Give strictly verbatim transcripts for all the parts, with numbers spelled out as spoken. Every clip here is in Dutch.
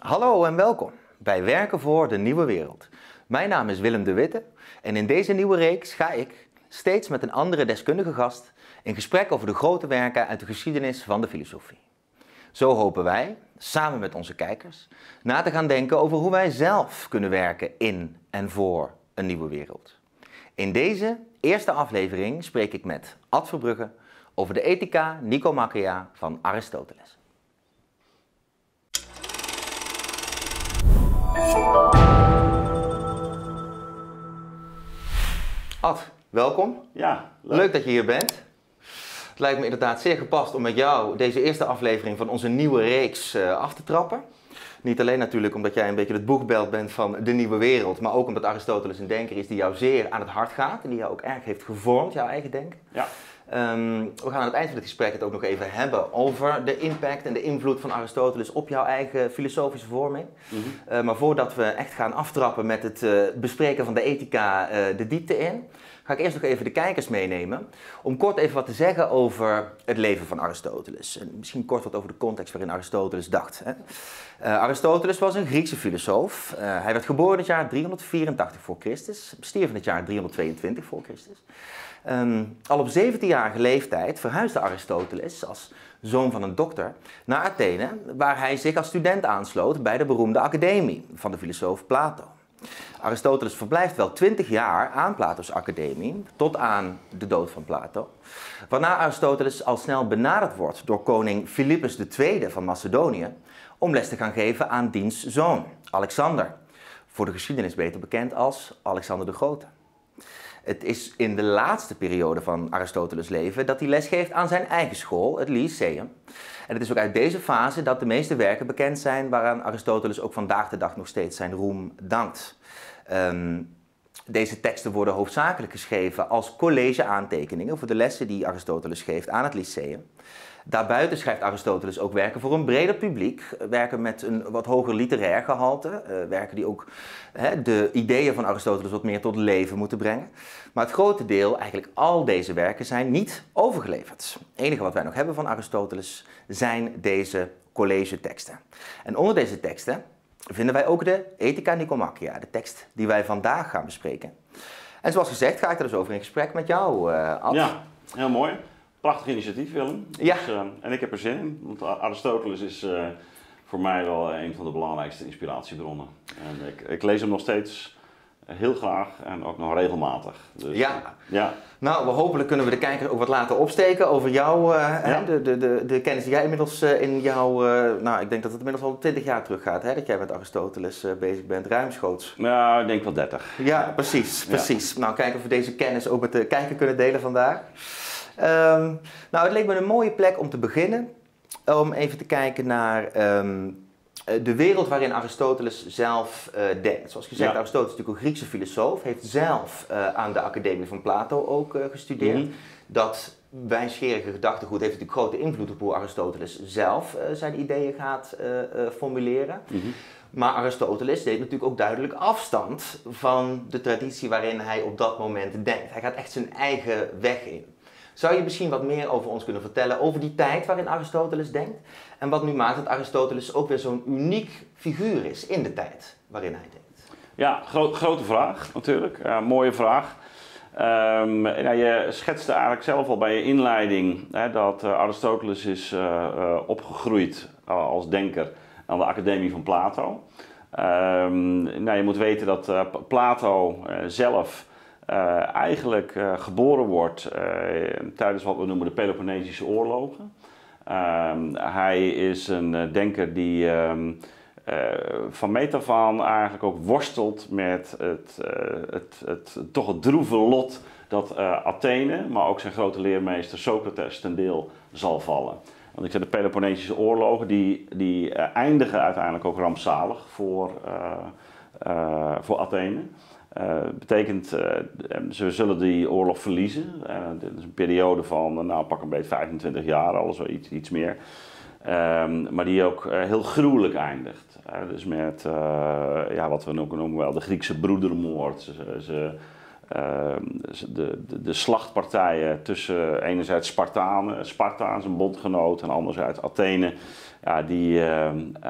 Hallo en welkom bij Werken voor de Nieuwe Wereld. Mijn naam is Willem de Witte en in deze nieuwe reeks ga ik, steeds met een andere deskundige gast, in gesprek over de grote werken uit de geschiedenis van de filosofie. Zo hopen wij, samen met onze kijkers, na te gaan denken over hoe wij zelf kunnen werken in en voor een nieuwe wereld. In deze eerste aflevering spreek ik met Ad Verbrugge over de Ethica Nicomachia van Aristoteles. Ad, welkom. Ja, leuk. Leuk dat je hier bent. Het lijkt me inderdaad zeer gepast om met jou deze eerste aflevering van onze nieuwe reeks uh, af te trappen. Niet alleen natuurlijk omdat jij een beetje het boegbeeld bent van de nieuwe wereld, maar ook omdat Aristoteles een denker is die jou zeer aan het hart gaat en die jou ook erg heeft gevormd, jouw eigen denken. Ja. Um, we gaan aan het eind van het gesprek het ook nog even hebben over de impact en de invloed van Aristoteles op jouw eigen filosofische vorming. Mm-hmm. uh, maar voordat we echt gaan aftrappen met het uh, bespreken van de ethica uh, de diepte in, ga ik eerst nog even de kijkers meenemen om kort even wat te zeggen over het leven van Aristoteles. En misschien kort wat over de context waarin Aristoteles dacht. Hè. Uh, Aristoteles was een Griekse filosoof. Uh, hij werd geboren in het jaar driehonderdvierentachtig voor Christus, stierf in het jaar driehonderdtweeëntwintig voor Christus. Um, al op zeventienjarige leeftijd verhuisde Aristoteles als zoon van een dokter naar Athene, waar hij zich als student aansloot bij de beroemde academie van de filosoof Plato. Aristoteles verblijft wel twintig jaar aan Plato's academie, tot aan de dood van Plato, waarna Aristoteles al snel benaderd wordt door koning Philippus de Tweede van Macedonië om les te gaan geven aan diens zoon, Alexander, voor de geschiedenis beter bekend als Alexander de Grote. Het is in de laatste periode van Aristoteles' leven dat hij lesgeeft aan zijn eigen school, het Lyceum. En het is ook uit deze fase dat de meeste werken bekend zijn waaraan Aristoteles ook vandaag de dag nog steeds zijn roem dankt. Um, deze teksten worden hoofdzakelijk geschreven als college-aantekeningen voor de lessen die Aristoteles geeft aan het Lyceum. Daarbuiten schrijft Aristoteles ook werken voor een breder publiek, werken met een wat hoger literair gehalte, uh, werken die ook hè, de ideeën van Aristoteles wat meer tot leven moeten brengen. Maar het grote deel, eigenlijk al deze werken, zijn niet overgeleverd. Het enige wat wij nog hebben van Aristoteles zijn deze college-teksten. En onder deze teksten vinden wij ook de Ethica Nicomachia, de tekst die wij vandaag gaan bespreken. En zoals gezegd ga ik er dus over in gesprek met jou, uh, Ad. Ja, heel mooi. Prachtig initiatief, Willem. Ja. Dus, uh, en ik heb er zin in, want Aristoteles is uh, voor mij wel een van de belangrijkste inspiratiebronnen. En ik, ik lees hem nog steeds heel graag en ook nog regelmatig. Dus, ja. Uh, ja. Nou, we hopelijk kunnen we de kijker ook wat laten opsteken over jou, uh, ja. hè, de, de, de, de kennis die jij inmiddels uh, in jouw, uh, nou ik denk dat het inmiddels al twintig jaar terug gaat, hè, dat jij met Aristoteles uh, bezig bent, ruimschoots. Nou, ik denk wel dertig. Ja, precies, precies. Ja. Nou, kijken of we deze kennis ook met de kijker kunnen delen vandaag. Um, nou, het leek me een mooie plek om te beginnen, om even te kijken naar um, de wereld waarin Aristoteles zelf uh, denkt. Zoals gezegd, ja. Aristoteles is natuurlijk een Griekse filosoof, heeft zelf uh, aan de Academie van Plato ook uh, gestudeerd. Mm-hmm. Dat wijsgerige gedachtegoed heeft natuurlijk grote invloed op hoe Aristoteles zelf uh, zijn ideeën gaat uh, uh, formuleren. Mm-hmm. Maar Aristoteles deed natuurlijk ook duidelijk afstand van de traditie waarin hij op dat moment denkt. Hij gaat echt zijn eigen weg in. Zou je misschien wat meer over ons kunnen vertellen over die tijd waarin Aristoteles denkt? En wat nu maakt dat Aristoteles ook weer zo'n uniek figuur is in de tijd waarin hij denkt? Ja, gro grote vraag natuurlijk. Uh, mooie vraag. Um, nou, je schetste eigenlijk zelf al bij je inleiding hè, dat uh, Aristoteles is uh, uh, opgegroeid uh, als denker aan de Academie van Plato. Um, nou, je moet weten dat uh, Plato uh, zelf Uh, eigenlijk uh, geboren wordt uh, tijdens wat we noemen de Peloponnesische oorlogen. Uh, hij is een uh, denker die uh, uh, van meet af aan eigenlijk ook worstelt met het, uh, het, het, het, toch het droeve lot dat uh, Athene, maar ook zijn grote leermeester Socrates ten deel zal vallen. Want ik zeg, de Peloponnesische oorlogen die, die uh, eindigen uiteindelijk ook rampzalig voor, uh, uh, voor Athene. Uh, betekent, uh, ze zullen die oorlog verliezen. Uh, dit is een periode van, uh, nou pak een beetje vijfentwintig jaar, alles wel iets, iets meer. Um, maar die ook uh, heel gruwelijk eindigt. Uh, dus met uh, ja, wat we ook noemen wel de Griekse broedermoord. Ze, ze de, de, de slachtpartijen tussen enerzijds Spartanen, Sparta, zijn bondgenoot, en anderzijds Athene, ja, die, uh, uh,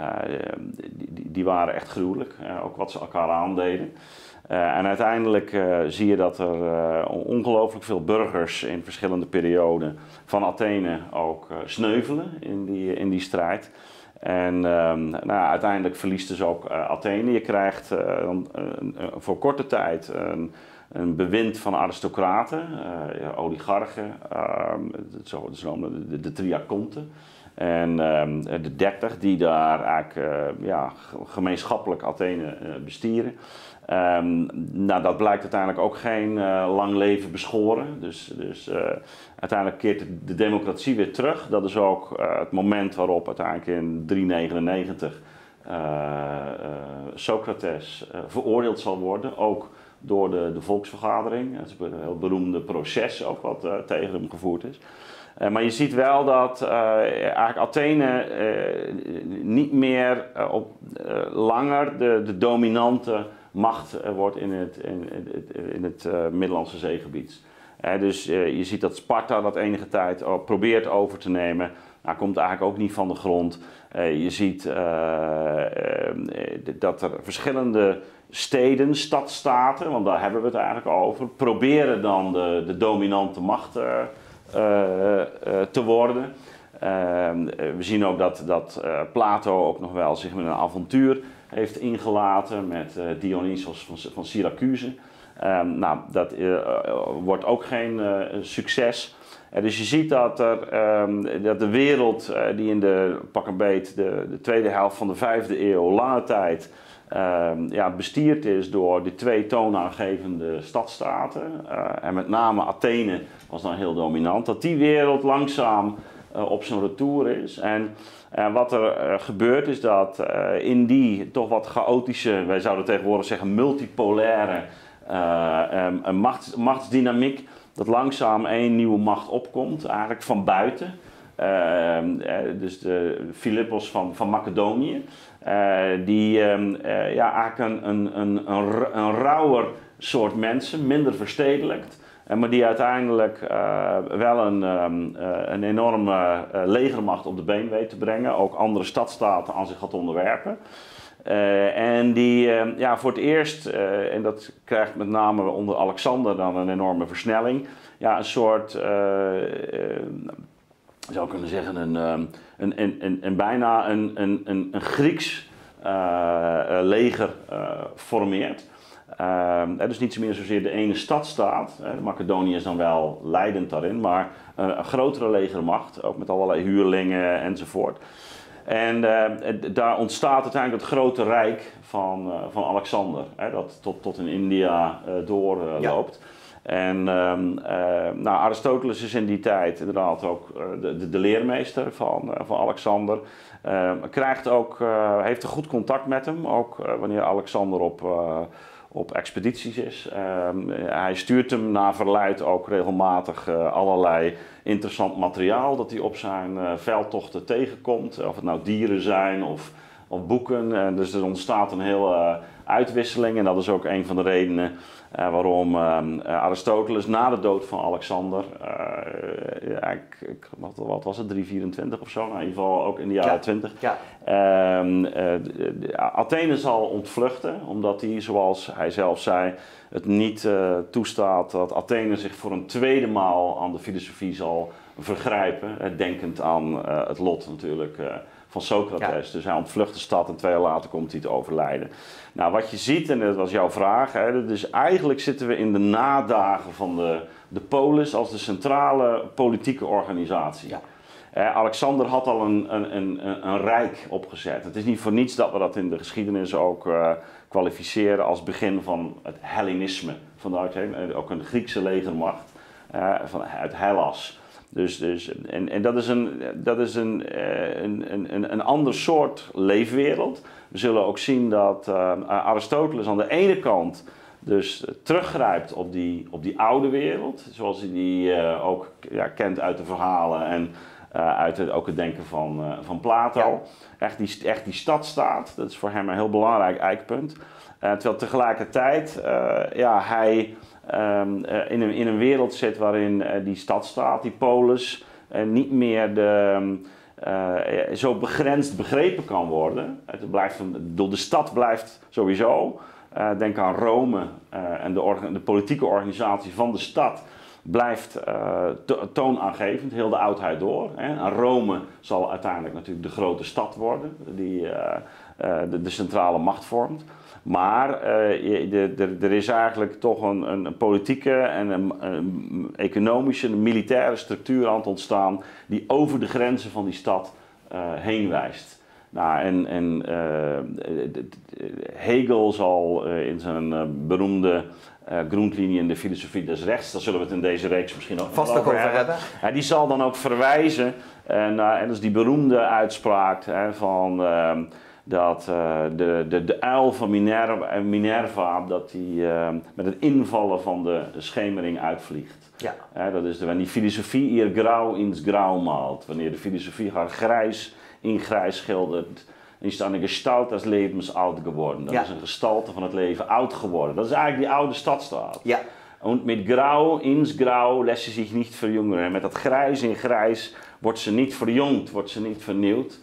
die, die waren echt gruwelijk, uh, ook wat ze elkaar aandeden. Uh, en uiteindelijk uh, zie je dat er uh, ongelooflijk veel burgers in verschillende perioden van Athene ook uh, sneuvelen in die, in die strijd. En um, nou ja, uiteindelijk verliest dus ook uh, Athene. Je krijgt uh, uh, uh, voor korte tijd een, een bewind van aristocraten, uh, oligarchen, uh, zo, de, de, de triaconten. En um, de dertig die daar eigenlijk uh, ja, gemeenschappelijk Athene uh, bestieren. Um, nou, dat blijkt uiteindelijk ook geen uh, lang leven beschoren. Dus, dus uh, uiteindelijk keert de, de democratie weer terug. Dat is ook uh, het moment waarop uiteindelijk in driehonderdnegenennegentig uh, uh, Socrates uh, veroordeeld zal worden. Ook door de, de volksvergadering. Dat is een heel beroemde proces ook wat uh, tegen hem gevoerd is. Uh, maar je ziet wel dat uh, eigenlijk Athene uh, niet meer uh, op uh, langer de, de dominante macht uh, wordt in het, in, in, in het uh, Middellandse zeegebied. Uh, dus uh, je ziet dat Sparta dat enige tijd uh, probeert over te nemen. Nou, komt eigenlijk ook niet van de grond. Uh, je ziet uh, uh, dat er verschillende steden, stadstaten, want daar hebben we het eigenlijk over, proberen dan de, de dominante macht uh, uh, uh, te worden. Uh, we zien ook dat, dat uh, Plato ook nog wel zich met een avontuur heeft ingelaten met uh, Dionysos van, van Syracuse. Um, nou, dat uh, wordt ook geen uh, succes. Uh, dus je ziet dat, er, um, dat de wereld uh, die in de pak een beet de, de tweede helft van de vijfde eeuw lange tijd um, ja, bestierd is door die twee toonaangevende stadstaten. Uh, en met name Athene was dan heel dominant. Dat die wereld langzaam uh, op zijn retour is. En uh, wat er uh, gebeurt is dat uh, in die toch wat chaotische, wij zouden tegenwoordig zeggen multipolaire uh, um, een machts, machtsdynamiek, dat langzaam één nieuwe macht opkomt, eigenlijk van buiten. Uh, dus de Philippos van, van Macedonië, uh, die uh, uh, ja, eigenlijk een, een, een, een, een rauwer soort mensen, minder verstedelijkt, uh, maar die uiteindelijk uh, wel een, um, uh, een enorme uh, legermacht op de been weet te brengen, ook andere stadstaten aan zich gaat onderwerpen. Uh, en die uh, ja, voor het eerst, uh, en dat krijgt met name onder Alexander dan een enorme versnelling, ja, een soort, uh, uh, zou kunnen zeggen, een, een, een, een, een bijna een, een, een, een Grieks uh, leger uh, formeert. Uh, dus niet meer zozeer de ene stadstaat, uh, Macedonië is dan wel leidend daarin, maar uh, een grotere legermacht, ook met allerlei huurlingen enzovoort. En uh, daar ontstaat uiteindelijk het grote rijk van, uh, van Alexander, hè, dat tot, tot in India uh, doorloopt. Uh, ja. En um, uh, nou, Aristoteles is in die tijd inderdaad ook uh, de, de, de leermeester van, uh, van Alexander. Uh, krijgt ook, uh, heeft een goed contact met hem, ook uh, wanneer Alexander op, uh, op expedities is. Uh, hij stuurt hem naar verluidt ook regelmatig uh, allerlei interessant materiaal dat hij op zijn uh, veldtochten tegenkomt. Of het nou dieren zijn of, of boeken. Uh, dus er ontstaat een hele uh, uitwisseling. En dat is ook een van de redenen uh, waarom uh, Aristoteles na de dood van Alexander, uh, eigenlijk, wat, wat was het, driehonderdvierentwintig of zo, nou, in ieder geval ook in de jaren twintig, ja. Ja. Uh, uh, Athene zal ontvluchten, omdat hij, zoals hij zelf zei, het niet uh, toestaat dat Athene zich voor een tweede maal aan de filosofie zal vergrijpen, uh, denkend aan uh, het lot natuurlijk uh, van Socrates. Ja. Dus hij ontvlucht de stad en twee jaar later komt hij te overlijden. Nou, wat je ziet, en dat was jouw vraag, hè, dus eigenlijk zitten we in de nadagen van de, de polis als de centrale politieke organisatie. Ja. Uh, Alexander had al een, een, een, een rijk opgezet. Het is niet voor niets dat we dat in de geschiedenis ook uh, kwalificeren als begin van het Hellenisme. Vandaar ook een Griekse legermacht uh, van, uit Hellas. Dus, dus, en, en dat is, een, dat is een, een, een, een ander soort leefwereld. We zullen ook zien dat uh, Aristoteles aan de ene kant dus teruggrijpt op die, op die oude wereld, zoals hij die uh, ook ja, kent uit de verhalen en uh, uit het, ook het denken van, uh, van Plato. Ja. Echt, die, echt die stadstaat, dat is voor hem een heel belangrijk eikpunt. Uh, terwijl tegelijkertijd uh, ja, hij um, uh, in, een, in een wereld zit waarin uh, die stadstaat, die polis, uh, niet meer de, uh, zo begrensd begrepen kan worden. Het blijft, de stad blijft sowieso. Uh, denk aan Rome uh, en de, orga- de politieke organisatie van de stad blijft uh, to- toonaangevend, heel de oudheid door. Hè. En Rome zal uiteindelijk natuurlijk de grote stad worden, die uh, uh, de, de centrale macht vormt. Maar uh, de, de, er is eigenlijk toch een, een politieke en een, een economische, een militaire structuur aan het ontstaan die over de grenzen van die stad uh, heen wijst. Nou, en, en uh, Hegel zal uh, in zijn uh, beroemde uh, Grundlinie in de filosofie des rechts, daar zullen we het in deze reeks misschien ook vast over hebben. hebben. Ja, die zal dan ook verwijzen uh, naar, en dat is die beroemde uitspraak hè, van uh, dat uh, de, de, de uil van Minerva, Minerva dat die uh, met het invallen van de schemering uitvliegt. Ja. Uh, dat is de, wanneer die filosofie hier grauw ins grauw maalt, wanneer de filosofie haar grijs in grijs schildert, is dan een gestalte des levens oud geworden. Dat ja. is een gestalte van het leven oud geworden. Dat is eigenlijk die oude stadstaat. Ja. En met grauw ins grauw lässt ze zich niet verjongeren. En met dat grijs in grijs wordt ze niet verjongd, wordt ze niet vernieuwd.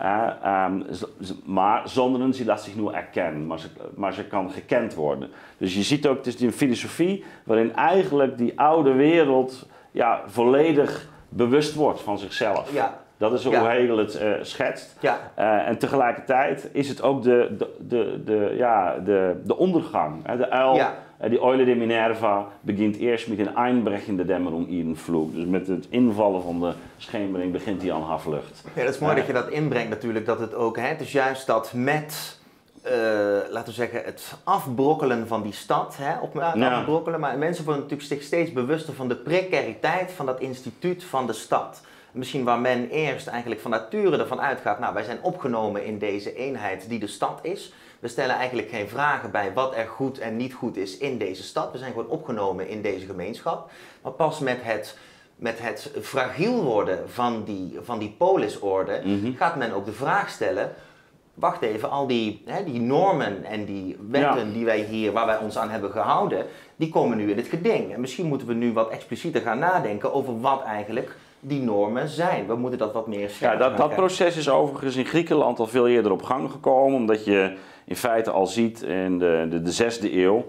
Uh, um, maar zonder ze laat zich nu erkennen, maar ze, maar ze kan gekend worden. Dus je ziet ook, het is een filosofie waarin eigenlijk die oude wereld ja, volledig bewust wordt van zichzelf. Ja. Dat is hoe ja. Hegel het uh, schetst. Ja. Uh, en tegelijkertijd is het ook de, de, de, de, ja, de, de ondergang. Hè? De uil, ja. uh, die Eule de Minerva, begint eerst met een einbrechende Dämmerung ihren Flug. Dus met het invallen van de schemering begint hij aan haar vlucht. Ja, dat is mooi uh, dat je dat inbrengt natuurlijk. Dat het ook, hè, het is juist dat met, uh, laten we zeggen, het afbrokkelen van die stad, hè, op, uh, ja. afbrokkelen, maar mensen worden natuurlijk zich steeds bewuster van de precariteit van dat instituut van de stad. Misschien waar men eerst eigenlijk van nature ervan uitgaat, nou wij zijn opgenomen in deze eenheid die de stad is. We stellen eigenlijk geen vragen bij wat er goed en niet goed is in deze stad. We zijn gewoon opgenomen in deze gemeenschap. Maar pas met het, met het fragiel worden van die, van die polisorde mm-hmm. gaat men ook de vraag stellen, wacht even, al die, hè, die normen en die wetten ja. die wij hier, waar wij ons aan hebben gehouden, die komen nu in het geding. En misschien moeten we nu wat explicieter gaan nadenken over wat eigenlijk die normen zijn. We moeten dat wat meer scherper Ja, dat, dat proces is overigens in Griekenland al veel eerder op gang gekomen, omdat je in feite al ziet in de, de, de zesde eeuw,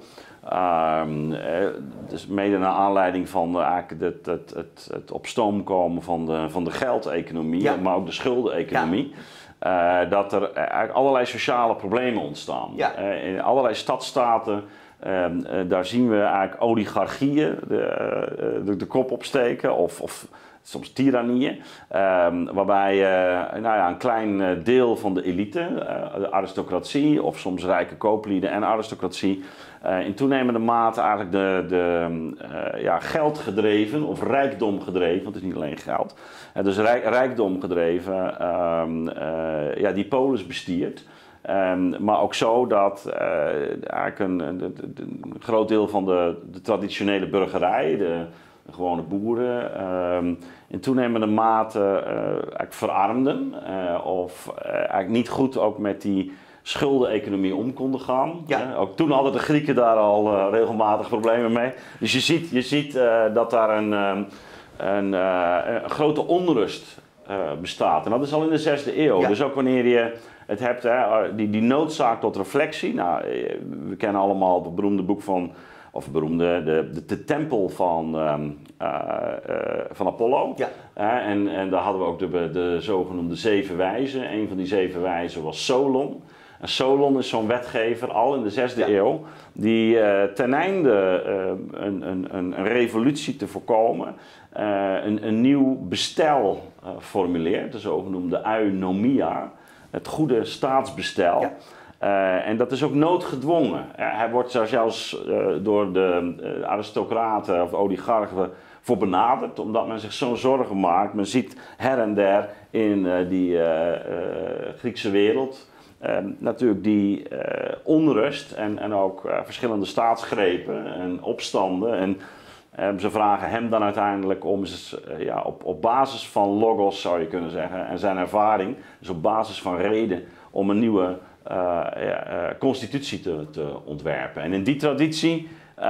um, eh, dus mede naar aanleiding van uh, eigenlijk het, het, het, het op stoom komen van de, van de geldeconomie, ja. maar ook de schuldeneconomie. Ja. Uh, dat er eigenlijk allerlei sociale problemen ontstaan. Ja. Uh, in allerlei stadstaten, uh, uh, daar zien we eigenlijk oligarchieën de, uh, de, de kop opsteken, of, of soms tirannieën, um, waarbij uh, nou ja, een klein uh, deel van de elite, uh, de aristocratie, of soms rijke kooplieden en aristocratie, uh, in toenemende mate eigenlijk de, de uh, ja, geldgedreven of rijkdomgedreven, want het is niet alleen geld, uh, dus rijk, rijkdomgedreven, um, uh, ja, die polis bestiert. Um, maar ook zo dat uh, eigenlijk een, een, een groot deel van de, de traditionele burgerij, de gewone boeren, um, in toenemende mate uh, eigenlijk verarmden uh, of uh, eigenlijk niet goed ook met die schuldeneconomie om konden gaan. Ja. Uh, ook toen hadden de Grieken daar al uh, regelmatig problemen mee. Dus je ziet, je ziet uh, dat daar een, um, een, uh, een grote onrust uh, bestaat. En dat is al in de zesde eeuw. Ja. Dus ook wanneer je het hebt, hè, die, die noodzaak tot reflectie. Nou, we kennen allemaal het beroemde boek van, of beroemde, de, de, de tempel van, um, uh, uh, van Apollo. Ja. Uh, en, en daar hadden we ook de, de zogenoemde zeven wijzen. Een van die zeven wijzen was Solon. En Solon is zo'n wetgever al in de zesde ja. eeuw, die uh, ten einde uh, een, een, een revolutie te voorkomen, uh, een, een nieuw bestel uh, formuleert, de zogenoemde eunomia, het goede staatsbestel. Ja. Uh, en dat is ook noodgedwongen. Uh, hij wordt daar zelfs uh, door de uh, aristocraten of oligarchen voor benaderd, omdat men zich zo'n zorgen maakt. Men ziet her en der in uh, die uh, uh, Griekse wereld uh, natuurlijk die uh, onrust en, en ook uh, verschillende staatsgrepen en opstanden. En uh, ze vragen hem dan uiteindelijk om uh, ja, op, op basis van logos, zou je kunnen zeggen, en zijn ervaring, dus op basis van reden, om een nieuwe Uh, uh, constitutie te, te ontwerpen. En in die traditie uh,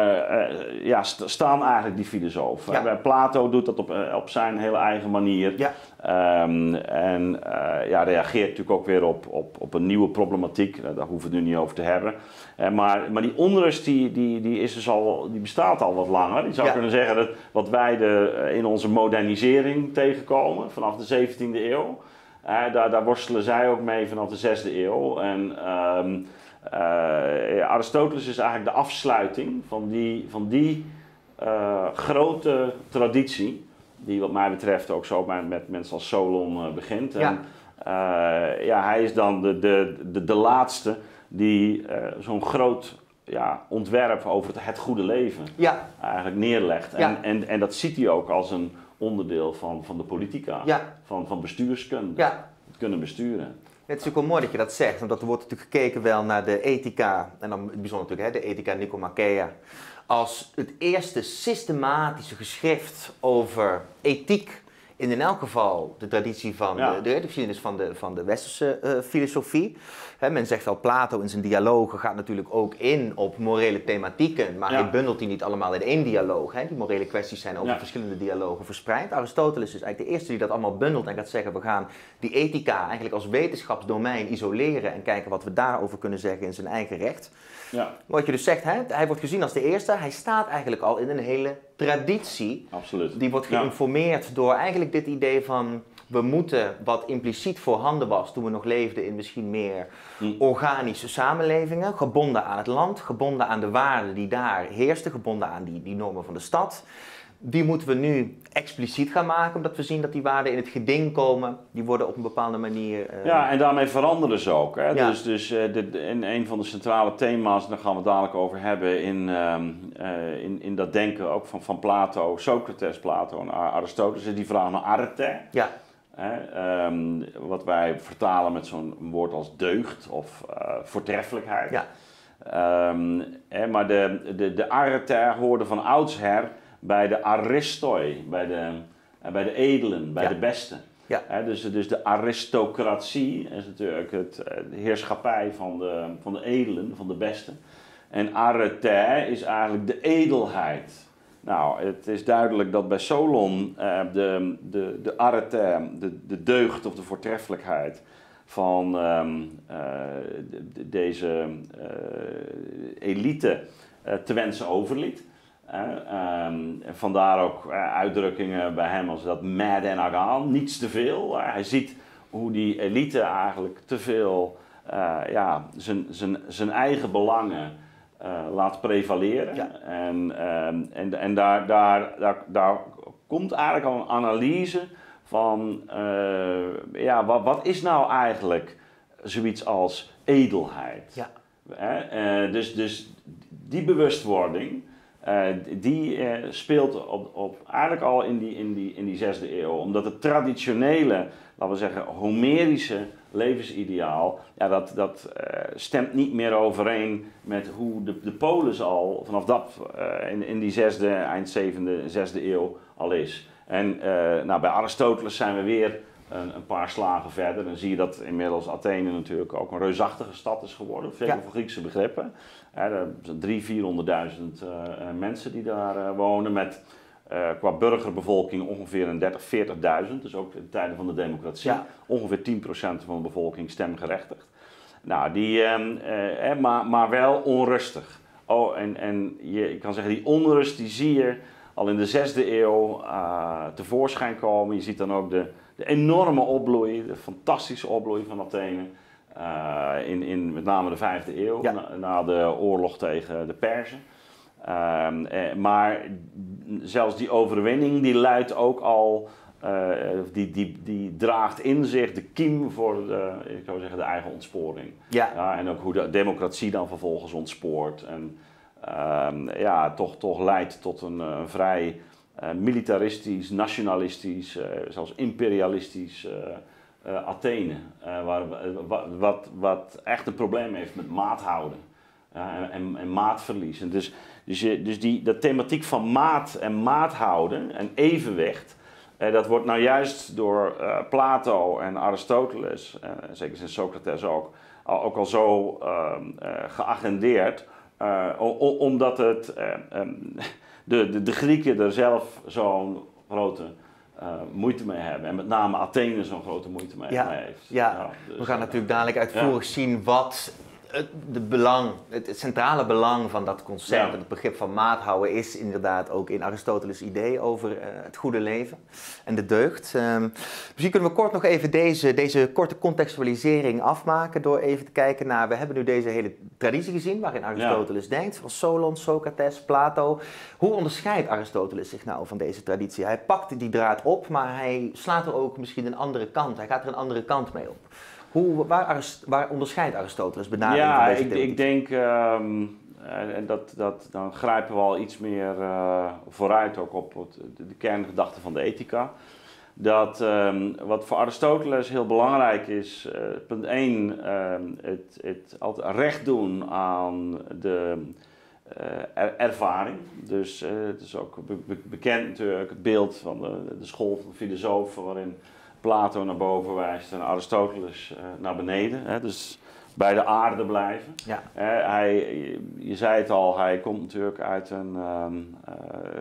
uh, ja, st staan eigenlijk die filosofen. Ja. Plato doet dat op, uh, op zijn hele eigen manier. Ja. Um, en uh, ja, reageert natuurlijk ook weer op, op, op een nieuwe problematiek. Uh, daar hoeven we het nu niet over te hebben. Uh, maar, maar die onrust die, die, die, is dus al, die bestaat al wat langer. Je zou ja. kunnen zeggen dat wat wij de, in onze modernisering tegenkomen vanaf de zeventiende eeuw. Uh, daar, daar worstelen zij ook mee vanaf de zesde eeuw. En um, uh, Aristoteles is eigenlijk de afsluiting van die, van die uh, grote traditie. Die wat mij betreft ook zo met, met mensen als Solon uh, begint. Ja. En uh, ja, hij is dan de, de, de, de laatste die uh, zo'n groot ja, ontwerp over het, het goede leven ja. eigenlijk neerlegt. Ja. En, en, en dat ziet hij ook als een onderdeel van, van de politica, ja. van, van bestuurskunde, ja. het kunnen besturen. Het is natuurlijk wel mooi dat je dat zegt, want er wordt natuurlijk gekeken wel naar de ethica, en dan het bijzonder natuurlijk hè, de ethica Nicomacheia, als het eerste systematische geschrift over ethiek in in elk geval de traditie van ja. de, de, de geschiedenis van de, van de westerse uh, filosofie. He, men zegt wel, Plato in zijn dialogen gaat natuurlijk ook in op morele thematieken, maar ja. hij bundelt die niet allemaal in één dialoog. He. Die morele kwesties zijn over ja. verschillende dialogen verspreid. Aristoteles is eigenlijk de eerste die dat allemaal bundelt en gaat zeggen, we gaan die ethica eigenlijk als wetenschapsdomein isoleren en kijken wat we daarover kunnen zeggen in zijn eigen recht. Ja. Wat je dus zegt, hè, hij wordt gezien als de eerste, hij staat eigenlijk al in een hele traditie. Absoluut. Die wordt geïnformeerd ja. door eigenlijk dit idee van, we moeten wat impliciet voorhanden was toen we nog leefden in misschien meer hm. organische samenlevingen, gebonden aan het land, gebonden aan de waarden die daar heersten, gebonden aan die, die normen van de stad. Die moeten we nu expliciet gaan maken, omdat we zien dat die waarden in het geding komen. Die worden op een bepaalde manier... Uh... Ja, en daarmee veranderen ze ook. Hè? Ja. Dus, dus uh, de, de, in een van de centrale thema's, daar gaan we het dadelijk over hebben, in, um, uh, in, in dat denken ook van, van Plato, Socrates, Plato en Aristoteles, die vraag naar arte. Ja. Hè? Um, wat wij vertalen met zo'n woord als deugd of uh, voortreffelijkheid. Ja. Um, hè, maar de, de, de arte hoorde van oudsher bij de aristoi, bij de, uh, bij de edelen, bij ja. de besten. Ja. He, dus, dus de aristocratie is natuurlijk het, uh, de heerschappij van de, van de edelen, van de besten. En arete is eigenlijk de edelheid. Nou, het is duidelijk dat bij Solon uh, de, de, de arete, de, de deugd of de voortreffelijkheid van um, uh, de, de, deze uh, elite uh, te wensen overliet. Uh, um, vandaar ook uh, uitdrukkingen bij hem als dat mad en agaan, niets te veel. Uh, hij ziet hoe die elite eigenlijk te veel uh, ja, zijn eigen belangen uh, laat prevaleren. Ja. En, um, en, en daar, daar, daar, daar komt eigenlijk al een analyse van uh, ja, wat, wat is nou eigenlijk zoiets als edelheid? Ja. Uh, uh, dus, dus die bewustwording. Uh, die uh, speelt op, op, eigenlijk al in die, in, die, in die zesde eeuw. Omdat het traditionele, laten we zeggen, Homerische levensideaal, ja, dat, dat uh, stemt niet meer overeen met hoe de, de polis al vanaf dat uh, in, in die zesde, eind zevende, zesde eeuw al is. En uh, nou, bij Aristoteles zijn we weer een, een paar slagen verder. Dan zie je dat inmiddels Athene natuurlijk ook een reusachtige stad is geworden, zeker ja. voor Griekse begrippen. Ja, er zijn drie, vierhonderdduizend uh, mensen die daar uh, wonen met uh, qua burgerbevolking ongeveer een dertig, veertigduizend. Dus ook in tijden van de democratie. Ja. Ongeveer tien procent van de bevolking stemgerechtigd. Nou, die, uh, uh, eh, maar, maar wel onrustig. Oh, en, en je, ik kan zeggen, die onrust die zie je al in de zesde eeuw uh, tevoorschijn komen. Je ziet dan ook de, de enorme opbloei, de fantastische opbloei van Athene. Uh, in, in met name de vijfde eeuw, ja. na, na de oorlog tegen de Perzen. Uh, eh, maar zelfs die overwinning die leidt ook al, uh, die, die, die draagt in zich de kiem voor de, ik zou zeggen, de eigen ontsporing. Ja. Ja, en ook hoe de democratie dan vervolgens ontspoort. En uh, ja, toch, toch leidt tot een, een vrij uh, militaristisch, nationalistisch, uh, zelfs imperialistisch uh, Uh, Athene, uh, waar, wat, wat, wat echt een probleem heeft met maat houden uh, en, en, en maatverlies. En dus dus, je, dus die dat thematiek van maat en maat houden en evenwicht, uh, dat wordt nou juist door uh, Plato en Aristoteles, uh, zeker sinds Socrates ook, al, ook al zo uh, uh, geagendeerd. Uh, omdat het, uh, um, de, de, de Grieken er zelf zo'n grote uh, moeite mee hebben. En met name Athene zo'n grote moeite mee, ja, mee heeft. Ja, ja dus, we gaan uh, natuurlijk dadelijk uitvoerig ja. zien wat het, de belang, het, het centrale belang van dat concept, ja. het begrip van maat houden, is inderdaad ook in Aristoteles' idee over uh, het goede leven en de deugd. Um, misschien kunnen we kort nog even deze, deze korte contextualisering afmaken door even te kijken naar, we hebben nu deze hele traditie gezien waarin Aristoteles ja. denkt, van Solon, Socrates, Plato. Hoe onderscheidt Aristoteles zich nou van deze traditie? Hij pakt die draad op, maar hij slaat er ook misschien een andere kant, hij gaat er een andere kant mee op. Hoe, waar, waar onderscheidt Aristoteles benadering ja, van deze ik, theorie? ik denk, um, en dat, dat, dan grijpen we al iets meer uh, vooruit ook op het, de, de kerngedachte van de ethica. Dat um, wat voor Aristoteles heel belangrijk is, uh, punt één, um, het, het altijd recht doen aan de uh, er, ervaring. Dus uh, het is ook be, be, bekend natuurlijk het beeld van de, de school van de filosofen waarin Plato naar boven wijst en Aristoteles uh, naar beneden. Hè, dus bij de aarde blijven. Ja. Uh, hij, je, je zei het al, hij komt natuurlijk uit een um, uh,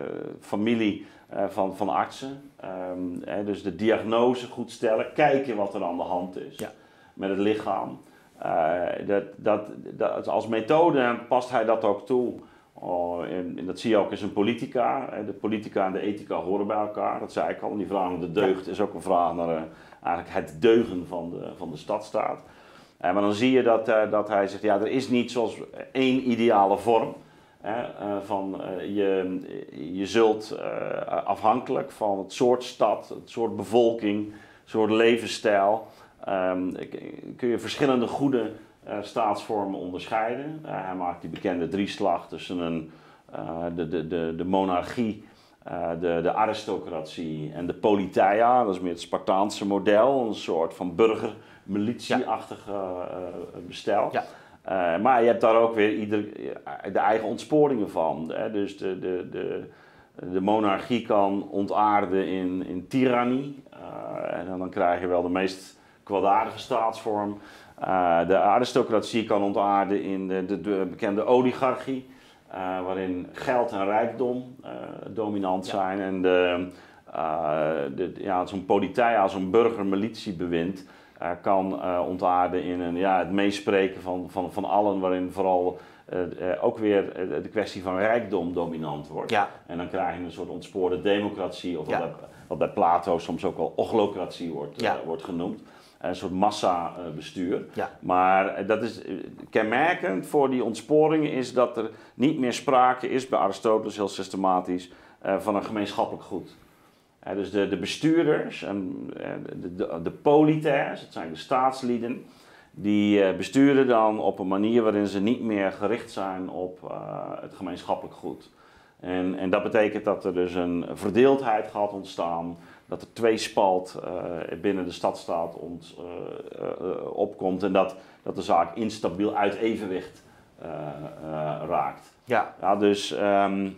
familie uh, van, van artsen. Um, hè, dus de diagnose goed stellen, kijken wat er aan de hand is ja. met het lichaam. Uh, dat, dat, dat, als methode past hij dat ook toe. Oh, en, en dat zie je ook in zijn politica. De politica en de ethica horen bij elkaar. Dat zei ik al. En die vraag naar de deugd is ook een vraag naar uh, eigenlijk het deugen van de, van de stadstaat. Uh, maar dan zie je dat, uh, dat hij zegt, ja, er is niet zoals één ideale vorm. Hè, uh, van, uh, je, je zult uh, afhankelijk van het soort stad, het soort bevolking, het soort levensstijl, um, kun je verschillende goede Uh, staatsvormen onderscheiden. Uh, hij maakt die bekende drieslag tussen een, uh, de, de, de, de monarchie, uh, de, de aristocratie en de politeia. Dat is meer het Spartaanse model, een soort van burgermilitie-achtig uh, uh, bestel. Ja. Uh, maar je hebt daar ook weer ieder, de eigen ontsporingen van. Hè? Dus de, de, de, de monarchie kan ontaarden in, in tirannie. Uh, en dan krijg je wel de meest kwaadaardige staatsvorm. Uh, de aristocratie kan ontaarden in de, de, de bekende oligarchie, uh, waarin geld en rijkdom uh, dominant ja. zijn. En de, uh, de, ja, zo'n politeia, zo'n burgermilitiebewind, uh, kan uh, ontaarden in een, ja, het meespreken van, van, van allen, waarin vooral uh, uh, ook weer uh, de kwestie van rijkdom dominant wordt. Ja. En dan krijg je een soort ontspoorde democratie, of ja. wat, bij, wat bij Plato soms ook wel ochlocratie wordt, ja. uh, wordt genoemd. Een soort massabestuur. Ja. Maar dat is kenmerkend voor die ontsporingen is dat er niet meer sprake is, bij Aristoteles heel systematisch, uh, van een gemeenschappelijk goed. Uh, dus de, de bestuurders, en, uh, de, de, de politairs, het zijn de staatslieden, die uh, besturen dan op een manier waarin ze niet meer gericht zijn op uh, het gemeenschappelijk goed. En, en dat betekent dat er dus een verdeeldheid gaat ontstaan, dat er tweespalt uh, binnen de stadstaat ont, uh, uh, opkomt en dat, dat de zaak instabiel uit evenwicht uh, uh, raakt. Ja. Ja, dus um,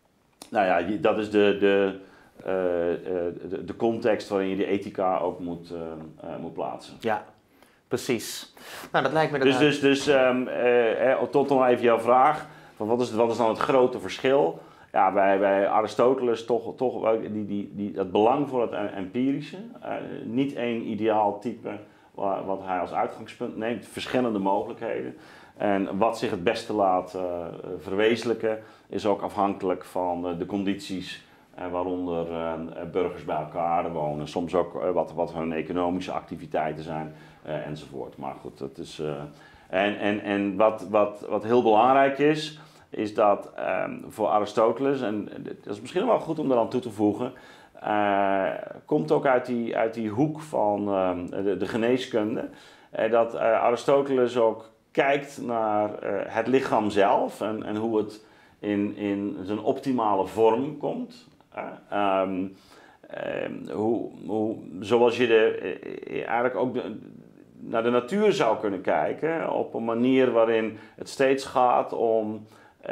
nou ja, dat is de, de, uh, uh, de, de context waarin je de ethica ook moet, uh, uh, moet plaatsen. Ja, precies. Nou, dat lijkt me... Dus, dus, dus um, uh, eh, tot nog even jouw vraag, van wat, is, wat is dan het grote verschil? Ja, bij, bij Aristoteles toch, toch die, die, die, het belang voor het empirische. Uh, niet één ideaal type wat hij als uitgangspunt neemt, verschillende mogelijkheden. En wat zich het beste laat uh, verwezenlijken is ook afhankelijk van uh, de condities uh, waaronder uh, burgers bij elkaar wonen. Soms ook uh, wat, wat hun economische activiteiten zijn uh, enzovoort. Maar goed, dat is... Uh, en en, en wat, wat, wat heel belangrijk is... is dat um, voor Aristoteles, en dat is misschien wel goed om daar aan toe te voegen, uh, komt ook uit die, uit die hoek van um, de, de geneeskunde, uh, dat uh, Aristoteles ook kijkt naar uh, het lichaam zelf en, en hoe het in, in zijn optimale vorm komt. Uh, um, um, hoe, hoe, zoals je de, uh, eigenlijk ook de, naar de natuur zou kunnen kijken, op een manier waarin het steeds gaat om Uh,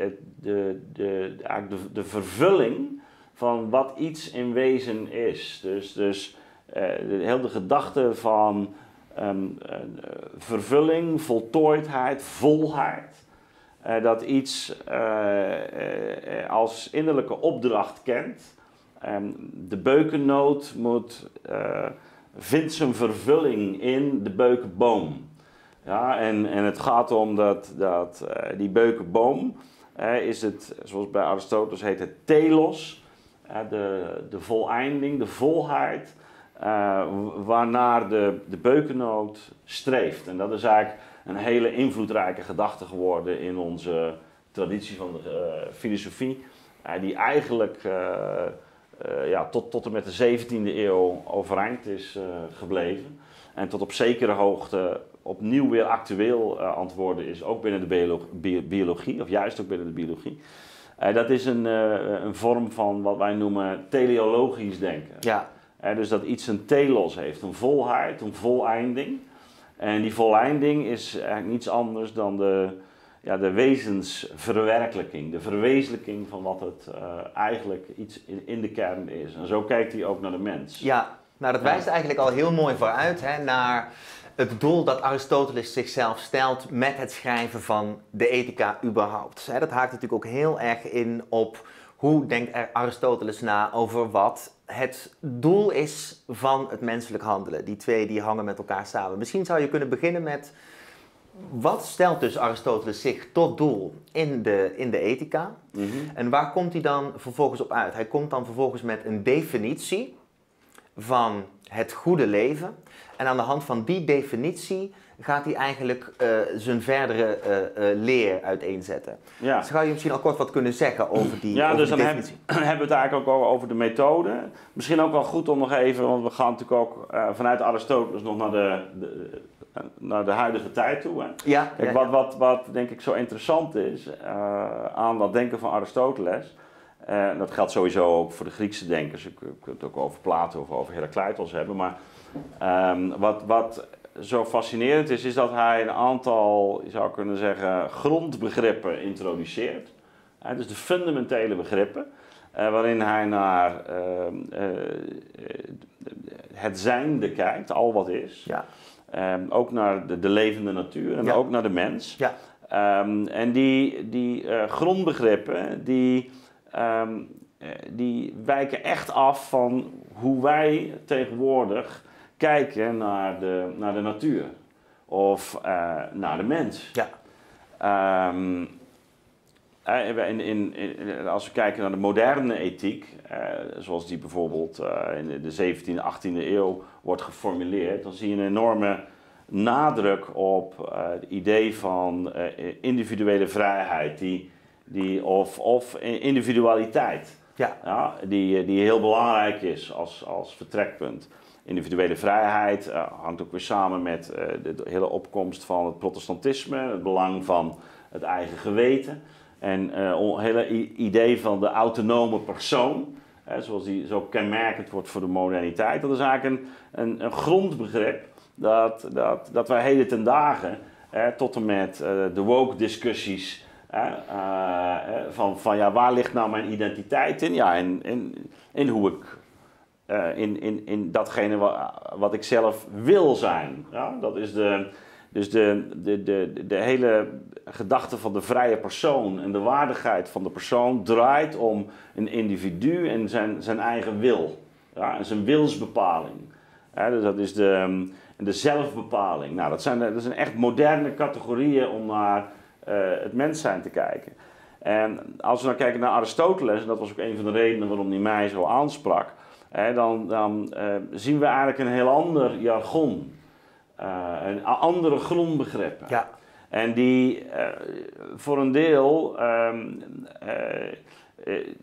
de, de, eigenlijk de, de vervulling van wat iets in wezen is. Dus, dus uh, de, heel de gedachte van um, uh, vervulling, voltooidheid, volheid. uh, dat iets uh, uh, als innerlijke opdracht kent. Um, de beukennoot moet, uh, vindt zijn vervulling in de beukenboom. Ja, en, en het gaat om dat, dat uh, die beukenboom, uh, is het, zoals bij Aristoteles heet het telos, uh, de, de voleinding, de volheid, uh, waarnaar de, de beukennoot streeft. En dat is eigenlijk een hele invloedrijke gedachte geworden in onze traditie van de uh, filosofie, uh, die eigenlijk uh, uh, ja, tot, tot en met de zeventiende eeuw overeind is uh, gebleven. En tot op zekere hoogte opnieuw weer actueel uh, antwoorden is, ook binnen de biolo bi biologie, of juist ook binnen de biologie. Uh, dat is een, uh, een vorm van wat wij noemen teleologisch denken. Ja. Uh, dus dat iets een telos heeft, een volheid, een voleinding. En die voleinding is eigenlijk niets anders dan de, ja, de wezensverwerkelijking, de verwezenlijking van wat het uh, eigenlijk iets in, in de kern is. En zo kijkt hij ook naar de mens. Ja, nou dat wijst eigenlijk al heel mooi vooruit hè, naar het doel dat Aristoteles zichzelf stelt met het schrijven van de Ethica überhaupt. Dat haakt natuurlijk ook heel erg in op hoe denkt Aristoteles na over wat het doel is van het menselijk handelen. Die twee die hangen met elkaar samen. Misschien zou je kunnen beginnen met, wat stelt dus Aristoteles zich tot doel in de, in de Ethica? Mm-hmm. En waar komt hij dan vervolgens op uit? Hij komt dan vervolgens met een definitie van het goede leven. En aan de hand van die definitie gaat hij eigenlijk uh, zijn verdere uh, uh, leer uiteenzetten. Ja. Dus zou je misschien al kort wat kunnen zeggen over die, ja, over dus die dan definitie? Heb, hebben we het eigenlijk ook over de methode. Misschien ook wel goed om nog even, want we gaan natuurlijk ook uh, vanuit Aristoteles nog naar de, de, naar de huidige tijd toe. Hè? Ja, Kijk, ja, wat, ja. Wat, wat denk ik zo interessant is uh, aan dat denken van Aristoteles. Uh, dat geldt sowieso ook voor de Griekse denkers. Ik kan het ook over Plato of over Heracleitos hebben. Maar um, wat, wat zo fascinerend is, is dat hij een aantal, je zou kunnen zeggen, grondbegrippen introduceert. Uh, dus de fundamentele begrippen. Uh, waarin hij naar uh, uh, het zijnde kijkt, al wat is. Ja. Um, ook naar de, de levende natuur en ja. ook naar de mens. Ja. Um, en die, die uh, grondbegrippen, die... Um, die wijken echt af van hoe wij tegenwoordig kijken naar de, naar de natuur of uh, naar de mens. Ja. Um, in, in, in, als we kijken naar de moderne ethiek, uh, zoals die bijvoorbeeld uh, in de zeventiende, achttiende eeuw wordt geformuleerd, dan zie je een enorme nadruk op uh, het idee van uh, individuele vrijheid die Die, of, of individualiteit, ja. Ja, die, die heel belangrijk is als, als vertrekpunt. Individuele vrijheid uh, hangt ook weer samen met uh, de, de hele opkomst van het protestantisme, het belang van het eigen geweten en uh, het hele idee van de autonome persoon, uh, zoals die zo kenmerkend wordt voor de moderniteit. Dat is eigenlijk een, een, een grondbegrip dat, dat, dat wij heden ten dagen uh, tot en met uh, de woke discussies Uh, uh, van, van ja, waar ligt nou mijn identiteit in? Ja, in, in, in hoe ik, uh, in, in, in datgene wat, wat ik zelf wil zijn. Ja, dat is de, dus de, de, de, de hele gedachte van de vrije persoon en de waardigheid van de persoon draait om een individu en zijn, zijn eigen wil. Ja, en zijn wilsbepaling. Ja, dus dat is de, de zelfbepaling. Nou, dat zijn, dat zijn echt moderne categorieën om naar Uh, het mens zijn te kijken. En als we dan kijken naar Aristoteles, en dat was ook een van de redenen waarom hij mij zo aansprak, hè, dan, dan uh, zien we eigenlijk een heel ander jargon, uh, een andere grondbegrippen. Ja. En die uh, voor een deel um, uh, uh,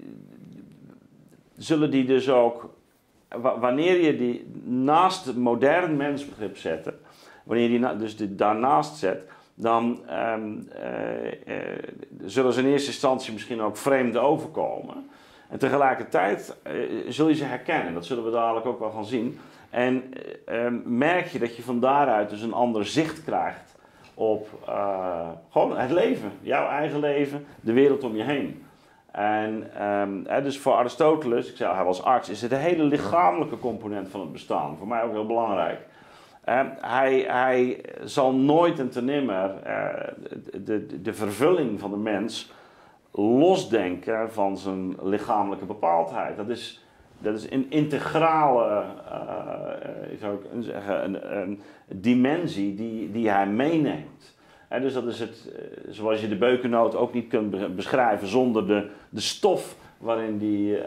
zullen die dus ook, wanneer je die naast het modern mensbegrip zet, wanneer je die dus die daarnaast zet, dan um, uh, uh, zullen ze in eerste instantie misschien ook vreemd overkomen. En tegelijkertijd uh, zul je ze herkennen. Dat zullen we dadelijk ook wel gaan zien. En uh, um, merk je dat je van daaruit dus een ander zicht krijgt op uh, gewoon het leven. Jouw eigen leven, de wereld om je heen. En um, uh, dus voor Aristoteles, ik zei hij was arts, is het een hele lichamelijke component van het bestaan. Voor mij ook heel belangrijk. Uh, hij, hij zal nooit en te nimmer uh, de, de, de vervulling van de mens losdenken van zijn lichamelijke bepaaldheid. Dat is, dat is een integrale uh, zou ik zeggen, een, een dimensie die, die hij meeneemt. En dus dat is het, zoals je de beukennoot ook niet kunt beschrijven zonder de, de stof waarin die, uh,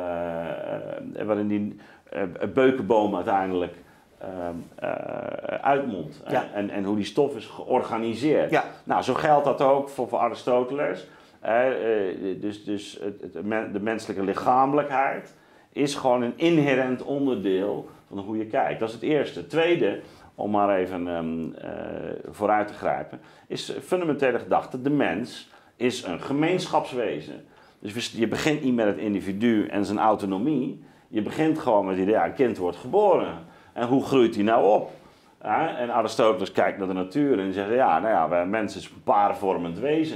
uh, waarin die uh, beukenboom uiteindelijk uh, uh, uitmondt. Ja. En, en hoe die stof is georganiseerd. Ja. Nou, zo geldt dat ook voor, voor Aristoteles. Uh, uh, dus dus het, het, de menselijke lichamelijkheid is gewoon een inherent onderdeel van hoe je kijkt. Dat is het eerste. Het tweede, om maar even um, uh, vooruit te grijpen, is fundamentele gedachte. De mens is een gemeenschapswezen. Dus je begint niet met het individu en zijn autonomie. Je begint gewoon met het idee, ja, een kind wordt geboren. En hoe groeit hij nou op? Ja, en Aristoteles kijkt naar de natuur en zegt, ja, nou ja, wij mensen is een paarvormend wezen.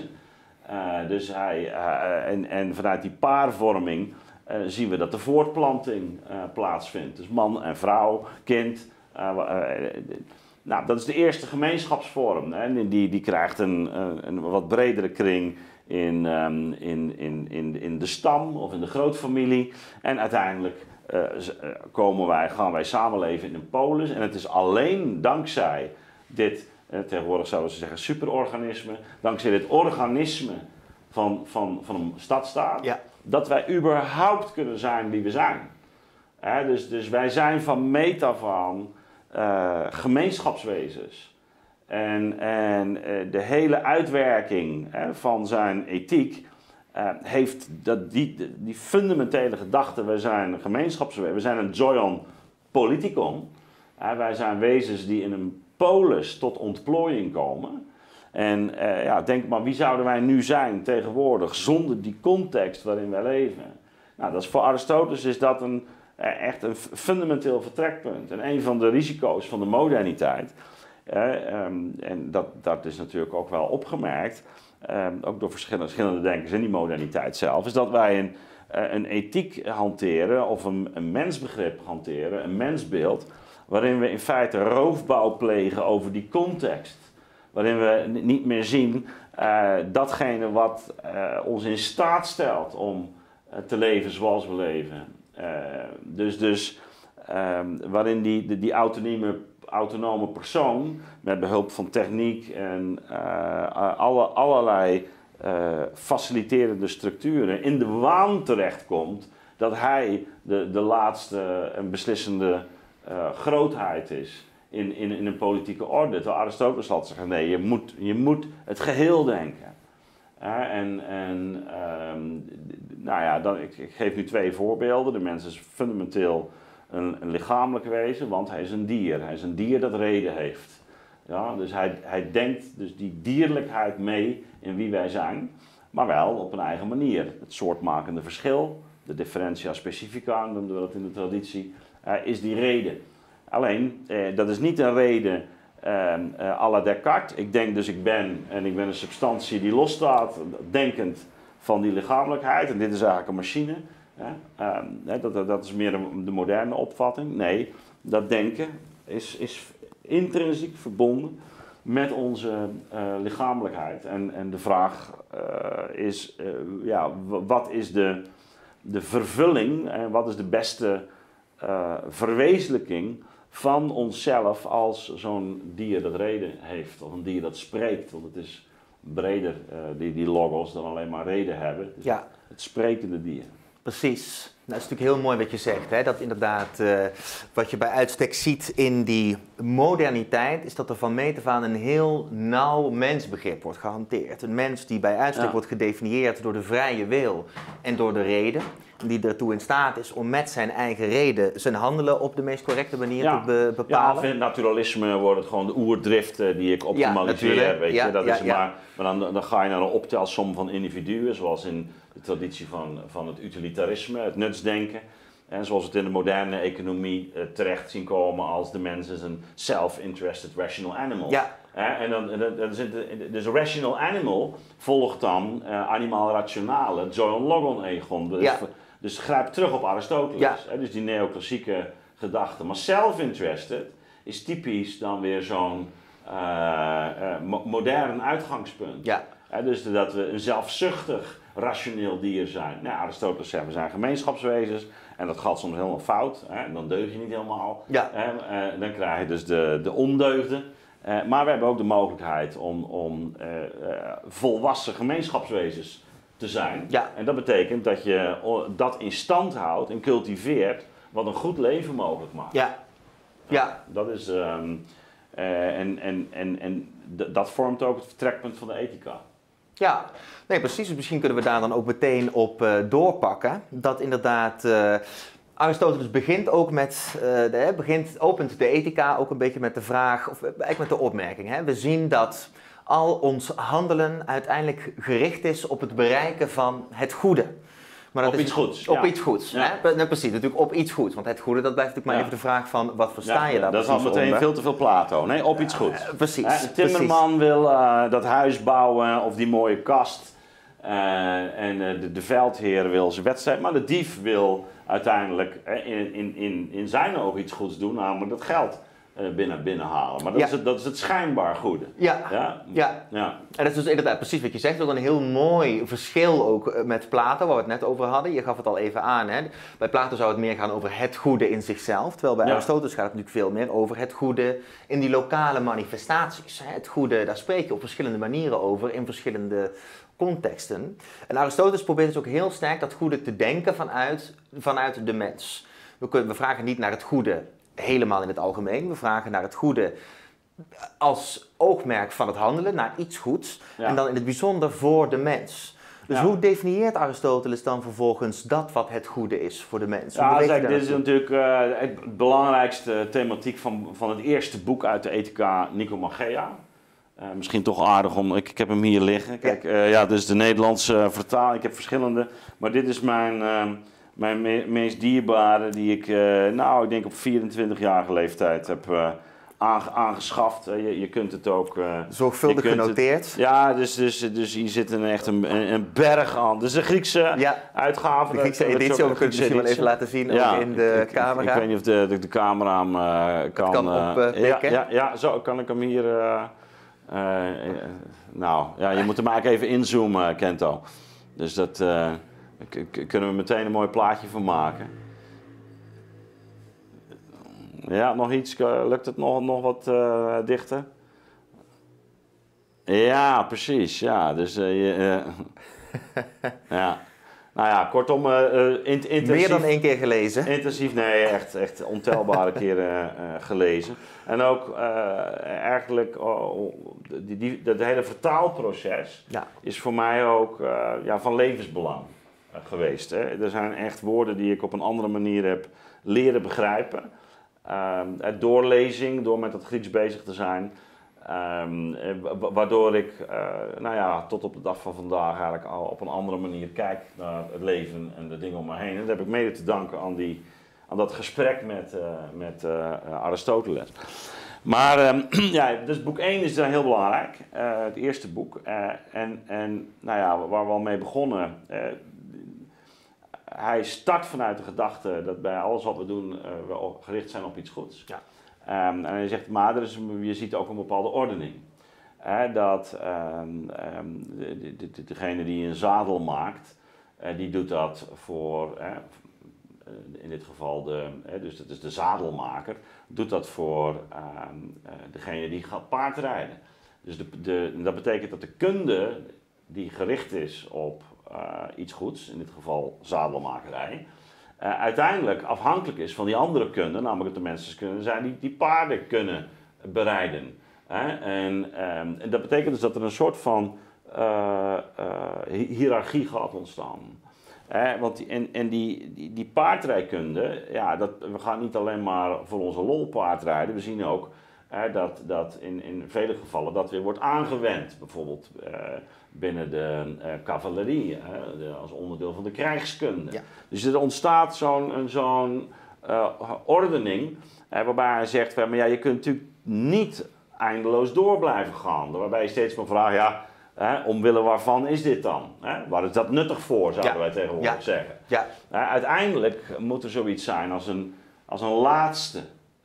Uh, dus hij, uh, en, en vanuit die paarvorming uh, zien we dat de voortplanting uh, plaatsvindt. Dus man en vrouw, kind. Uh, uh, nou, dat is de eerste gemeenschapsvorm. Hè. Die, die krijgt een, een wat bredere kring in, um, in, in, in, in de stam of in de grootfamilie. En uiteindelijk uh, komen wij, gaan wij samenleven in een polis. En het is alleen dankzij dit, uh, tegenwoordig zouden ze zeggen superorganisme, dankzij dit organisme van, van, van een stadstaat, ja, dat wij überhaupt kunnen zijn wie we zijn. Hè, dus, dus wij zijn van meet af aan uh, gemeenschapswezens. En, en uh, de hele uitwerking hè, van zijn ethiek uh, heeft dat, die, die fundamentele gedachte, wij zijn gemeenschapswezens, we zijn een zoion politikon. Uh, wij zijn wezens die in een polis tot ontplooiing komen. En uh, ja, denk maar, wie zouden wij nu zijn tegenwoordig zonder die context waarin wij leven? Nou, dat is, voor Aristoteles is dat een, uh, echt een fundamenteel vertrekpunt. En een van de risico's van de moderniteit, uh, um, en dat, dat is natuurlijk ook wel opgemerkt, um, ook door verschillende, verschillende denkers in die moderniteit zelf, is dat wij een, uh, een ethiek hanteren of een, een mensbegrip hanteren, een mensbeeld, waarin we in feite roofbouw plegen over die context. Waarin we niet meer zien uh, datgene wat uh, ons in staat stelt om uh, te leven zoals we leven. Uh, dus dus um, waarin die, die, die autonome, autonome persoon met behulp van techniek en uh, alle, allerlei uh, faciliterende structuren in de waan terechtkomt dat hij de, de laatste en beslissende uh, grootheid is. In, in, in een politieke orde. Terwijl Aristoteles had zeggen, nee, je moet, je moet het geheel denken. Uh, en en um, nou ja, dan, ik, ik geef nu twee voorbeelden. De mens is fundamenteel een, een lichamelijk wezen, want hij is een dier. Hij is een dier dat reden heeft. Ja, dus hij, hij denkt dus die dierlijkheid mee in wie wij zijn, maar wel op een eigen manier. Het soortmakende verschil, de differentia specifica, noemden we dat in de traditie, uh, is die reden. Alleen, eh, dat is niet een reden eh, eh, à la Descartes. Ik denk dus ik ben en ik ben een substantie die losstaat, denkend van die lichamelijkheid. En dit is eigenlijk een machine. Hè? Uh, dat, dat, dat is meer de, de moderne opvatting. Nee, dat denken is, is intrinsiek verbonden met onze uh, lichamelijkheid. En, en de vraag uh, is, uh, ja, wat is de, de vervulling en wat is de beste uh, verwezenlijking van onszelf als zo'n dier dat reden heeft, of een dier dat spreekt, want het is breder, uh, die, die logos, dan alleen maar reden hebben. Dus ja. Het sprekende dier. Precies. Nou, dat is natuurlijk heel mooi wat je zegt, hè? Dat inderdaad, uh, wat je bij uitstek ziet in die moderniteit, is dat er van meet af aan een heel nauw mensbegrip wordt gehanteerd. Een mens die bij uitstek ja. wordt gedefinieerd door de vrije wil en door de reden. Die ertoe in staat is om met zijn eigen reden zijn handelen op de meest correcte manier ja. te be bepalen. Ja, of in het naturalisme wordt het gewoon de oerdrift die ik optimaliseer, ja, weet je. Ja, dat ja, is ja. Maar, maar dan, dan ga je naar een optelsom van individuen, zoals in de traditie van, van het utilitarisme, het nutsdenken. En zoals we het in de moderne economie uh, terecht zien komen als de mens is een self-interested rational animal. Ja. Eh, en dan, dan, dan zit de, dus rational animal volgt dan uh, animal rationale, zoon logon egon. Dus, ja. dus grijp terug op Aristoteles, ja. hè, dus die neoclassieke gedachte. Maar self-interested is typisch dan weer zo'n uh, uh, mo modern uitgangspunt. Ja. Uh, dus dat we een zelfzuchtig, rationeel dier zijn. Nou, Aristoteles zegt, we zijn gemeenschapswezens. En dat gaat soms helemaal fout. Hè? En dan deug je niet helemaal. Ja. Hè? Uh, dan krijg je dus de, de ondeugden. Uh, maar we hebben ook de mogelijkheid om, om uh, uh, volwassen gemeenschapswezens te zijn. Ja. En dat betekent dat je dat in stand houdt en cultiveert wat een goed leven mogelijk maakt. Ja. Ja. Dat is, um, uh, en en, en, en dat vormt ook het vertrekpunt van de ethica. Ja, nee precies. Dus misschien kunnen we daar dan ook meteen op uh, doorpakken. Dat inderdaad, uh, Aristoteles begint ook met, uh, de, begint, opent de ethica ook een beetje met de vraag, of eigenlijk met de opmerking. Hè. We zien dat al ons handelen uiteindelijk gericht is op het bereiken van het goede. Maar dat op is, iets goeds. Op ja. iets goeds. Ja. Hè? Nee, precies, natuurlijk op iets goeds. Want het goede, dat blijft natuurlijk maar ja. even de vraag van, wat versta ja, je daar dat precies is al meteen onder? veel te veel Plato. Nee, op iets goeds. Uh, precies. Hè, een timmerman wil uh, dat huis bouwen of die mooie kast. Uh, en uh, de, de veldheer wil zijn wedstrijd. Maar de dief wil uiteindelijk uh, in, in, in, in zijn ogen iets goeds doen. Namelijk dat geld uh, binnen, binnenhalen. Maar dat, ja. is het, dat is het schijnbaar goede. Ja. Ja. ja. ja. En dat is dus inderdaad precies wat je zegt. Dat is een heel mooi verschil ook met Plato, waar we het net over hadden. Je gaf het al even aan. Hè? Bij Plato zou het meer gaan over het goede in zichzelf. Terwijl bij ja. Aristoteles gaat het natuurlijk veel meer over het goede in die lokale manifestaties. Hè? Het goede, daar spreek je op verschillende manieren over, in verschillende contexten. En Aristoteles probeert dus ook heel sterk dat goede te denken vanuit, vanuit de mens. We, kunnen, we vragen niet naar het goede helemaal in het algemeen. We vragen naar het goede als oogmerk van het handelen, naar iets goeds. Ja. En dan in het bijzonder voor de mens. Dus ja. hoe definieert Aristoteles dan vervolgens dat wat het goede is voor de mens? Ja, zeg, dit is natuurlijk uh, het belangrijkste thematiek van, van het eerste boek uit de Ethica, Nicomachea. Uh, misschien toch aardig om, ik, ik heb hem hier liggen. Kijk, uh, ja, dit is de Nederlandse uh, vertaling. Ik heb verschillende, maar dit is mijn, uh, mijn me meest dierbare die ik, uh, nou, ik denk op vierentwintigjarige leeftijd heb uh, aange aangeschaft. Uh, je, je kunt het ook... Uh, Zorgvuldig genoteerd. Het, ja, dus, dus, dus hier zit een, echt een, een berg aan. Dus de Griekse ja, uitgave. De Griekse editie, we kunnen het misschien wel even laten zien ja, ook in de ik, camera. Ik, ik weet niet of de, de, de camera hem uh, kan... kan op, uh, ja, ja, ja, zo kan ik hem hier... Uh, Uh, uh, nou, ja, je moet er maar even inzoomen, Kento. Dus dat uh, kunnen we meteen een mooi plaatje van maken. Ja, nog iets? Lukt het nog, nog wat uh, dichter? Ja, precies. Ja, dus uh, je, uh, ja. Nou ja, kortom, uh, int intensief... Meer dan één keer gelezen? Intensief, nee, echt, echt ontelbare keren uh, gelezen. En ook uh, eigenlijk, uh, die, die, dat hele vertaalproces ja. is voor mij ook uh, ja, van levensbelang uh, geweest. Hè. Er zijn echt woorden die ik op een andere manier heb leren begrijpen. Uh, doorlezing, door met het Grieks bezig te zijn. Um, waardoor ik, uh, nou ja, tot op de dag van vandaag eigenlijk al op een andere manier kijk naar het leven en de dingen om me heen. En dat heb ik mede te danken aan, die, aan dat gesprek met, uh, met uh, Aristoteles. Maar, um, ja, dus boek één is dan heel belangrijk, uh, het eerste boek. Uh, en, en, nou ja, waar we al mee begonnen, uh, hij start vanuit de gedachte dat bij alles wat we doen, uh, we gericht zijn op iets goeds. Ja. Um, en hij zegt, maar er is, je ziet ook een bepaalde ordening. He, dat um, um, de, de, de, degene die een zadel maakt, uh, die doet dat voor, uh, in dit geval, de, uh, dus dat is de zadelmaker, doet dat voor um, uh, degene die gaat paardrijden. Dus de, de, dat betekent dat de kunde die gericht is op uh, iets goeds, in dit geval zadelmakerij, Uh, uiteindelijk afhankelijk is van die andere kunde, namelijk dat de mensen kunnen zijn die die paarden kunnen bereiden. Hè? En, um, en dat betekent dus dat er een soort van uh, uh, hiërarchie gaat ontstaan. Hè? Want die, en en die, die, die paardrijkunde, ja, dat, we gaan niet alleen maar voor onze lol paardrijden, we zien ook uh, dat, dat in, in vele gevallen dat weer wordt aangewend. Bijvoorbeeld uh, binnen de uh, cavalerie, hè, de, als onderdeel van de krijgskunde. Ja. Dus er ontstaat zo'n zo'n uh, ordening, uh, waarbij hij zegt, maar ja, je kunt natuurlijk niet eindeloos door blijven gaan. Waarbij je steeds maar vraagt, ja, hè, omwille waarvan is dit dan? Hè? Waar is dat nuttig voor, zouden ja. wij tegenwoordig ja. zeggen. Ja. Uh, uiteindelijk moet er zoiets zijn als een, als een laatste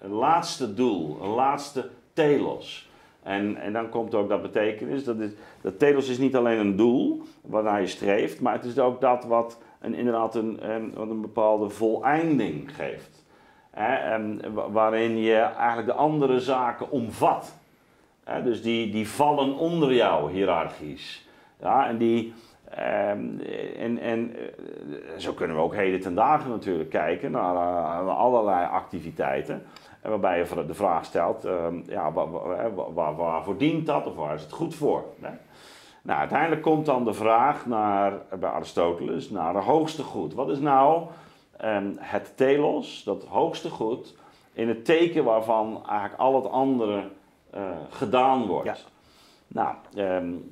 een laatste doel, een laatste telos. En, en dan komt ook dat betekenis, dat, is, dat telos is niet alleen een doel waarnaar je streeft, maar het is ook dat wat een, inderdaad een, een, een bepaalde voleinding geeft. Hè, en waarin je eigenlijk de andere zaken omvat. Hè, dus die, die vallen onder jou hiërarchisch. Ja, en, die, um, en, en zo kunnen we ook heden ten dagen natuurlijk kijken naar, naar allerlei activiteiten. Waarbij je de vraag stelt, uh, ja, waar, waar, waar, waarvoor dient dat of waar is het goed voor? Hè? Nou, uiteindelijk komt dan de vraag naar, bij Aristoteles naar het hoogste goed. Wat is nou um, het telos, dat hoogste goed, in het teken waarvan eigenlijk al het andere uh, gedaan wordt? Ja. Nou, um,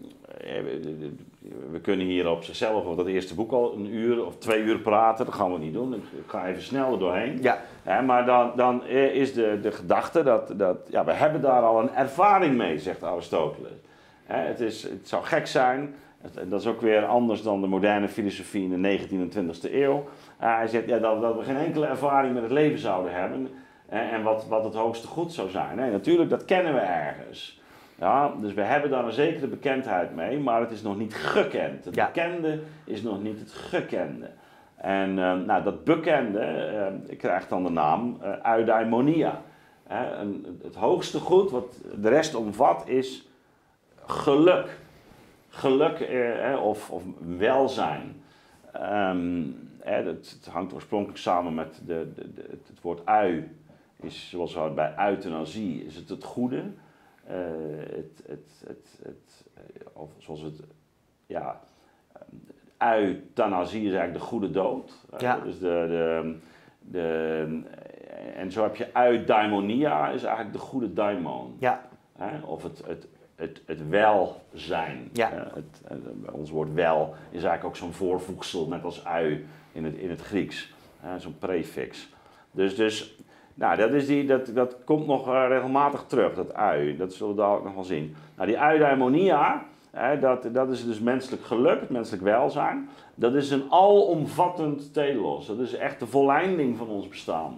we kunnen hier op zichzelf over dat eerste boek al een uur of twee uur praten. Dat gaan we niet doen. Ik ga even snel er doorheen. Ja. He, maar dan, dan is de, de gedachte dat, dat ja, we hebben daar al een ervaring mee, zegt Aristoteles. He, het, is, het zou gek zijn. Het, dat is ook weer anders dan de moderne filosofie in de negentiende en twintigste eeuw. Uh, hij zegt ja, dat, dat we geen enkele ervaring met het leven zouden hebben. Uh, en wat, wat het hoogste goed zou zijn. Nee, natuurlijk, dat kennen we ergens. Ja, dus we hebben daar een zekere bekendheid mee, maar het is nog niet gekend. Het ja. bekende is nog niet het gekende. En uh, nou, dat bekende uh, krijgt dan de naam uh, eudaimonia. Uh, een, het hoogste goed, wat de rest omvat, is geluk. Geluk uh, of, of welzijn. Um, uh, het, het hangt oorspronkelijk samen met de, de, de, het woord ui. Is, zoals we bij euthanasie, is het het goede. Uh, het, het, het, het, of zoals het, ja, euthanasie is eigenlijk de goede dood. Ja. Uh, dus de, de, de, en zo heb je eudaimonia, is eigenlijk de goede daimon. Ja. Uh, of het, het, het, het welzijn. Ja. Uh, het, uh, ons woord wel is eigenlijk ook zo'n voorvoegsel, net als ui in het, in het Grieks. Uh, zo'n prefix. Dus, dus Nou, dat, is die, dat, dat komt nog uh, regelmatig terug, dat ui. Dat zullen we dadelijk nog wel zien. Nou, die eudaimonia, hè, dat, dat is dus menselijk geluk, het menselijk welzijn. Dat is een alomvattend telos. Dat is echt de volleinding van ons bestaan.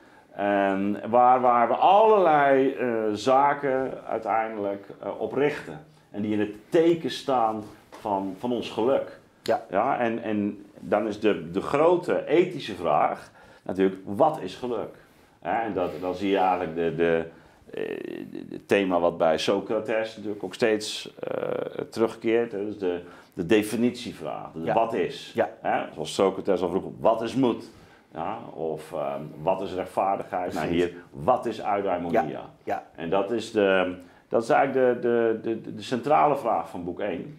En waar, waar we allerlei uh, zaken uiteindelijk uh, op richten. En die in het teken staan van, van ons geluk. Ja. Ja, en, en dan is de, de grote ethische vraag natuurlijk, wat is geluk? Ja, en dat, dan zie je eigenlijk de, de, de, de thema wat bij Socrates natuurlijk ook steeds uh, terugkeert. Hè? Dus de, de definitievraag. Dus ja. Wat is? Ja. Ja, zoals Socrates al vroeg, wat is moed? Ja, of uh, wat is rechtvaardigheid? Precies. Nou hier, wat is eudaimonia? Ja. Ja. En dat is, de, dat is eigenlijk de, de, de, de centrale vraag van boek één.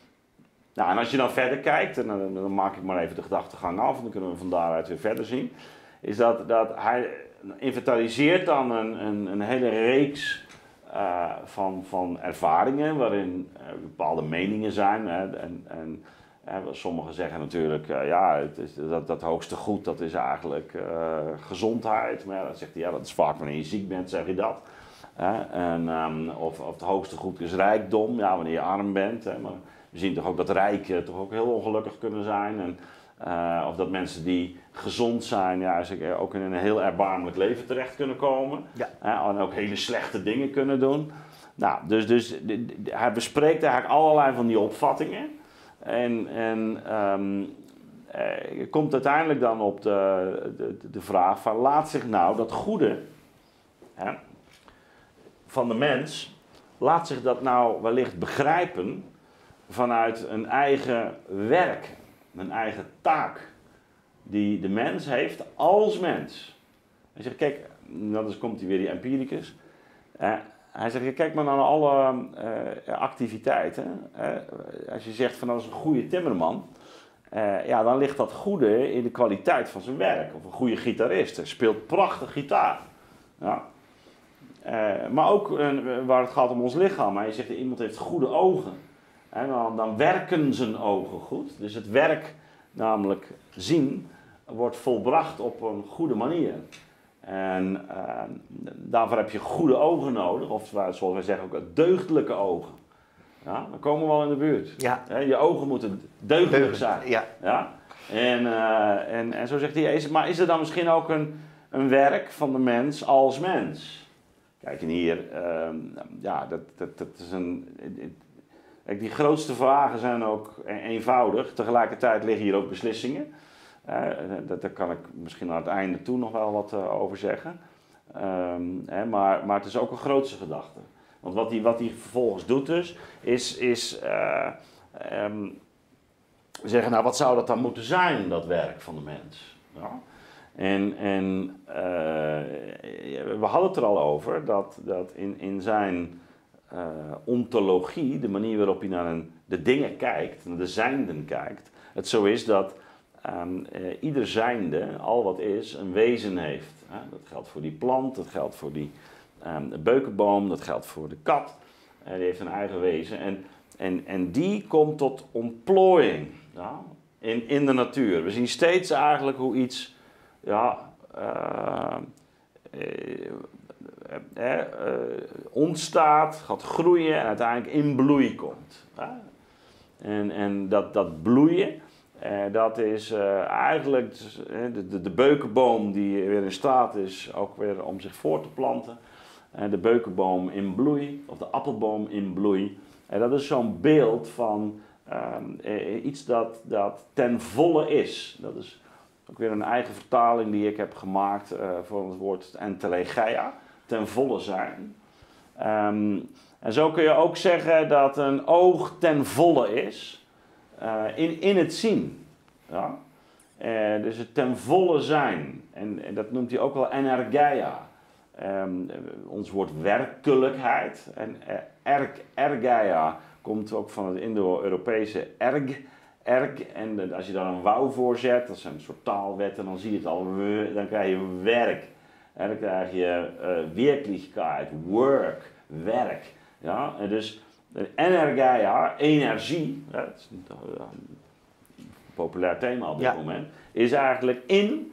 Nou, en als je dan verder kijkt, en dan, dan maak ik maar even de gedachtegang af, en dan kunnen we van daaruit weer verder zien, is dat, dat hij inventariseert dan een, een, een hele reeks uh, van, van ervaringen waarin uh, bepaalde meningen zijn. Hè, en, en uh, sommigen zeggen natuurlijk, uh, ja, het is, dat, dat hoogste goed dat is eigenlijk uh, gezondheid. Maar ja, dan zegt hij, ja, dat is vaak wanneer je ziek bent, zeg je dat. Uh, en, um, of, of het hoogste goed is rijkdom, ja, wanneer je arm bent. Hè, maar we zien toch ook dat rijken toch ook heel ongelukkig kunnen zijn. En, Uh, of dat mensen die gezond zijn, ja, ook in een heel erbarmelijk leven terecht kunnen komen. Ja. Uh, en ook hele slechte dingen kunnen doen. Nou, dus, dus de, de, hij bespreekt eigenlijk allerlei van die opvattingen. En, en um, uh, je komt uiteindelijk dan op de, de, de vraag van, laat zich nou dat goede hè, van de mens, laat zich dat nou wellicht begrijpen vanuit een eigen werk. Een eigen taak die de mens heeft als mens. Hij zegt, kijk, dan komt hij weer die empiricus. Uh, hij zegt, kijk maar naar alle uh, activiteiten. Uh, als je zegt van dat is een goede timmerman, uh, ja, dan ligt dat goede in de kwaliteit van zijn werk. Of een goede gitarist, hij speelt prachtig gitaar. Ja. Uh, maar ook uh, waar het gaat om ons lichaam. Hij zegt, iemand heeft goede ogen. En dan, dan werken zijn ogen goed. Dus het werk, namelijk zien, wordt volbracht op een goede manier. En uh, daarvoor heb je goede ogen nodig. Of zoals wij zeggen ook deugdelijke ogen. Ja, dan komen we wel in de buurt. Ja. Je ogen moeten deugdelijk zijn. Ja. Ja? En, uh, en, en zo zegt hij, is, maar is er dan misschien ook een, een werk van de mens als mens. Kijk, en hier, uh, ja, dat, dat, dat is een... Kijk, die grootste vragen zijn ook eenvoudig. Tegelijkertijd liggen hier ook beslissingen. Uh, dat, daar kan ik misschien aan het einde toe nog wel wat uh, over zeggen. Um, hè, maar, maar het is ook een grootste gedachte. Want wat hij wat vervolgens doet dus, is, is uh, um, zeggen, nou wat zou dat dan moeten zijn, dat werk van de mens? Ja? En, en uh, we hadden het er al over, dat, dat in, in zijn uh, ontologie, de manier waarop hij naar een, de dingen kijkt, naar de zijnden kijkt, het zo is dat um, uh, ieder zijnde, al wat is, een wezen heeft. Hè? Dat geldt voor die plant, dat geldt voor die um, beukenboom, dat geldt voor de kat. Uh, die heeft een eigen wezen en, en, en die komt tot ontplooiing, ja? in, in de natuur. We zien steeds eigenlijk hoe iets... Ja, uh, uh, uh, uh, ontstaat, gaat groeien en uiteindelijk in bloei komt. Uh. En, en dat, dat bloeien, uh, dat is uh, eigenlijk de, de, de beukenboom die weer in staat is ook weer om zich voor te planten. Uh, de beukenboom in bloei, of de appelboom in bloei. En dat is zo'n beeld van uh, uh, iets dat, dat ten volle is. Dat is ook weer een eigen vertaling die ik heb gemaakt uh, voor het woord entelegeia, ten volle zijn. Um, en zo kun je ook zeggen dat een oog ten volle is uh, in, in het zien. Ja? Uh, dus het ten volle zijn. En, en dat noemt hij ook wel energeia. Um, ons woord werkelijkheid. En uh, erg, ergeia komt ook van het Indo-Europese erg. Erg, en als je daar een wou voor zet, dat zijn een soort taalwetten, dan zie je het al, dan krijg je werk. En dan krijg je uh, werkelijkheid, work, werk. Ja? En dus energeia, energie, ja, dat is een, een populair thema op dit ja. moment, is eigenlijk in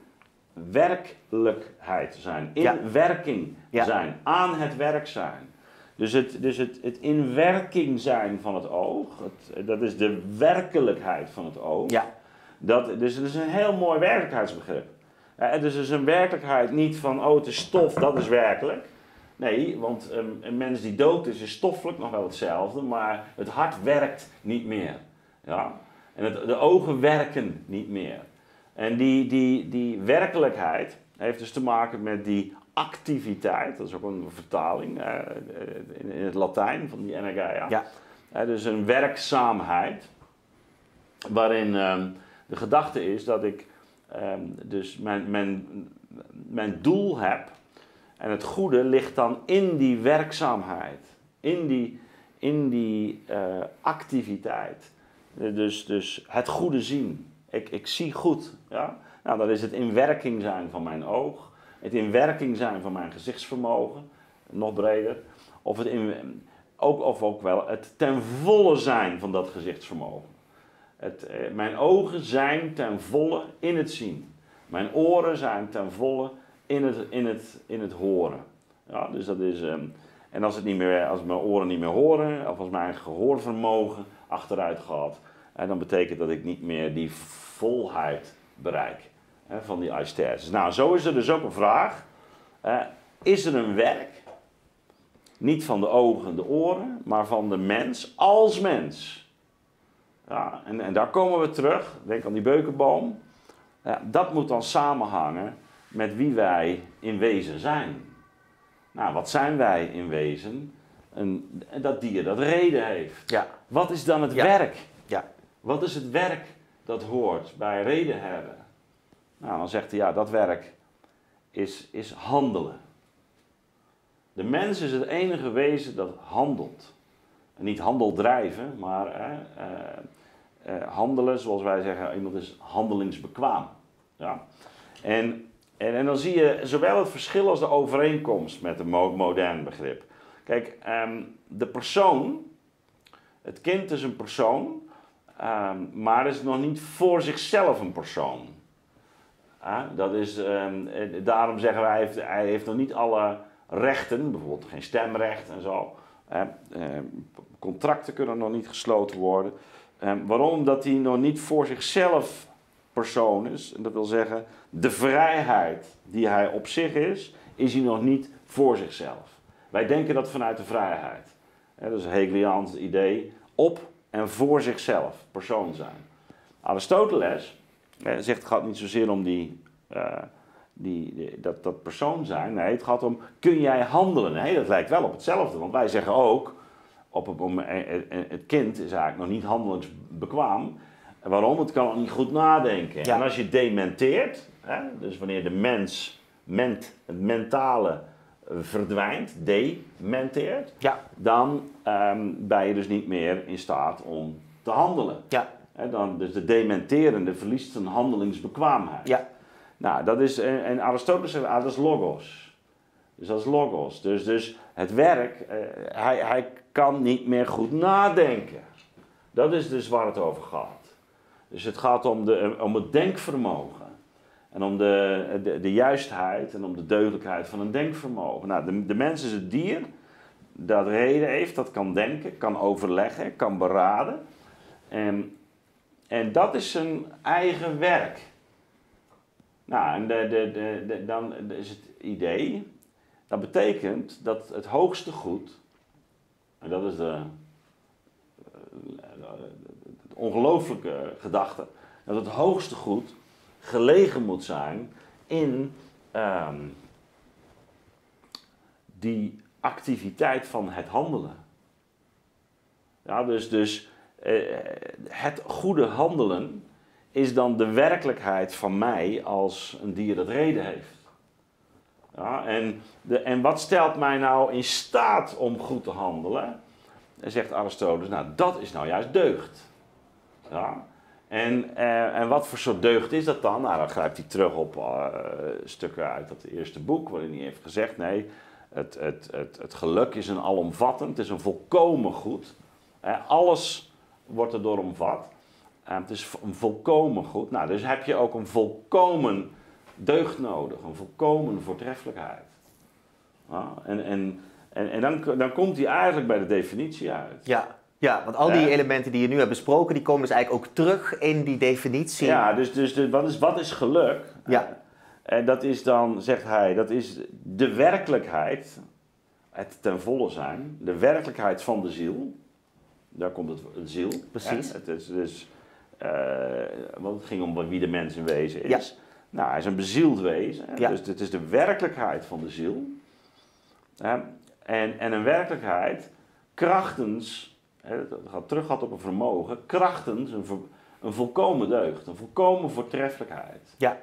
werkelijkheid zijn, in ja. werking ja. zijn, aan het werk zijn. Dus het, dus het, het in werking zijn van het oog, het, dat is de werkelijkheid van het oog. Ja. Dat, dus het is een heel mooi werkelijkheidsbegrip. Ja, het is dus een werkelijkheid niet van, oh het is stof, dat is werkelijk. Nee, want um, een mens die dood is, is stoffelijk nog wel hetzelfde, maar het hart werkt niet meer. Ja? En het, de ogen werken niet meer. En die, die, die werkelijkheid heeft dus te maken met die activiteit, dat is ook een vertaling uh, in, in het Latijn van die energeia. Ja. Uh, dus een werkzaamheid, waarin um, de gedachte is dat ik um, dus mijn, mijn, mijn doel heb en het goede ligt dan in die werkzaamheid, in die, in die uh, activiteit. Uh, dus, dus het goede zien. Ik, ik zie goed. Ja? Nou, dat is het in werking zijn van mijn oog. Het in werking zijn van mijn gezichtsvermogen, nog breder. Of, het in, ook, of ook wel het ten volle zijn van dat gezichtsvermogen. Het, eh, mijn ogen zijn ten volle in het zien. Mijn oren zijn ten volle in het, in het, in het horen. Ja, dus dat is, um, en als, het niet meer, als mijn oren niet meer horen, of als mijn gehoorvermogen achteruit gaat, eh, dan betekent dat ik niet meer die volheid bereik. Hè, van die aesthesis. Nou, zo is er dus ook een vraag. Uh, is er een werk, niet van de ogen en de oren, maar van de mens als mens? Ja, en, en daar komen we terug, denk aan die beukenboom. Ja, dat moet dan samenhangen met wie wij in wezen zijn. Nou, wat zijn wij in wezen? Een, dat dier dat reden heeft. Ja. Wat is dan het ja. werk? Ja. Wat is het werk dat hoort bij reden hebben? Nou, dan zegt hij, ja, dat werk is, is handelen. De mens is het enige wezen dat handelt. En niet handel drijven, maar eh, eh, eh, handelen, zoals wij zeggen, iemand is handelingsbekwaam. Ja? En, en, en dan zie je zowel het verschil als de overeenkomst met een mo- modern begrip. Kijk, um, de persoon, het kind is een persoon, um, maar is nog niet voor zichzelf een persoon. Ja, dat is, um, daarom zeggen wij, hij heeft, hij heeft nog niet alle rechten, bijvoorbeeld geen stemrecht en zo. Uh, uh, contracten kunnen nog niet gesloten worden. Uh, waarom? Omdat hij nog niet voor zichzelf persoon is. En dat wil zeggen, de vrijheid die hij op zich is, is hij nog niet voor zichzelf. Wij denken dat vanuit de vrijheid. He, dat is een Hegeliaans idee, op en voor zichzelf persoon zijn. Aristoteles eh, zegt het gaat niet zozeer om die, uh, die, die, dat, dat persoon zijn. Nee, het gaat om, kun jij handelen? Nee, dat lijkt wel op hetzelfde. Want wij zeggen ook, op, op, om, het kind is eigenlijk nog niet handelingsbekwaam. Waarom? Het kan nog niet goed nadenken. Ja. En als je dementeert, hè, dus wanneer de mens ment, het mentale verdwijnt, dementeert, ja. dan um, ben je dus niet meer in staat om te handelen. Ja. He, dan, dus de dementerende verliest zijn handelingsbekwaamheid. Ja. Nou, dat is, en, en Aristoteles zegt, ah, dat is logos. Dus dat is logos. Dus, dus het werk, uh, hij, hij kan niet meer goed nadenken. Dat is dus waar het over gaat. Dus het gaat om, de, om het denkvermogen. En om de, de, de juistheid en om de deugdelijkheid van een denkvermogen. Nou, de, de mens is het dier dat reden heeft, dat kan denken, kan overleggen, kan beraden. En, en dat is zijn eigen werk. Nou, en de, de, de, de, dan is het idee, dat betekent dat het hoogste goed, en dat is de, de, de ongelooflijke gedachte, dat het hoogste goed gelegen moet zijn in um, die activiteit van het handelen. Ja, dus, dus uh, het goede handelen is dan de werkelijkheid van mij als een dier dat reden heeft. Ja, en, de, en wat stelt mij nou in staat om goed te handelen? En zegt Aristoteles, nou dat is nou juist deugd. Ja. En, uh, en wat voor soort deugd is dat dan? Nou, dan grijpt hij terug op uh, stukken uit dat eerste boek, waarin hij heeft gezegd, nee, het, het, het, het geluk is een alomvattend, het is een volkomen goed. Uh, alles wordt erdoor omvat. Uh, het is een volkomen goed. Nou, dus heb je ook een volkomen deugd nodig, een volkomen voortreffelijkheid. Uh, en en, en, en dan, dan komt hij eigenlijk bij de definitie uit. Ja. Ja, want al die ja. elementen die je nu hebt besproken, die komen dus eigenlijk ook terug in die definitie. Ja, dus, dus de, wat, is, wat is geluk? Ja. En dat is dan, zegt hij, dat is de werkelijkheid, het ten volle zijn, de werkelijkheid van de ziel. Daar komt het, het ziel. Precies. Ja, het is dus, uh, want het ging om wie de mens in wezen is. Ja. Nou, hij is een bezield wezen, ja. Dus het is de werkelijkheid van de ziel. Ja. En, en een werkelijkheid krachtens... Het gaat terug gaat op een vermogen, krachtens een, een volkomen deugd, een volkomen voortreffelijkheid. Ja.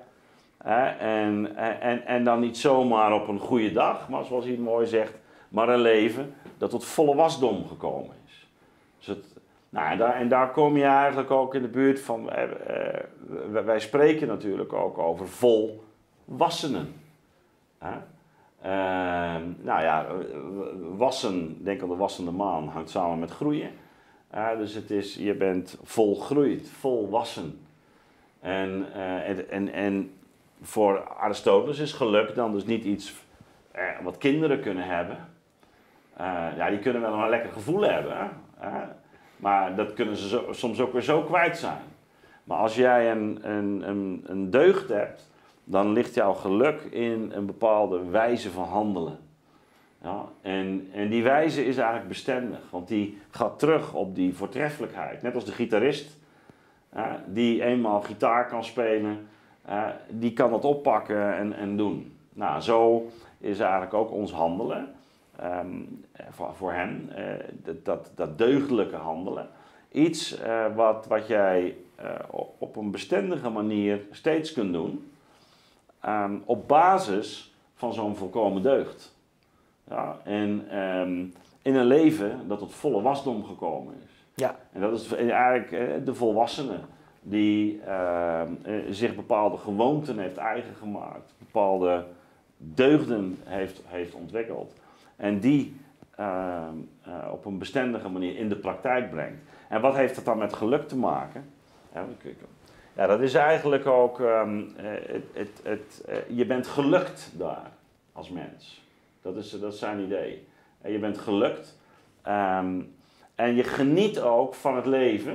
En, en, en dan niet zomaar op een goede dag, maar zoals hij het mooi zegt, maar een leven dat tot volle wasdom gekomen is. Dus het, nou, en, daar, en daar kom je eigenlijk ook in de buurt van, eh, eh, wij spreken natuurlijk ook over volwassenen. Eh? Uh, nou ja, wassen, denk aan de wassende maan, hangt samen met groeien. Uh, dus het is, je bent volgroeid, volwassen. En, uh, en, en, en voor Aristoteles is geluk dan dus niet iets uh, wat kinderen kunnen hebben. Uh, ja, die kunnen wel een lekker gevoel hebben, uh, maar dat kunnen ze zo, soms ook weer zo kwijt zijn. Maar als jij een, een, een, een deugd hebt, dan ligt jouw geluk in een bepaalde wijze van handelen. Ja, en, en die wijze is eigenlijk bestendig, want die gaat terug op die voortreffelijkheid. Net als de gitarist, ja, die eenmaal gitaar kan spelen, ja, die kan dat oppakken en, en doen. Nou, zo is eigenlijk ook ons handelen, um, voor, voor hen, uh, dat, dat, dat deugdelijke handelen. Iets uh, wat, wat jij uh, op een bestendige manier steeds kunt doen. Um, op basis van zo'n volkomen deugd. Ja, en um, in een leven dat tot volle wasdom gekomen is. Ja. En dat is eigenlijk eh, de volwassene die uh, zich bepaalde gewoonten heeft eigen gemaakt. Bepaalde deugden heeft, heeft ontwikkeld. En die uh, uh, op een bestendige manier in de praktijk brengt. En wat heeft dat dan met geluk te maken? Ja, Ja, dat is eigenlijk ook, um, het, het, het, uh, je bent gelukt daar als mens. Dat is, dat is zijn idee. En je bent gelukt um, en je geniet ook van het leven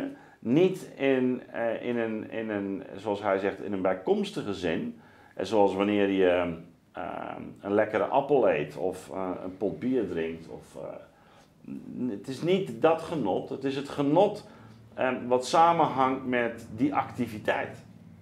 niet in, uh, in, een, in een, zoals hij zegt, in een bijkomstige zin. En zoals wanneer je uh, een lekkere appel eet of uh, een pot bier drinkt. Of, uh, het is niet dat genot, het is het genot uh, wat samenhangt met die activiteit.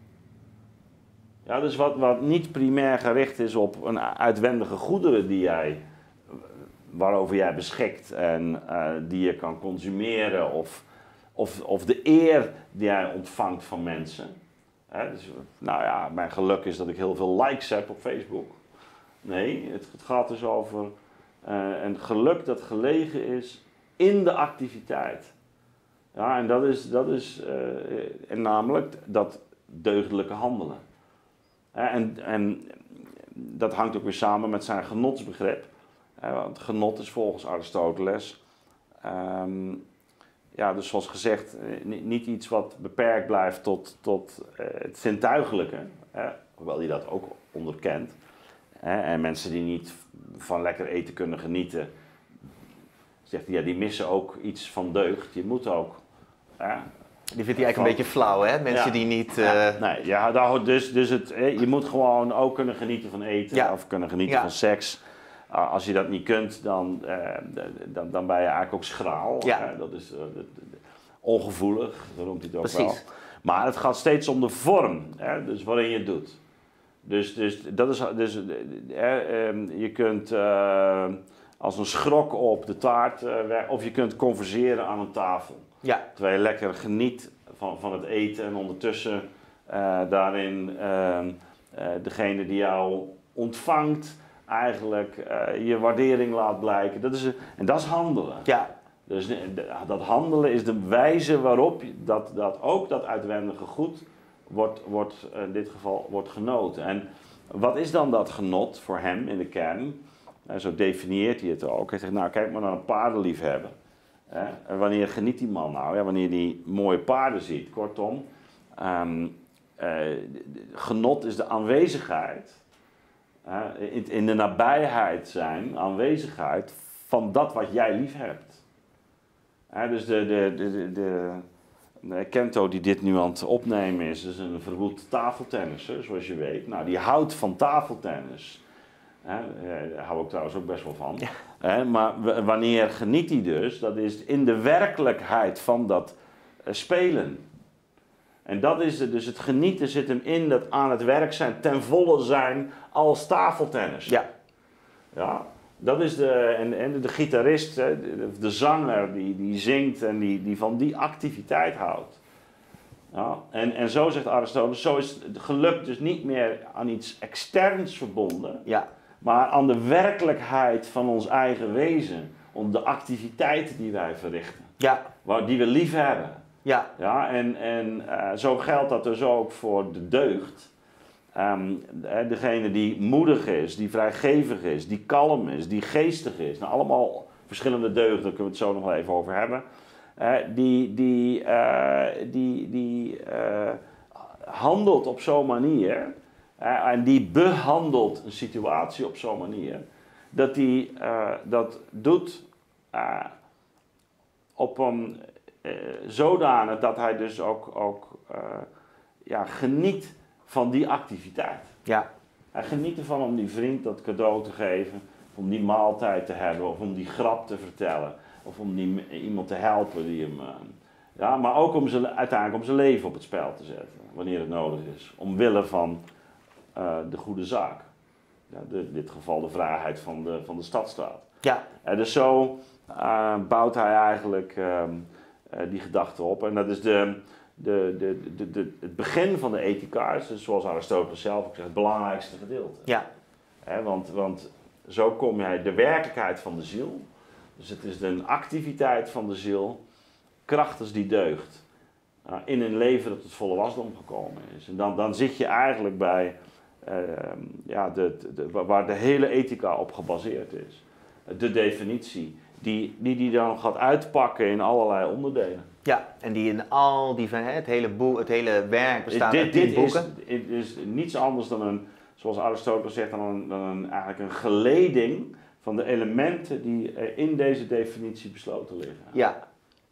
Ja, dus wat, wat niet primair gericht is op een uitwendige goederen die jij, waarover jij beschikt en uh, die je kan consumeren, of, of, of de eer die jij ontvangt van mensen. Hè, dus, nou ja, mijn geluk is dat ik heel veel likes heb op Facebook. Nee, het, het gaat dus over uh, een geluk dat gelegen is in de activiteit. Ja, en dat is, dat is uh, en namelijk dat deugdelijke handelen. En, en dat hangt ook weer samen met zijn genotsbegrip. Want genot is volgens Aristoteles, um, ja, dus zoals gezegd, niet iets wat beperkt blijft tot, tot uh, het zintuigelijke. Hè, hoewel hij dat ook onderkent. Hè, en mensen die niet van lekker eten kunnen genieten, zegt hij, ja, die missen ook iets van deugd. Je moet ook... Hè, die vindt hij eigenlijk een beetje flauw, hè? Mensen ja. die niet... Uh... Ja, nee, ja, dus, dus het, je moet gewoon ook kunnen genieten van eten, ja. of kunnen genieten ja. van seks. Uh, als je dat niet kunt, dan, uh, dan, dan ben je eigenlijk ook schraal. Ja. Uh, dat is uh, de, de, de, ongevoelig, zo noemt hij het ook Precies. wel. Maar het gaat steeds om de vorm, hè, dus waarin je het doet. Dus, dus dat is... Dus, uh, uh, je kunt uh, als een schrok op de taart, uh, of je kunt converseren aan een tafel. Ja. Terwijl je lekker geniet van, van het eten en ondertussen uh, daarin uh, uh, degene die jou ontvangt eigenlijk uh, je waardering laat blijken. Dat is, en dat is handelen. Ja. Dus dat handelen is de wijze waarop dat, dat ook dat uitwendige goed wordt, wordt, in dit geval wordt genoten. En wat is dan dat genot voor hem in de kern? Uh, zo definieert hij het ook. Hij zegt, nou kijk maar naar een paardenliefhebber. Hè? En wanneer geniet die man nou? Ja, wanneer hij mooie paarden ziet. Kortom, um, uh, genot is de aanwezigheid, uh, in, in de nabijheid zijn, aanwezigheid van dat wat jij lief hebt. Uh, dus de, de, de, de, de, de Kento die dit nu aan het opnemen is, is een verwoed tafeltennisser, zoals je weet. Nou, die houdt van tafeltennis. Hè, daar hou ik trouwens ook best wel van. Ja. Hè, maar w- wanneer geniet hij dus? Dat is in de werkelijkheid van dat uh, spelen. En dat is het, dus het genieten zit hem in dat aan het werk zijn, ten volle zijn als tafeltennis. Ja. Ja, dat is de, en, en de gitarist, hè, de, de zanger die, die zingt en die, die van die activiteit houdt. Ja, en, en zo zegt Aristoteles, zo is het geluk dus niet meer aan iets externs verbonden. Ja. Maar aan de werkelijkheid van ons eigen wezen. Om de activiteiten die wij verrichten. Ja. Waar, die we lief hebben. Ja. Ja, en en uh, zo geldt dat dus ook voor de deugd. Um, degene die moedig is, die vrijgevig is, die kalm is, die geestig is. Nou, allemaal verschillende deugden, daar kunnen we het zo nog wel even over hebben. Uh, die die, uh, die, die uh, handelt op zo'n manier... Uh, en die behandelt een situatie op zo'n manier dat hij uh, dat doet uh, op een uh, zodanig dat hij dus ook, ook uh, ja, geniet van die activiteit. Ja. Hij geniet ervan om die vriend dat cadeau te geven, om die maaltijd te hebben, of om die grap te vertellen, of om die, iemand te helpen die hem... Uh, ja, maar ook om zijn, uiteindelijk om zijn leven op het spel te zetten, wanneer het nodig is, omwille van Uh, de goede zaak. Ja, de, in dit geval de vrijheid van de, van de stadstaat. Ja. En dus zo uh, bouwt hij eigenlijk uh, uh, die gedachte op. En dat is de, de, de, de, de, het begin van de ethica, is dus zoals Aristoteles zelf ook zegt, het belangrijkste gedeelte. Ja. He, want, want zo kom je de werkelijkheid van de ziel. Dus het is een activiteit van de ziel, krachtens die deugd. Uh, in een leven dat tot volle wasdom gekomen is. En dan, dan zit je eigenlijk bij... Uh, ja, de, de, waar de hele ethica op gebaseerd is. De definitie, die, die die dan gaat uitpakken in allerlei onderdelen. Ja, en die in al die, het hele, boek, het hele werk bestaat dit, uit tien dit boeken. Is, dit is niets anders dan een, zoals Aristoteles zegt, dan een, dan een, eigenlijk een geleding van de elementen die in deze definitie besloten liggen. Ja,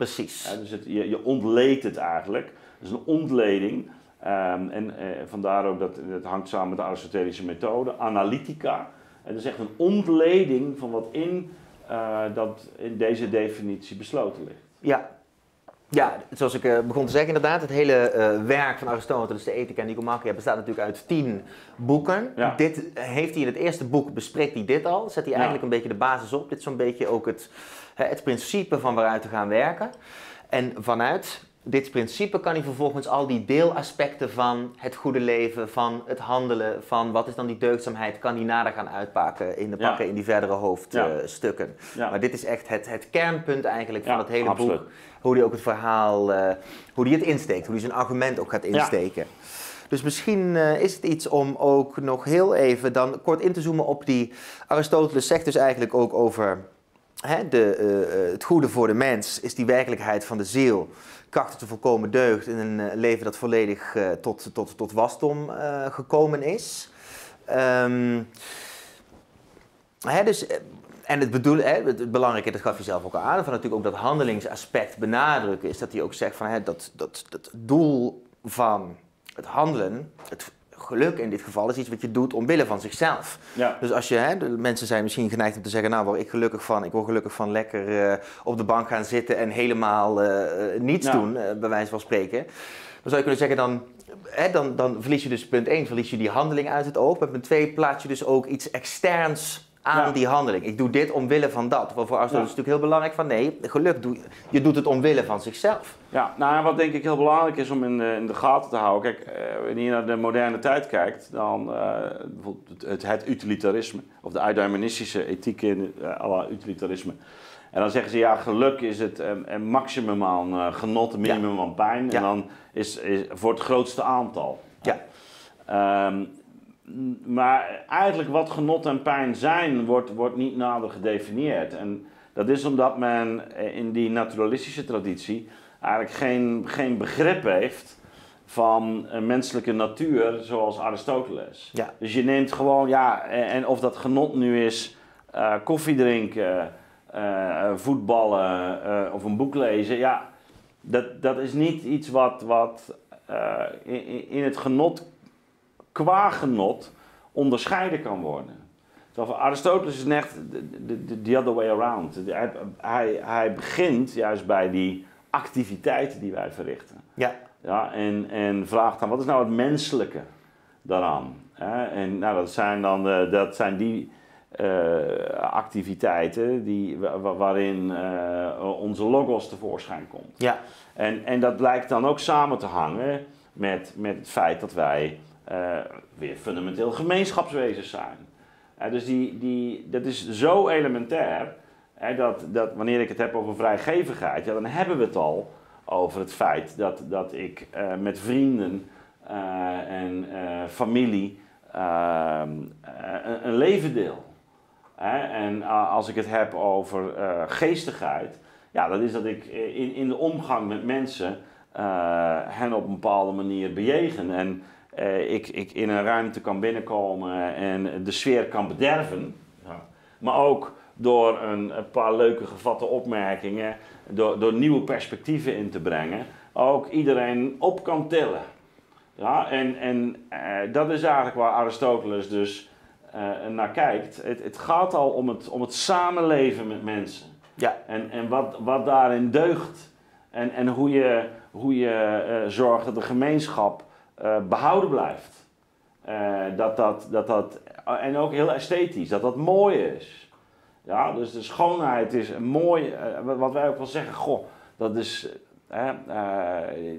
Precies. Ja, dus het, je, je ontleedt het eigenlijk. Het is een ontleding. Um, en uh, vandaar ook dat het hangt samen met de Aristotelische methode, analytica. Het is echt een ontleding van wat in, uh, dat in deze definitie besloten ligt. Ja. Ja, zoals ik uh, begon te zeggen inderdaad, het hele uh, werk van Aristoteles, de Ethica Nicomachia, bestaat natuurlijk uit tien boeken. Ja. Dit heeft hij in het eerste boek, bespreekt hij dit al, zet hij eigenlijk ja. een beetje de basis op. Dit is zo'n beetje ook het, het principe van waaruit we gaan werken. En vanuit dit principe kan hij vervolgens al die deelaspecten van het goede leven, van het handelen, van wat is dan die deugdzaamheid, kan hij nader gaan uitpakken in de pakken ja. in die verdere hoofdstukken. Ja. Ja. Maar dit is echt het, het kernpunt eigenlijk van ja, het hele absoluut. boek. Hoe hij ook het verhaal, uh, hoe hij het insteekt, hoe hij zijn argument ook gaat insteken. Ja. Dus misschien uh, is het iets om ook nog heel even dan kort in te zoomen op die... Aristoteles zegt dus eigenlijk ook over hè, de, uh, het goede voor de mens is die werkelijkheid van de ziel. Krachtig te volkomen deugd in een uh, leven dat volledig uh, tot, tot, tot wasdom uh, gekomen is. Um, hè, dus... Uh, En het, bedoel, hè, het belangrijke, dat gaf je zelf ook al aan, van natuurlijk ook dat handelingsaspect benadrukken, is dat hij ook zegt van hè, dat, dat, dat het doel van het handelen, het geluk in dit geval, is iets wat je doet omwille van zichzelf. Ja. Dus als je, hè, de mensen zijn misschien geneigd om te zeggen, nou word ik gelukkig van, ik word gelukkig van lekker uh, op de bank gaan zitten en helemaal uh, niets ja. doen, uh, bij wijze van spreken. Dan zou je kunnen zeggen, dan, hè, dan, dan verlies je dus punt één, verlies je die handeling uit het oog. Met punt twee plaats je dus ook iets externs aan ja. die handeling. Ik doe dit omwille van dat. Voor Aristoteles ja. is het natuurlijk heel belangrijk van nee, geluk doe je. Je doet het omwille van zichzelf. Ja, nou wat denk ik heel belangrijk is om in de, in de gaten te houden. Kijk, uh, wanneer je naar de moderne tijd kijkt, dan uh, bijvoorbeeld het, het utilitarisme of de eudaimonistische ethiek in uh, alle utilitarisme. En dan zeggen ze ja, geluk is het um, een maximum aan uh, genot, een minimum ja. aan pijn. Ja. En dan is, is voor het grootste aantal. Ja. Um, Maar eigenlijk wat genot en pijn zijn, wordt, wordt niet nader gedefinieerd. En dat is omdat men in die naturalistische traditie eigenlijk geen, geen begrip heeft van een menselijke natuur zoals Aristoteles. Ja. Dus je neemt gewoon, ja, en of dat genot nu is uh, koffie drinken, uh, voetballen uh, of een boek lezen, ja, dat, dat is niet iets wat, wat uh, in, in het genot qua genot onderscheiden kan worden. Terwijl Aristoteles is echt the other way around. Hij, hij, hij begint juist bij die activiteiten die wij verrichten. Ja. Ja, en, en vraagt dan, wat is nou het menselijke daaraan? Ja, en nou, dat zijn dan de, dat zijn die uh, activiteiten die, waarin uh, onze logos tevoorschijn komt. Ja. En, en dat lijkt dan ook samen te hangen met, met het feit dat wij Uh, weer fundamenteel gemeenschapswezens zijn. Uh, dus die, die, dat is zo elementair, uh, dat, dat wanneer ik het heb over vrijgevigheid, ja, dan hebben we het al over het feit dat, dat ik uh, met vrienden uh, en uh, familie uh, een, een leven deel. Uh, en uh, als ik het heb over uh, geestigheid, ja, dat is dat ik in, in de omgang met mensen uh, hen op een bepaalde manier bejegen. En Uh, ik, ik in een ruimte kan binnenkomen en de sfeer kan bederven. Ja. Maar ook door een, een paar leuke gevatte opmerkingen, door, door nieuwe perspectieven in te brengen, ook iedereen op kan tillen. Ja, en en uh, dat is eigenlijk waar Aristoteles dus uh, naar kijkt. Het, het gaat al om het, om het samenleven met mensen. Ja. En, en wat, wat daarin deugt. En, en hoe je, hoe je uh, zorgt dat de gemeenschap Uh, behouden blijft. Uh, dat dat, dat dat, en ook heel esthetisch, dat dat mooi is. Ja, dus de schoonheid is mooi, uh, wat wij ook wel zeggen, goh, dat is, uh, uh,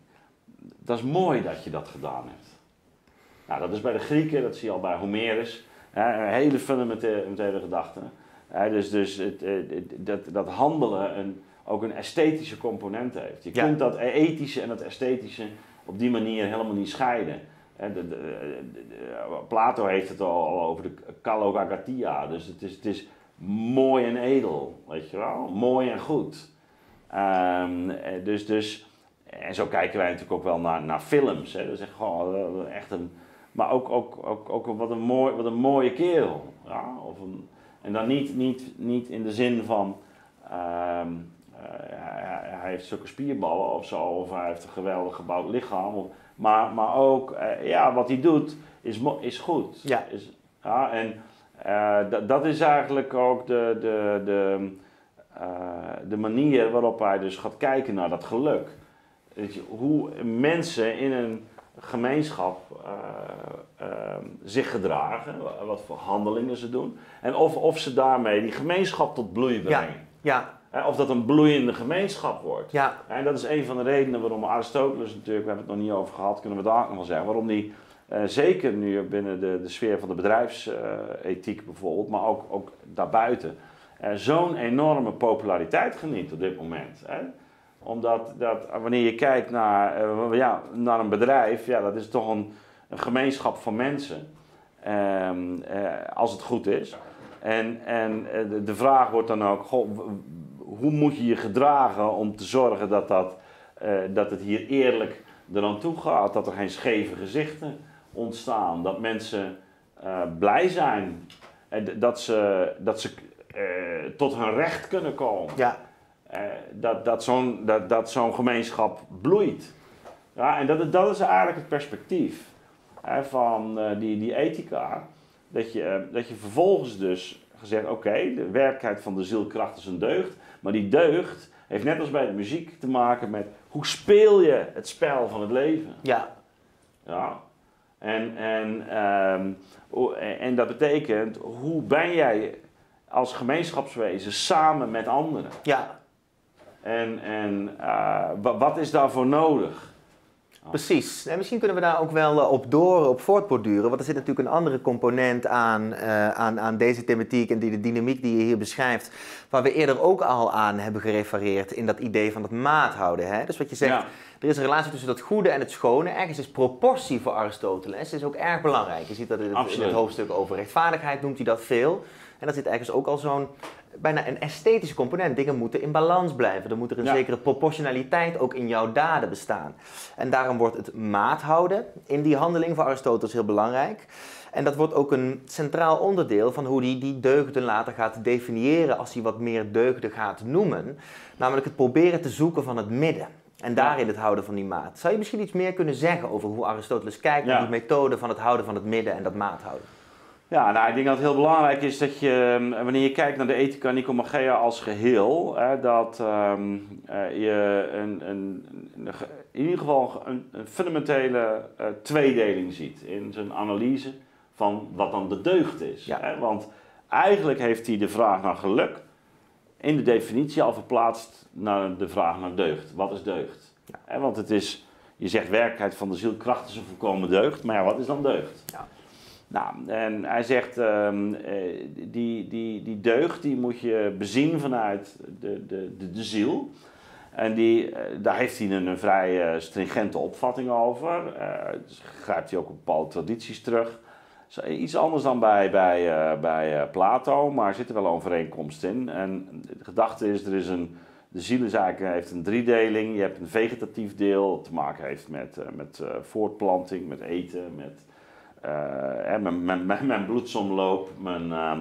dat is mooi dat je dat gedaan hebt. Nou, dat is bij de Grieken, dat zie je al bij Homerus, uh, een hele fundamentele gedachte. Uh, dus dus het, uh, dat, dat handelen een, ook een esthetische component heeft. Je ja. kunt dat ethische en dat esthetische op die manier helemaal niet scheiden. De, de, de, de, Plato heeft het al, al over de kallogagatia, dus het is, het is mooi en edel, weet je wel, mooi en goed. Um, dus, dus, en zo kijken wij natuurlijk ook wel naar, naar films, hè. Dat is echt gewoon echt een, maar ook, ook, ook, ook wat, een mooi, wat een mooie kerel. Ja? Of een, en dan niet, niet, niet in de zin van, um, uh, hij, hij heeft zulke spierballen of zo, of hij heeft een geweldig gebouwd lichaam. Of, maar, maar ook, uh, ja, wat hij doet is, is goed. Ja. Is, ja, en uh, dat is eigenlijk ook de, de, de, uh, de manier waarop hij dus gaat kijken naar dat geluk. Weet je, hoe mensen in een gemeenschap uh, uh, zich gedragen, wat voor handelingen ze doen. En of, of ze daarmee die gemeenschap tot bloei brengen. Ja. Ja. Of dat een bloeiende gemeenschap wordt. Ja. En dat is een van de redenen waarom Aristoteles natuurlijk, we hebben het nog niet over gehad, kunnen we daar ook nog wel zeggen, waarom die uh, zeker nu binnen de, de sfeer van de bedrijfsethiek uh, bijvoorbeeld, maar ook, ook daarbuiten, uh, zo'n enorme populariteit geniet op dit moment. Hè? Omdat dat, wanneer je kijkt naar, uh, ja, naar een bedrijf, ja, dat is toch een, een gemeenschap van mensen, um, uh, als het goed is. En, en uh, de, de vraag wordt dan ook, goh, hoe moet je je gedragen om te zorgen dat, dat, uh, dat het hier eerlijk eraan toe gaat, dat er geen scheve gezichten ontstaan, dat mensen uh, blij zijn, en dat ze, dat ze uh, tot hun recht kunnen komen. Ja. Uh, dat dat zo'n dat, dat zo'n gemeenschap bloeit. Ja, en dat, dat is eigenlijk het perspectief hè, van uh, die, die ethica. Dat je, uh, dat je vervolgens dus gezegd, oké, okay, de werkelijkheid van de ziel, kracht is een deugd. Maar die deugd heeft net als bij de muziek te maken met hoe speel je het spel van het leven. Ja. Ja. En, en, um, en dat betekent, hoe ben jij als gemeenschapswezen samen met anderen? Ja. En, en uh, wat is daarvoor nodig? Precies. En misschien kunnen we daar ook wel op door, op voortborduren. Want er zit natuurlijk een andere component aan, uh, aan, aan deze thematiek en die, de dynamiek die je hier beschrijft. Waar we eerder ook al aan hebben gerefereerd in dat idee van het maathouden. Hè? Dus wat je zegt, ja. Er is een relatie tussen dat goede en het schone. Ergens is proportie voor Aristoteles is ook erg belangrijk. Je ziet dat in het, in het hoofdstuk over rechtvaardigheid noemt hij dat veel. En dat zit ergens ook al zo'n bijna een esthetische component. Dingen moeten in balans blijven. Er moet er een ja. zekere proportionaliteit ook in jouw daden bestaan. En daarom wordt het maathouden in die handeling voor Aristoteles heel belangrijk. En dat wordt ook een centraal onderdeel van hoe hij die deugden later gaat definiëren als hij wat meer deugden gaat noemen. Namelijk het proberen te zoeken van het midden. En daarin het houden van die maat. Zou je misschien iets meer kunnen zeggen over hoe Aristoteles kijkt ja. naar die methode van het houden van het midden en dat maathouden? Ja, nou, ik denk dat het heel belangrijk is dat je, wanneer je kijkt naar de ethica Nicomachea als geheel, hè, dat um, uh, je een, een, een, in ieder geval een, een fundamentele uh, tweedeling ziet in zijn analyse van wat dan de deugd is. Ja. Hè? Want eigenlijk heeft hij de vraag naar geluk in de definitie al verplaatst naar de vraag naar deugd. Wat is deugd? Ja. Hè, want het is, je zegt werkelijkheid van de ziel, kracht is een volkomen deugd, maar ja, wat is dan deugd? Ja. Nou, en hij zegt, um, die, die, die deugd die moet je bezien vanuit de, de, de, de ziel. En die, daar heeft hij een, een vrij uh, stringente opvatting over. Uh, dus grijpt hij ook op bepaalde tradities terug. Iets anders dan bij, bij, uh, bij uh, Plato, maar er zit er wel overeenkomst in. En de gedachte is, er is een, de ziel is eigenlijk, heeft een driedeling. Je hebt een vegetatief deel, dat te maken heeft met, uh, met uh, voortplanting, met eten, met... Uh, mijn, mijn, mijn bloedsomloop, mijn, uh,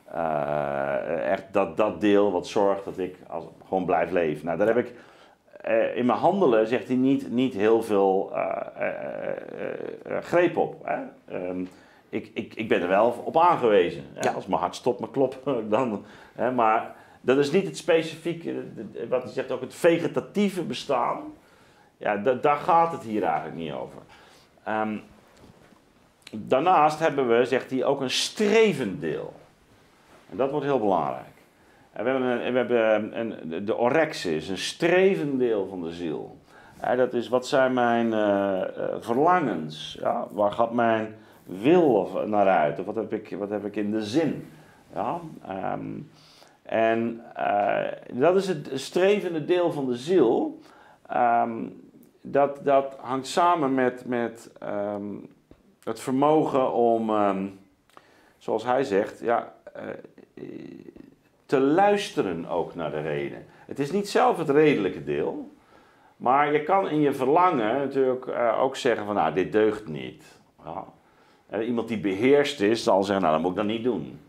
uh, echt dat, dat deel wat zorgt dat ik als, gewoon blijf leven. Nou, daar heb ik uh, in mijn handelen, zegt hij, niet, niet heel veel uh, uh, uh, uh, greep op. Hè? Um, ik, ik, ik ben er wel op aangewezen. Hè? Ja. Als mijn hart stopt met kloppen, dan... Hè? Maar dat is niet het specifieke, wat hij zegt, ook het vegetatieve bestaan. Ja, da, daar gaat het hier eigenlijk niet over. Um, Daarnaast hebben we, zegt hij, ook een strevend deel. En dat wordt heel belangrijk. En we hebben, een, we hebben een, de orexis, een strevend deel van de ziel. Ja, dat is, wat zijn mijn uh, uh, verlangens? Ja, waar gaat mijn wil naar uit? Of wat heb ik, wat heb ik in de zin? Ja, um, en uh, dat is het strevende deel van de ziel. Um, dat, dat hangt samen met... met um, het vermogen om, um, zoals hij zegt, ja, uh, te luisteren ook naar de reden. Het is niet zelf het redelijke deel, maar je kan in je verlangen natuurlijk uh, ook zeggen van, nou, dit deugt niet. Ja. Uh, iemand die beheerst is, zal zeggen, nou, dat moet ik dan niet doen.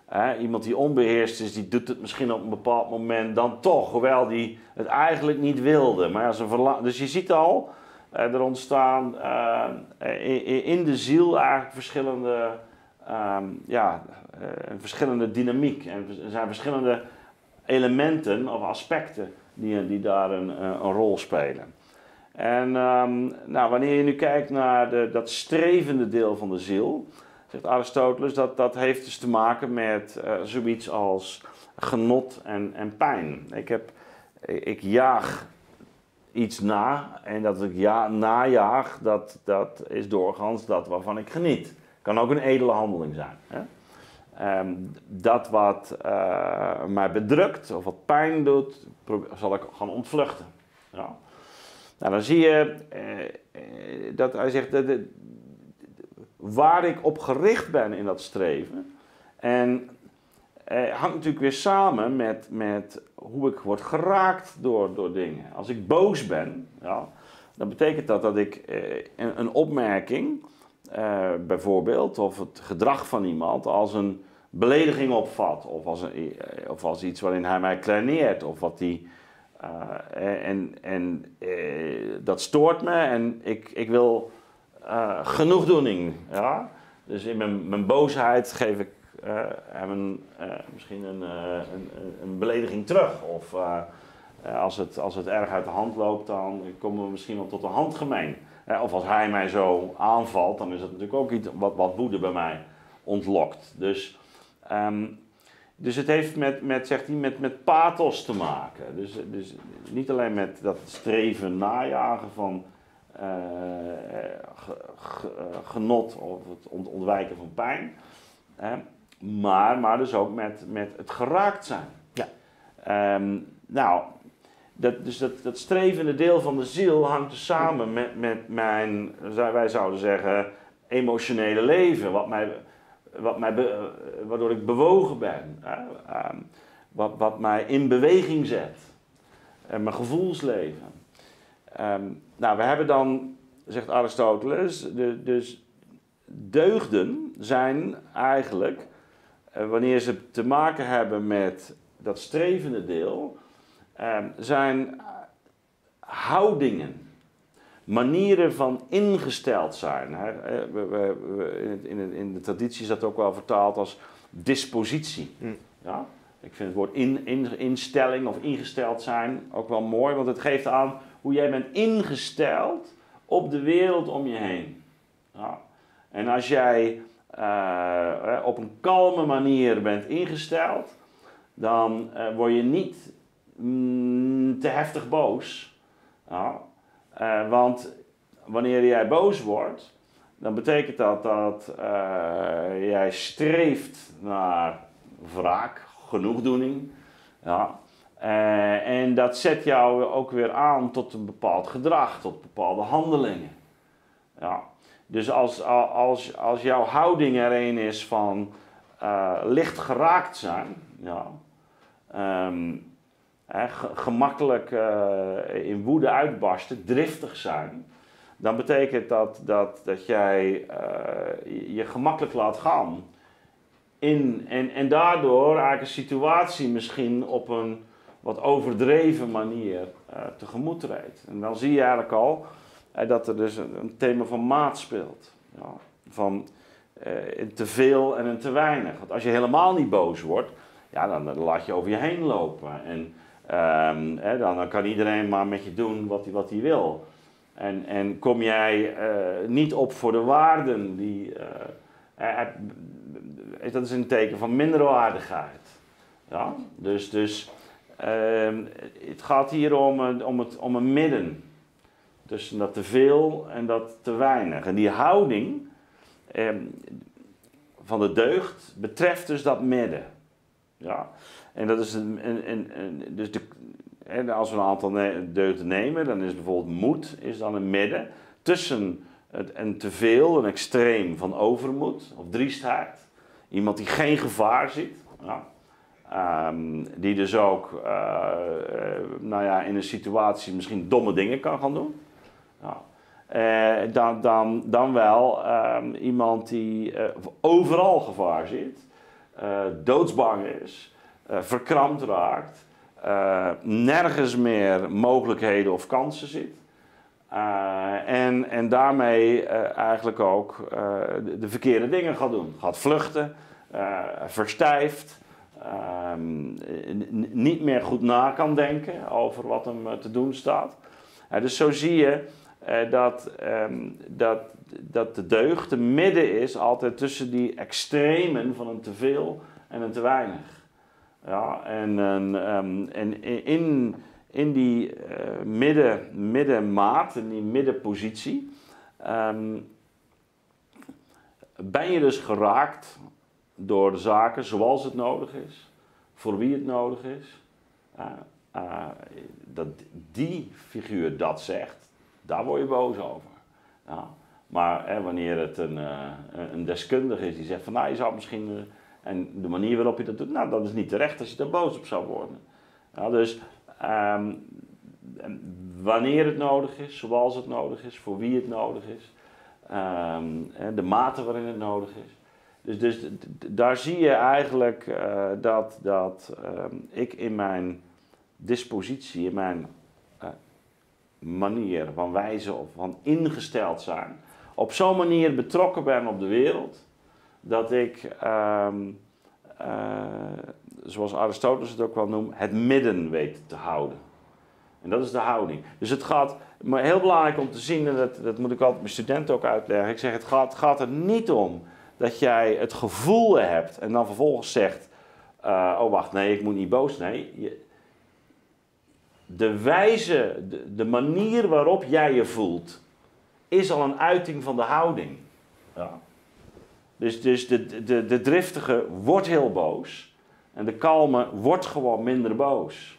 Hè, iemand die onbeheerst is, die doet het misschien op een bepaald moment dan toch, hoewel die het eigenlijk niet wilde. Maar als een verla- dus je ziet al, uh, er ontstaan uh, in, in de ziel eigenlijk verschillende, um, ja, uh, verschillende dynamiek. En er zijn verschillende elementen of aspecten die, die daar een, een rol spelen. En um, nou, wanneer je nu kijkt naar de, dat strevende deel van de ziel, zegt Aristoteles, dat, dat heeft dus te maken met uh, zoiets als genot en, en pijn. Ik, heb, ik jaag iets na en dat ik ja, najaag, dat, dat is doorgaans dat waarvan ik geniet. Kan ook een edele handeling zijn. Hè? Um, dat wat uh, mij bedrukt of wat pijn doet, zal ik gaan ontvluchten. Ja. Nou, dan zie je uh, dat hij zegt, dat de, waar ik op gericht ben in dat streven. En uh, hangt natuurlijk weer samen met, met hoe ik word geraakt door, door dingen. Als ik boos ben, ja, dan betekent dat dat ik uh, een, een opmerking, uh, bijvoorbeeld, of het gedrag van iemand als een belediging opvat, of als, een, of als iets waarin hij mij kleineert, of wat die, uh, en, en uh, dat stoort me en ik, ik wil uh, genoegdoening. Ja? Dus in mijn, mijn boosheid geef ik uh, hem een, uh, misschien een, uh, een, een belediging terug. Of uh, als, het, als het erg uit de hand loopt, dan komen we misschien wel tot een handgemeen. Uh, of als hij mij zo aanvalt, dan is dat natuurlijk ook iets wat, wat woede bij mij ontlokt. Dus Um, dus het heeft met, met, zegt hij, met, met pathos te maken. Dus, dus niet alleen met dat streven najagen van uh, ge, ge, genot of het ont, ontwijken van pijn. Hè, maar, maar dus ook met, met het geraakt zijn. Ja. Um, nou, dat, dus dat, dat strevende deel van de ziel hangt dus samen met, met mijn, wij zouden zeggen, emotionele leven. Wat mij... Wat mij be, waardoor ik bewogen ben, hè? Um, wat, wat mij in beweging zet, en mijn gevoelsleven. Um, nou, we hebben dan, zegt Aristoteles, de, dus deugden zijn eigenlijk, uh, wanneer ze te maken hebben met dat strevende deel, um, zijn houdingen. Manieren van ingesteld zijn. In de, in de traditie is dat ook wel vertaald als dispositie. Ja? Ik vind het woord in, in, instelling of ingesteld zijn ook wel mooi, want het geeft aan hoe jij bent ingesteld op de wereld om je heen. Ja? En als jij uh, op een kalme manier bent ingesteld, dan uh, word je niet mm, te heftig boos. Ja? Uh, want wanneer jij boos wordt, dan betekent dat dat uh, jij streeft naar wraak, genoegdoening. Ja. Uh, en dat zet jou ook weer aan tot een bepaald gedrag, tot bepaalde handelingen. Ja. Dus als, als, als jouw houding er een is van uh, licht geraakt zijn, ja, um, He, gemakkelijk uh, in woede uitbarsten, driftig zijn, dan betekent dat dat, dat jij uh, je gemakkelijk laat gaan. In, en, en daardoor eigenlijk een situatie misschien op een wat overdreven manier uh, tegemoet treedt. En dan zie je eigenlijk al uh, dat er dus een, een thema van maat speelt. Ja, van uh, een te veel en een te weinig. Want als je helemaal niet boos wordt, ja, dan, dan laat je over je heen lopen. En Um, hè, dan, dan kan iedereen maar met je doen wat hij wat hij wil. En, en kom jij uh, niet op voor de waarden die... Uh, uh, dat is een teken van minderwaardigheid. Ja? Dus, dus uh, het gaat hier om, een, om, het, om een midden. Tussen dat te veel en dat te weinig. En die houding uh, van de deugd betreft dus dat midden. Ja? En dat is een, een, een, een dus de, en als we een aantal ne- deugden nemen, dan is bijvoorbeeld moed is dan een midden tussen het, een teveel, een extreem van overmoed of driestheid. Iemand die geen gevaar ziet, ja. um, die dus ook uh, uh, nou ja, in een situatie misschien domme dingen kan gaan doen. Ja. Uh, dan, dan, dan wel um, iemand die uh, overal gevaar ziet. uh, doodsbang is, uh, verkrampt raakt, uh, nergens meer mogelijkheden of kansen ziet. Uh, en, en daarmee uh, eigenlijk ook uh, de, de verkeerde dingen gaat doen. Gaat vluchten, uh, verstijft, uh, niet meer goed na kan denken over wat hem uh, te doen staat. Uh, dus zo zie je uh, dat, um, dat, dat de deugd te midden is altijd tussen die extremen van een teveel en een te weinig. Ja, en, um, en in... In die uh, midden, middenmaat, in die middenpositie, um, ben je dus geraakt door de zaken zoals het nodig is, voor wie het nodig is. Uh, uh, dat die figuur dat zegt, daar word je boos over. Ja, maar hè, wanneer het een, uh, een deskundige is die zegt van nou je zou misschien, uh, en de manier waarop je dat doet, nou dat is niet terecht als je daar boos op zou worden. Ja, dus Um, wanneer het nodig is, zoals het nodig is, voor wie het nodig is, um, de mate waarin het nodig is. Dus, dus d- d- daar zie je eigenlijk uh, dat, dat um, ik in mijn dispositie, in mijn uh, manier van wijzen of van ingesteld zijn, op zo'n manier betrokken ben op de wereld, dat ik, um, uh, zoals Aristoteles het ook wel noemt, het midden weet te houden. En dat is de houding. Dus het gaat, maar heel belangrijk om te zien, en dat, dat moet ik altijd mijn studenten ook uitleggen, ik zeg het gaat, gaat er niet om dat jij het gevoel hebt en dan vervolgens zegt, uh, oh wacht, nee, ik moet niet boos. Nee, je, de wijze, de, de manier waarop jij je voelt, is al een uiting van de houding. Ja. Dus, dus de, de, de driftige wordt heel boos en de kalme wordt gewoon minder boos.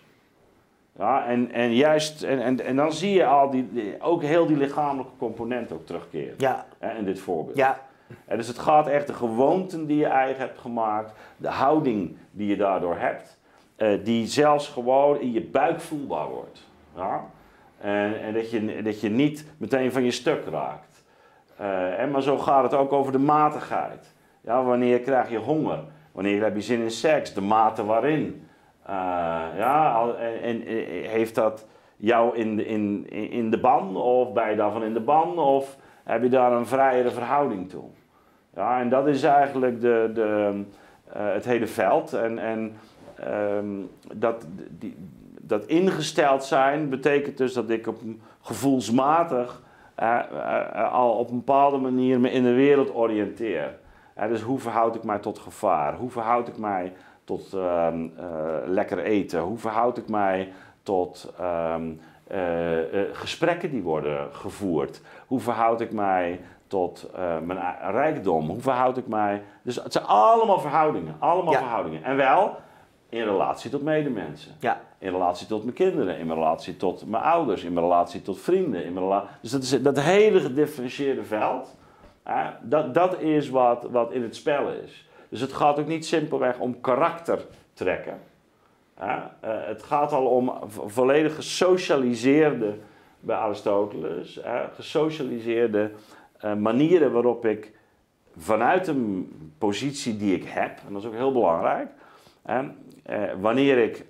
Ja, en, en juist, en, en, en dan zie je al die, die, ook heel die lichamelijke component ook terugkeren. Ja. Hè, in dit voorbeeld. Ja. En dus het gaat echt de gewoonten die je eigen hebt gemaakt, de houding die je daardoor hebt, uh, die zelfs gewoon in je buik voelbaar wordt. Ja? En, en dat, je, dat je niet meteen van je stuk raakt. Uh, en maar zo gaat het ook over de matigheid. Ja, wanneer krijg je honger? Wanneer heb je zin in seks? De mate waarin? Uh, ja, en, en heeft dat jou in de, in, in de ban? Of ben je daarvan in de ban? Of heb je daar een vrijere verhouding toe? Ja, en dat is eigenlijk de, de, uh, het hele veld. En, en um, dat, die, dat ingesteld zijn betekent dus dat ik op een gevoelsmatig uh, uh, al op een bepaalde manier me in de wereld oriënteer. Uh, dus hoe verhoud ik mij tot gevaar? Hoe verhoud ik mij tot uh, uh, lekker eten? Hoe verhoud ik mij tot um, uh, uh, gesprekken die worden gevoerd? Hoe verhoud ik mij tot uh, mijn rijkdom? Hoe verhoud ik mij? Dus het zijn allemaal verhoudingen. Allemaal ja. verhoudingen. En wel in relatie tot medemensen. Ja. In relatie tot mijn kinderen. In relatie tot mijn ouders. In relatie tot vrienden. In rela- dus dat, is, dat hele gedifferentieerde veld. Hè, dat, dat is wat, wat in het spel is. Dus het gaat ook niet simpelweg om karakter trekken. Hè. Uh, het gaat al om vo- volledig gesocialiseerde, bij Aristoteles, hè, gesocialiseerde uh, manieren waarop ik vanuit een positie die ik heb, en dat is ook heel belangrijk, hè, uh, wanneer ik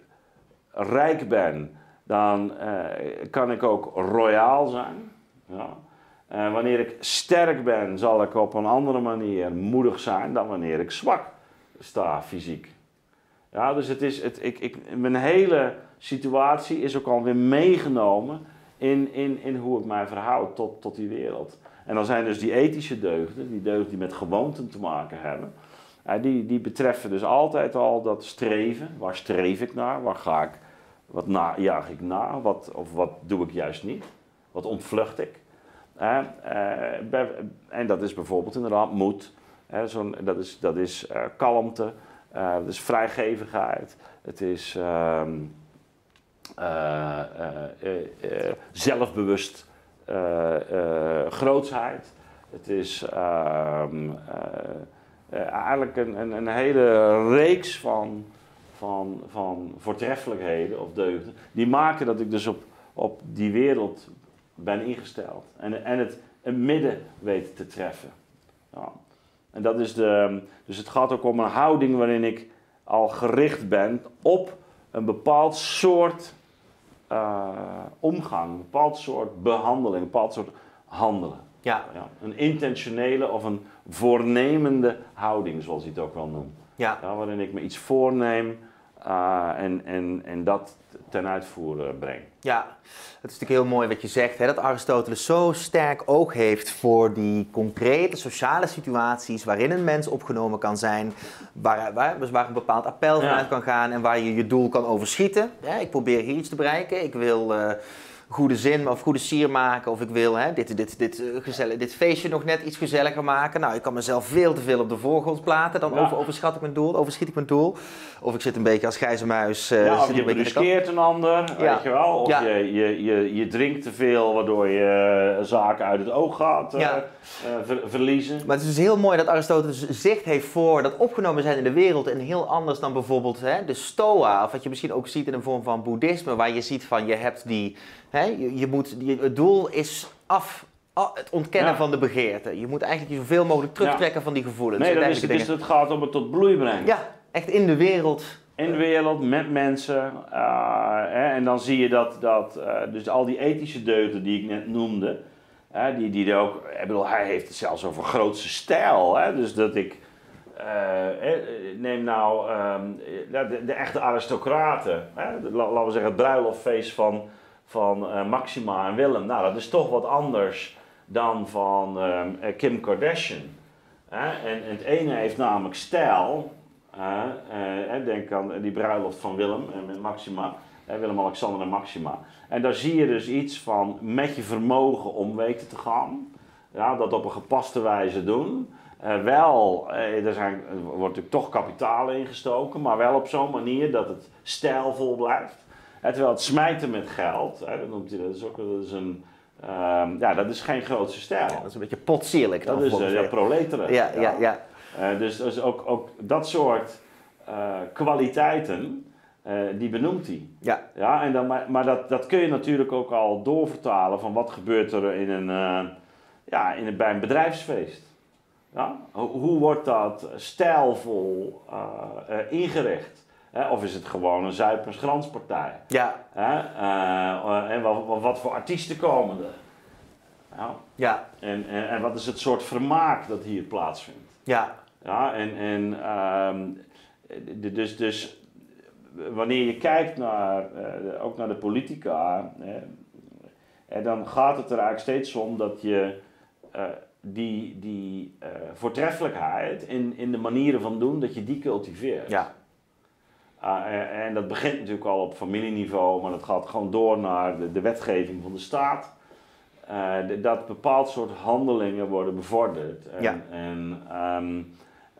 rijk ben, dan uh, kan ik ook royaal zijn. Ja. Uh, wanneer ik sterk ben, zal ik op een andere manier moedig zijn dan wanneer ik zwak sta fysiek. Ja, dus het is, het, ik, ik, mijn hele situatie is ook alweer meegenomen in, in, in hoe ik mij verhoud tot, tot die wereld. En dan zijn dus die ethische deugden, die deugden die met gewoonten te maken hebben, uh, die, die betreffen dus altijd al dat streven. Waar streef ik naar? Waar ga ik? Wat na, jaag ik na? Wat, of wat doe ik juist niet? Wat ontvlucht ik? Uh, uh, en dat is bijvoorbeeld inderdaad moed. Uh, zo'n, dat is, dat is uh, kalmte. Uh, dat is vrijgevigheid. Het is uh, uh, uh, uh, uh, zelfbewust uh, uh, grootsheid. Het is uh, uh, uh, eigenlijk een, een, een hele reeks van, van, van voortreffelijkheden of deugden. Die maken dat ik dus op, op die wereld ben ingesteld. En, en het een midden weet te treffen. Ja. En dat is de, dus het gaat ook om een houding waarin ik al gericht ben op een bepaald soort uh, omgang, een bepaald soort behandeling, een bepaald soort handelen. Ja. Ja, een intentionele of een voornemende houding, zoals hij het ook wel noemt. Ja. Ja, waarin ik me iets voorneem uh, en, en, en dat ten uitvoer uh, breng. Ja, het is natuurlijk heel mooi wat je zegt, hè, dat Aristoteles zo sterk oog heeft voor die concrete sociale situaties waarin een mens opgenomen kan zijn, waar, waar, dus waar een bepaald appel vanuit ja. kan gaan en waar je je doel kan overschieten. Ja, ik probeer hier iets te bereiken, ik wil uh, goede zin of goede sier maken of ik wil hè, dit, dit, dit, uh, gezellig, dit feestje nog net iets gezelliger maken. Nou, ik kan mezelf veel te veel op de voorgrond plaatsen, dan ja. over, overschat ik mijn doel, overschiet ik mijn doel. Of ik zit een beetje als grijze muis. Uh, ja, of zit je bruskeert een ander, ja. weet je wel. Of ja. je, je, je, je drinkt te veel, waardoor je uh, zaken uit het oog gaat uh, ja. uh, ver, verliezen. Maar het is dus heel mooi dat Aristoteles zicht heeft voor dat opgenomen zijn in de wereld en heel anders dan bijvoorbeeld hè, de Stoa. Of wat je misschien ook ziet in een vorm van boeddhisme, waar je ziet van je hebt die, hè, je, je moet, je, het doel is af. Het ontkennen ja. van de begeerte. Je moet eigenlijk je zoveel mogelijk terugtrekken ja. van die gevoelens. Nee, dat is, het, is, het gaat om het tot bloei brengen. Ja, echt in de wereld. In de wereld, met mensen. Uh, hè, en dan zie je dat, dat uh, dus al die ethische deugden die ik net noemde, uh, die, die er ook, ik bedoel, hij heeft het zelfs over grootste stijl. Hè, dus dat ik, uh, neem nou um, de, de echte aristocraten, hè, de, laten we zeggen het bruiloftfeest van, van uh, Maxima en Willem. Nou, dat is toch wat anders dan van um, Kim Kardashian. Hè? En, en het ene heeft namelijk stijl. Uh, uh, denk aan die bruiloft van Willem en met Maxima. Uh, Willem-Alexander en Maxima. En daar zie je dus iets van met je vermogen om weten te gaan. Ja, dat op een gepaste wijze doen. Uh, wel, uh, er, zijn, er wordt natuurlijk toch kapitaal ingestoken, maar wel op zo'n manier dat het stijlvol blijft. Uh, terwijl het smijten met geld, uh, dat noemt hij dat, is ook dat is een... Um, ja, dat is geen grootste stijl. Ja, dat is een beetje potsierlijk. Dat is uh, ja, proleteren. Ja, ja, ja. ja. Uh, dus, dus ook, ook dat soort uh, kwaliteiten, uh, die benoemt hij. Ja. Ja, en dan, maar maar dat, dat kun je natuurlijk ook al doorvertalen van wat gebeurt er in een, uh, ja, in een, bij een bedrijfsfeest. Ja? Hoe, hoe wordt dat stijlvol uh, uh, ingericht? Hè? Of is het gewoon een zuipersgranspartij? Ja. Hè? Uh, uh, en wat, wat voor artiesten komen er? Ja. Ja. En, en, en wat is het soort vermaak dat hier plaatsvindt? Ja. Ja, en, en um, dus, dus wanneer je kijkt naar, uh, ook naar de politica, hè, en dan gaat het er eigenlijk steeds om dat je uh, die, die uh, voortreffelijkheid in, in de manieren van doen, dat je die cultiveert. Ja. Uh, en, en dat begint natuurlijk al op familieniveau, maar dat gaat gewoon door naar de, de wetgeving van de staat. Uh, dat bepaald soort handelingen worden bevorderd. En, ja. en, um,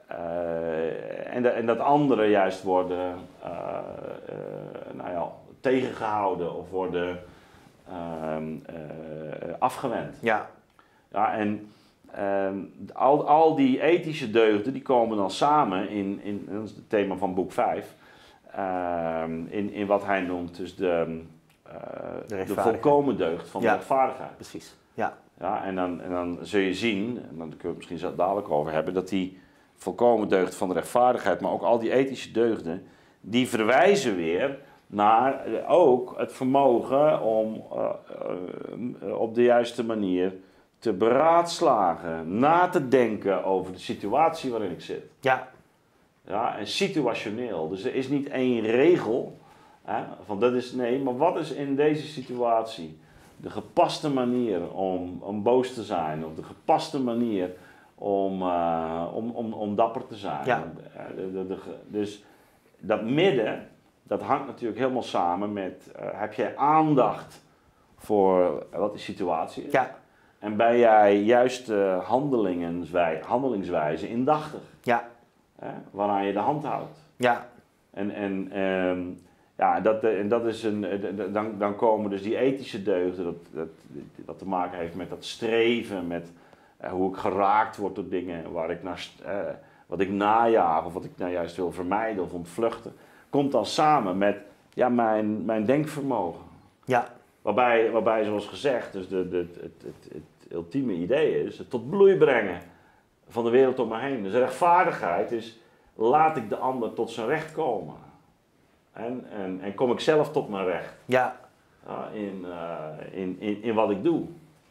uh, en, de, en dat andere juist worden uh, uh, nou ja, tegengehouden of worden uh, uh, afgewend. Ja. Ja, en um, al, al die ethische deugden die komen dan samen in, in dat is het thema van boek vijf, uh, in, in wat hij noemt dus de... Uh, de, de volkomen deugd van ja, de rechtvaardigheid. Precies. Ja. Ja, en, dan, en dan zul je zien, en dan kunnen we het misschien zo dadelijk over hebben, dat die volkomen deugd van de rechtvaardigheid, maar ook al die ethische deugden, die verwijzen weer naar uh, ook het vermogen om uh, uh, op de juiste manier te beraadslagen, na te denken over de situatie waarin ik zit. Ja. Ja, en situationeel. Dus er is niet één regel. Hè, van dat is, nee, maar wat is in deze situatie de gepaste manier om, om boos te zijn, of de gepaste manier om, uh, om, om, om dapper te zijn. Ja. De, de, de, dus dat midden, dat hangt natuurlijk helemaal samen met, uh, heb jij aandacht voor wat de situatie is? Ja. En ben jij juist uh, handelingswijze indachtig? Ja. Hè, waaraan je de hand houdt. Ja. En, en um, ja, dat, en dat is een, dan, dan komen dus die ethische deugden, dat, dat, dat te maken heeft met dat streven, met uh, hoe ik geraakt word door dingen waar ik naar, uh, wat ik najaag of wat ik nou juist wil vermijden of ontvluchten, komt dan samen met ja, mijn, mijn denkvermogen. Ja. Waarbij, waarbij zoals gezegd, dus de, de, het, het, het ultieme idee is het tot bloei brengen van de wereld om me heen. Dus rechtvaardigheid is, laat ik de ander tot zijn recht komen. En, en, en kom ik zelf tot mijn recht. Ja. Uh, in, uh, in, in, in wat ik doe.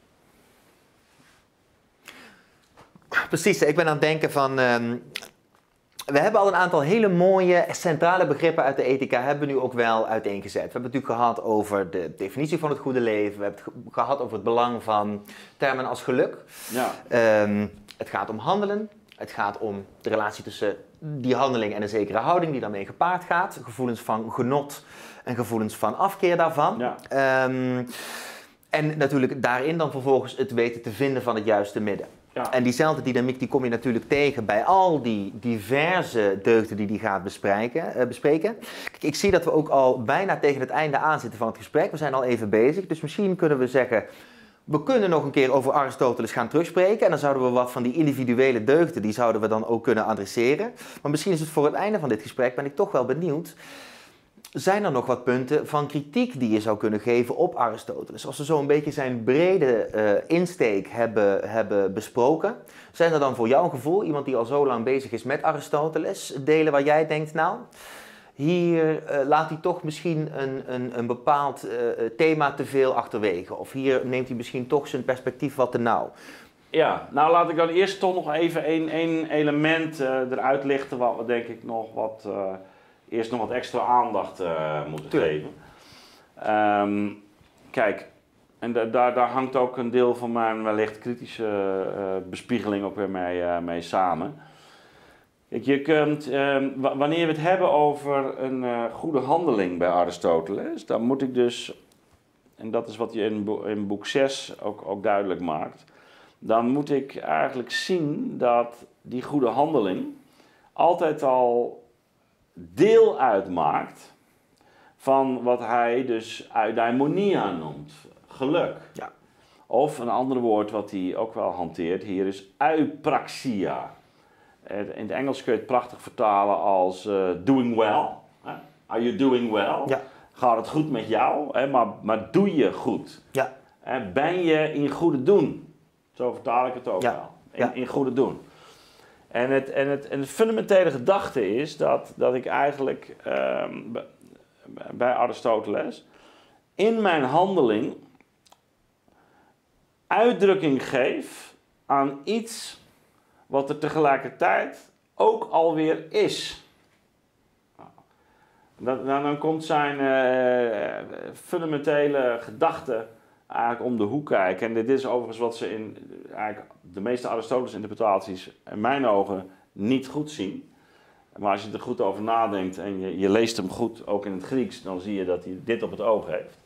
Precies, ik ben aan het denken van... Um, we hebben al een aantal hele mooie centrale begrippen uit de ethica, hebben we nu ook wel uiteengezet. We hebben het natuurlijk gehad over de definitie van het goede leven. We hebben het gehad over het belang van termen als geluk. Ja. Um, het gaat om handelen. Het gaat om de relatie tussen die handeling en een zekere houding die daarmee gepaard gaat. Gevoelens van genot en gevoelens van afkeer daarvan. Ja. Um, en natuurlijk daarin dan vervolgens het weten te vinden van het juiste midden. Ja. En diezelfde dynamiek die kom je natuurlijk tegen bij al die diverse deugden die hij gaat bespreken, uh, bespreken. Kijk, ik zie dat we ook al bijna tegen het einde aanzitten van het gesprek. We zijn al even bezig, dus misschien kunnen we zeggen... We kunnen nog een keer over Aristoteles gaan terugspreken en dan zouden we wat van die individuele deugden, die zouden we dan ook kunnen adresseren. Maar misschien is het voor het einde van dit gesprek, ben ik toch wel benieuwd, zijn er nog wat punten van kritiek die je zou kunnen geven op Aristoteles? Als we zo een beetje zijn brede uh, insteek hebben, hebben besproken, zijn er dan voor jouw gevoel, iemand die al zo lang bezig is met Aristoteles, delen waar jij denkt, nou... Hier uh, laat hij toch misschien een, een, een bepaald uh, thema te veel achterwege. Of hier neemt hij misschien toch zijn perspectief wat te nauw. Ja, nou laat ik dan eerst toch nog even één, één element uh, eruit lichten... wat we denk ik nog wat, uh, eerst nog wat extra aandacht uh, moeten Tuurlijk. geven. Um, kijk, en da daar, daar hangt ook een deel van mijn wellicht kritische uh, bespiegeling ook weer mee, uh, mee samen... Je kunt, eh, wanneer we het hebben over een uh, goede handeling bij Aristoteles, dan moet ik dus, en dat is wat je in, bo in boek zes ook, ook duidelijk maakt, dan moet ik eigenlijk zien dat die goede handeling altijd al deel uitmaakt van wat hij dus eudaimonia noemt, geluk. Ja. Of een ander woord wat hij ook wel hanteert hier is eupraxia. In het Engels kun je het prachtig vertalen als uh, doing well. Are you doing well? Ja. Gaat het goed met jou? Hè? Maar, maar doe je goed? Ja. Hè? Ben je in goede doen? Zo vertaal ik het ook ja. wel. In, Ja. in goede doen. En het, en, het, en het fundamentele gedachte is dat, dat ik eigenlijk um, bij Aristoteles in mijn handeling uitdrukking geef aan iets wat er tegelijkertijd ook alweer is. Dan, dan komt zijn uh, fundamentele gedachte eigenlijk om de hoek kijken. En dit is overigens wat ze in eigenlijk de meeste Aristoteles-interpretaties in mijn ogen niet goed zien. Maar als je er goed over nadenkt en je, je leest hem goed, ook in het Grieks, dan zie je dat hij dit op het oog heeft.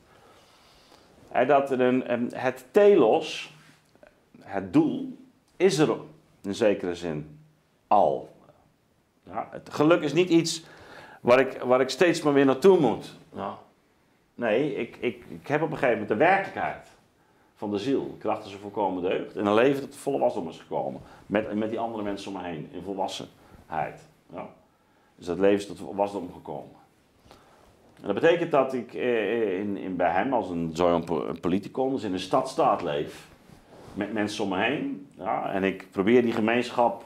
En dat er een, een, het telos, het doel, is er in zekere zin al. Ja, het geluk is niet iets waar ik, waar ik steeds maar weer naartoe moet. Nou, nee, ik, ik, ik heb op een gegeven moment de werkelijkheid van de ziel, kracht is een volkomen deugd. En een leven dat volle wasdom is gekomen. Met, met die andere mensen om me heen, in volwassenheid. Ja. Dus dat leven is tot wasdom gekomen. En dat betekent dat ik in, in, bij hem als een zo'n politicon, dus in een stadstaat leef. Met mensen om me heen. Ja, en ik probeer die gemeenschap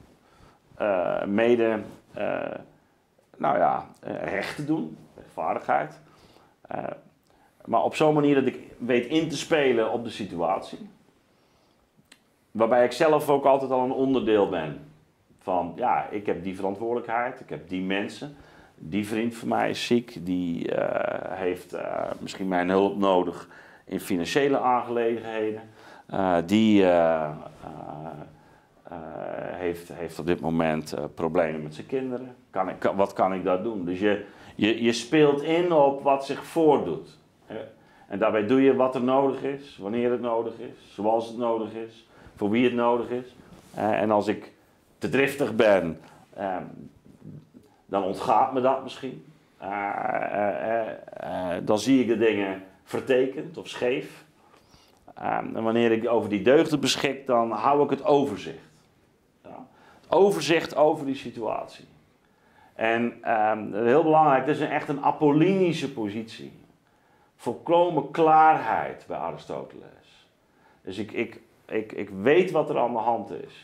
uh, mede, uh, nou ja, uh, recht te doen. Rechtvaardigheid. Uh, maar op zo'n manier dat ik weet in te spelen op de situatie. Waarbij ik zelf ook altijd al een onderdeel ben. Van, ja, ik heb die verantwoordelijkheid. Ik heb die mensen. Die vriend van mij is ziek. Die uh, heeft uh, misschien mijn hulp nodig in financiële aangelegenheden. Uh, die uh, uh, uh, heeft, heeft op dit moment uh, problemen met zijn kinderen. Kan ik, kan, wat kan ik daar doen? Dus je, je, je speelt in op wat zich voordoet. En daarbij doe je wat er nodig is, wanneer het nodig is, zoals het nodig is, voor wie het nodig is. Uh, en als ik te driftig ben, uh, dan ontgaat me dat misschien. Uh, uh, uh, uh, dan zie ik de dingen vertekend of scheef. Uh, en wanneer ik over die deugden beschik, dan hou ik het overzicht. Ja? Het overzicht over die situatie. En uh, heel belangrijk, het is een, echt een apollinische positie. Volkomen klaarheid bij Aristoteles. Dus ik, ik, ik, ik weet wat er aan de hand is.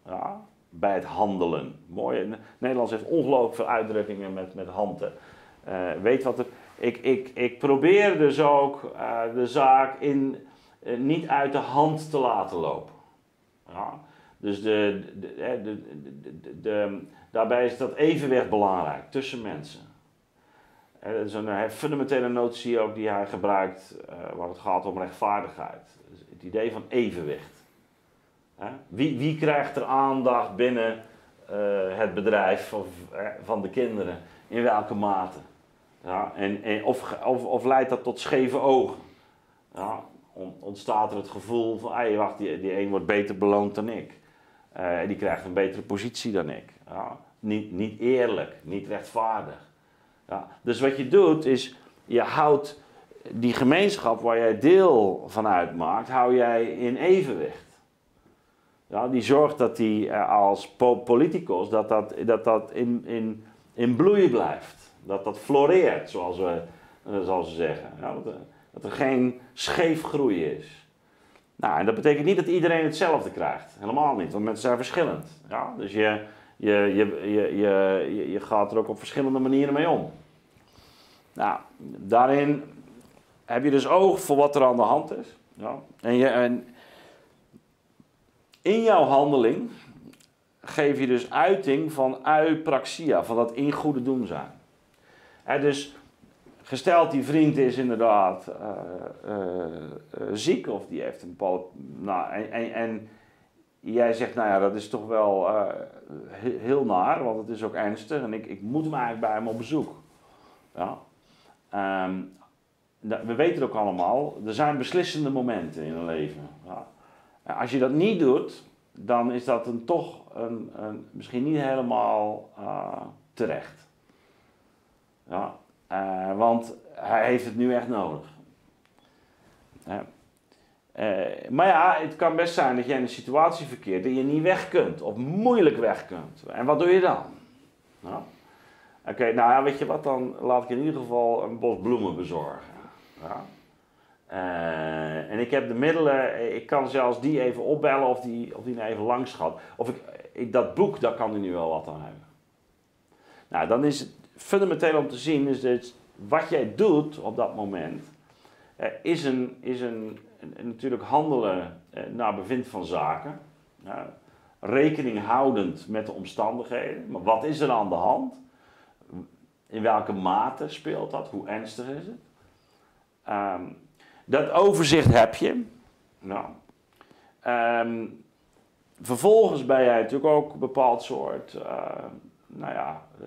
Ja, bij het handelen. Mooi. Nederlands heeft ongelooflijk veel uitdrukkingen met, met handen. Uh, weet wat er, ik, ik, ik probeer dus ook uh, de zaak in, uh, niet uit de hand te laten lopen. Ja. Dus de, de, de, de, de, de, daarbij is dat evenwicht belangrijk tussen mensen. Uh, dat is een uh, fundamentele notie ook die hij gebruikt, uh, waar het gaat om rechtvaardigheid. Dus het idee van evenwicht. Wie, wie krijgt er aandacht binnen uh, het bedrijf of, uh, van de kinderen? In welke mate? Ja, en, en of, of, of leidt dat tot scheve ogen? Ja, ontstaat er het gevoel van, hey, wacht, die, die een wordt beter beloond dan ik. Uh, die krijgt een betere positie dan ik. Ja, niet, niet eerlijk, niet rechtvaardig. Ja, dus wat je doet is, je houdt die gemeenschap waar jij deel van uitmaakt, hou jij in evenwicht. Ja, die zorgt dat die als politicus dat dat, dat, dat in, in, in bloei blijft. Dat dat floreert, zoals we, zoals we zeggen. Ja, dat, dat er geen scheefgroei is. Nou, en dat betekent niet dat iedereen hetzelfde krijgt. Helemaal niet, want mensen zijn verschillend. Ja, dus je, je, je, je, je, je gaat er ook op verschillende manieren mee om. Nou, daarin heb je dus oog voor wat er aan de hand is. Ja, en je... En, in jouw handeling geef je dus uiting van eupraxia, van dat in goede doen zijn. He, dus gesteld die vriend is inderdaad uh, uh, uh, ziek of die heeft een bepaalde... Nou, en, en, en jij zegt, nou ja, dat is toch wel uh, heel naar, want het is ook ernstig en ik, ik moet hem eigenlijk bij hem op bezoek. Ja. Um, we weten het ook allemaal, er zijn beslissende momenten in een leven. Ja. Als je dat niet doet, dan is dat een, toch een, een, misschien niet helemaal uh, terecht. Ja, uh, want hij heeft het nu echt nodig. Ja. Uh, maar ja, het kan best zijn dat je in een situatie verkeert dat je niet weg kunt, of moeilijk weg kunt. En wat doe je dan? Ja. Oké, okay, nou ja, weet je wat, dan laat ik in ieder geval een bos bloemen bezorgen. Ja. Uh, en ik heb de middelen, ik kan zelfs die even opbellen of die, of die nou even langs gaat. Of ik, ik, dat boek, daar kan hij nu wel wat aan hebben. Nou, dan is het fundamenteel om te zien, is dat wat jij doet op dat moment, uh, is, een, is een, een, een natuurlijk handelen uh, naar bevind van zaken. Uh, rekening houdend met de omstandigheden. Maar wat is er aan de hand? In welke mate speelt dat? Hoe ernstig is het? Um, Dat overzicht heb je. Nou, um, vervolgens ben jij natuurlijk ook een bepaald soort uh, nou ja, uh,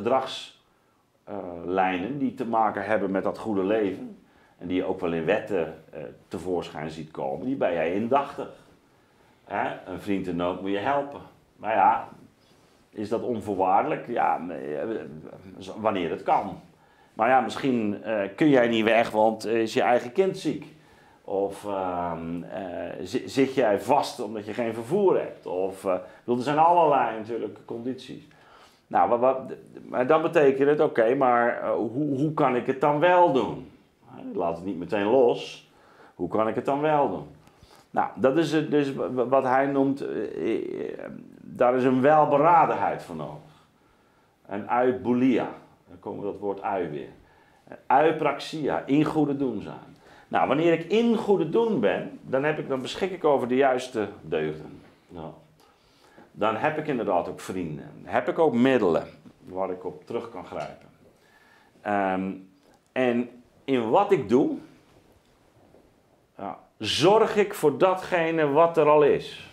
gedragslijnen uh, die te maken hebben met dat goede leven. En die je ook wel in wetten uh, tevoorschijn ziet komen. Die ben jij indachtig. Hè? Een vriend in nood moet je helpen. Maar ja, is dat onvoorwaardelijk? Ja, wanneer het kan. Maar ja, misschien uh, kun jij niet weg, want uh, is je eigen kind ziek. Of uh, uh, zit jij vast omdat je geen vervoer hebt. Of, uh, er zijn allerlei natuurlijk condities. Nou, wat, wat, maar dan betekent het, oké, okay, maar uh, hoe, hoe kan ik het dan wel doen? Laat het niet meteen los. Hoe kan ik het dan wel doen? Nou, dat is het dus wat hij noemt, uh, uh, daar is een welberadenheid voor nodig. Een eubulia. Dan komen we dat woord ui weer. Eupraxia, in goede doen zijn. Nou, wanneer ik in goede doen ben, dan, heb ik, dan beschik ik over de juiste deugden. Nou, dan heb ik inderdaad ook vrienden. Heb ik ook middelen waar ik op terug kan grijpen. Um, en in wat ik doe, ja, zorg ik voor datgene wat er al is.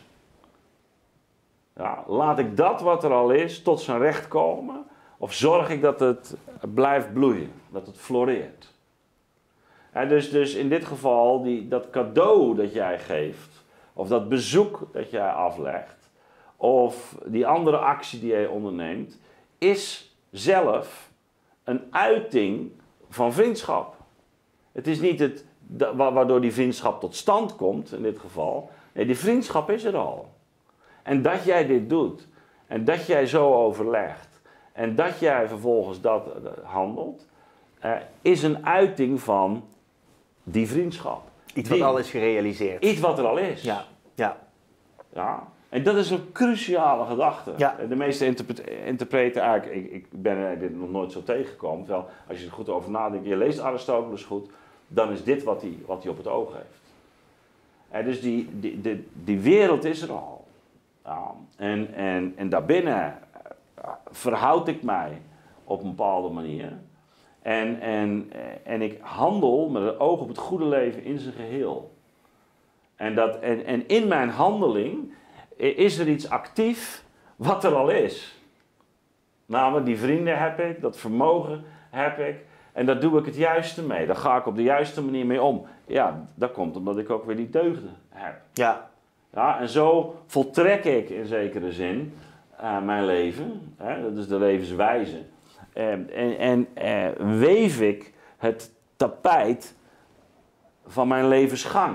Ja, laat ik dat wat er al is tot zijn recht komen. Of zorg ik dat het blijft bloeien, dat het floreert. En dus, dus in dit geval, die, dat cadeau dat jij geeft, of dat bezoek dat jij aflegt, of die andere actie die jij onderneemt, is zelf een uiting van vriendschap. Het is niet het, waardoor die vriendschap tot stand komt, in dit geval. Nee, die vriendschap is er al. En dat jij dit doet, en dat jij zo overlegt, en dat jij vervolgens dat handelt, uh, is een uiting van die vriendschap. Iets die, wat al is gerealiseerd. Iets wat er al is. Ja, ja. Ja. En dat is een cruciale gedachte. Ja. De meeste interpre interpreten eigenlijk, ik, ik ben er dit nog nooit zo tegengekomen, terwijl als je er goed over nadenkt, je leest Aristoteles goed, dan is dit wat hij, wat hij op het oog heeft. En dus die, die, die, die wereld is er al. Ja, en, en, en daarbinnen verhoud ik mij op een bepaalde manier. En, en, en ik handel met het oog op het goede leven in zijn geheel. En, dat, en, en in mijn handeling is er iets actief wat er al is. Namelijk, die vrienden heb ik, dat vermogen heb ik. En daar doe ik het juiste mee. Daar ga ik op de juiste manier mee om. Ja, dat komt omdat ik ook weer die deugden heb. Ja. Ja, en zo voltrek ik in zekere zin uh, mijn leven. Hè, dat is de levenswijze. En, en, en uh, weef ik het tapijt van mijn levensgang.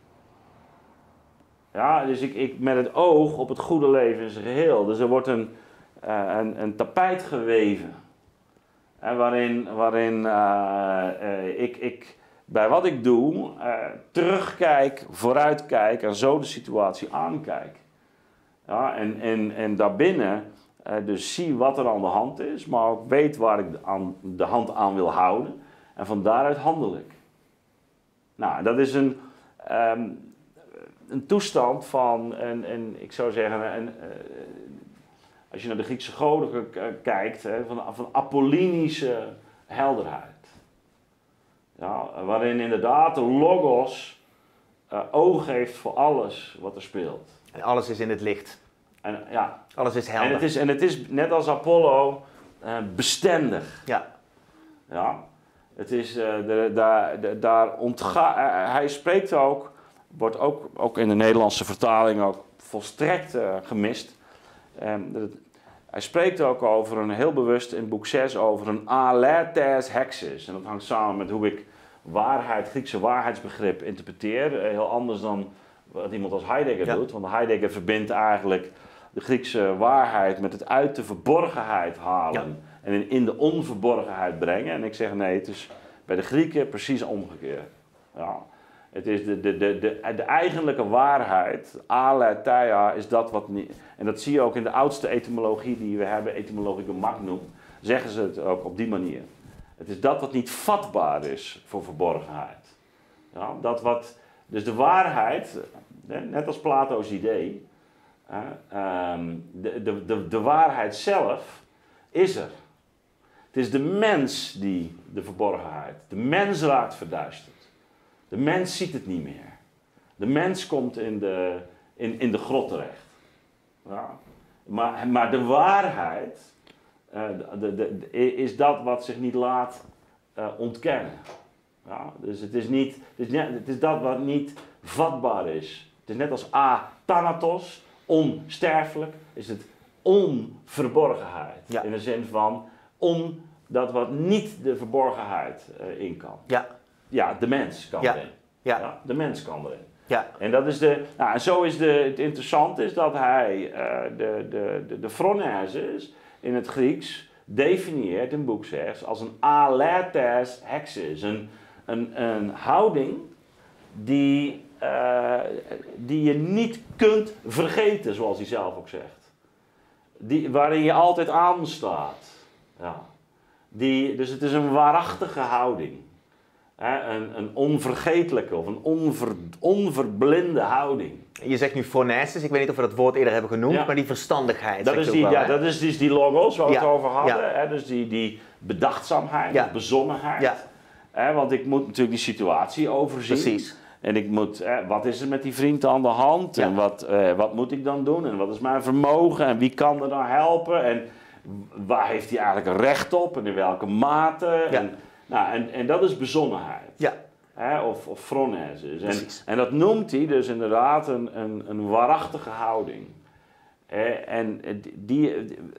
Ja, dus ik, ik met het oog op het goede leven in zijn geheel. Dus er wordt een, uh, een, een tapijt geweven. Hè, waarin waarin uh, uh, ik, ik bij wat ik doe uh, terugkijk, vooruitkijk en zo de situatie aankijk. Ja, en, en, en daarbinnen uh, dus zie wat er aan de hand is, maar ook weet waar ik de, aan, de hand aan wil houden. En van daaruit handel ik. Nou, dat is een... Um, Een toestand van, en, en ik zou zeggen, een, uh, als je naar de Griekse goden kijkt, hè, van, van apollinische helderheid. Ja, waarin inderdaad de logos uh, oog heeft voor alles wat er speelt. En alles is in het licht. En, ja. Alles is helder. En het is, en het is net als Apollo uh, bestendig. Ja. Ja. Het is, uh, de, de, de, daar ontga uh, hij spreekt ook, wordt ook, ook in de Nederlandse vertaling ook volstrekt uh, gemist. Um, dat, hij spreekt ook over een, heel bewust in boek zes, over een aletheis hexis. En dat hangt samen met hoe ik waarheid, Griekse waarheidsbegrip interpreteer. Uh, heel anders dan wat iemand als Heidegger ja. doet. Want Heidegger verbindt eigenlijk de Griekse waarheid met het uit de verborgenheid halen. Ja. En in, in de onverborgenheid brengen. En ik zeg nee, het is bij de Grieken precies omgekeerd. Ja. Het is de, de, de, de, de eigenlijke waarheid, aletheia, is dat wat niet... En dat zie je ook in de oudste etymologie die we hebben, etymologica magnum, zeggen ze het ook op die manier. Het is dat wat niet vatbaar is voor verborgenheid. Ja, dat wat, dus de waarheid, net als Plato's idee, de, de, de, de waarheid zelf is er. Het is de mens die de verborgenheid, de mens raakt verduisterd. De mens ziet het niet meer. De mens komt in de, in, in de grot terecht. Ja. Maar, maar de waarheid uh, de, de, de, is dat wat zich niet laat uh, ontkennen. Ja. Dus het is, niet, het, is net, het is dat wat niet vatbaar is. Het is net als athanatos, onsterfelijk, is het onverborgenheid. Ja. In de zin van on, dat wat niet de verborgenheid uh, in kan. Ja. Ja, de mens kan ja. erin. Ja. Ja, de mens kan erin. Ja. En dat is de, nou, en zo is de, het interessante is dat hij uh, de, de, de, de phronesis in het Grieks definieert in boek zes als een aletheis hexis. Een, een, een houding die, uh, die je niet kunt vergeten, zoals hij zelf ook zegt. Die, waarin je altijd aanstaat. Ja. Die, dus het is een waarachtige houding. He, een, een onvergetelijke of een onver, onverblinde houding. Je zegt nu phronesis, ik weet niet of we dat woord eerder hebben genoemd, ja. maar die verstandigheid. Dat is, die, wel, ja, dat is dus die logos waar we ja. het over hadden. Ja. He, dus die, die bedachtzaamheid, ja. die bezonnenheid. Ja. He, want ik moet natuurlijk die situatie overzien. Precies. En ik moet, he, wat is er met die vriend aan de hand? Ja. En wat, uh, wat moet ik dan doen? En wat is mijn vermogen? En wie kan er dan helpen? En waar heeft hij eigenlijk een recht op? En in welke mate? Ja. En, Nou, en, en dat is bezonnenheid. Ja. Hè, of, of phronesis. En, en dat noemt hij dus inderdaad een, een, een waarachtige houding. Hè, en die,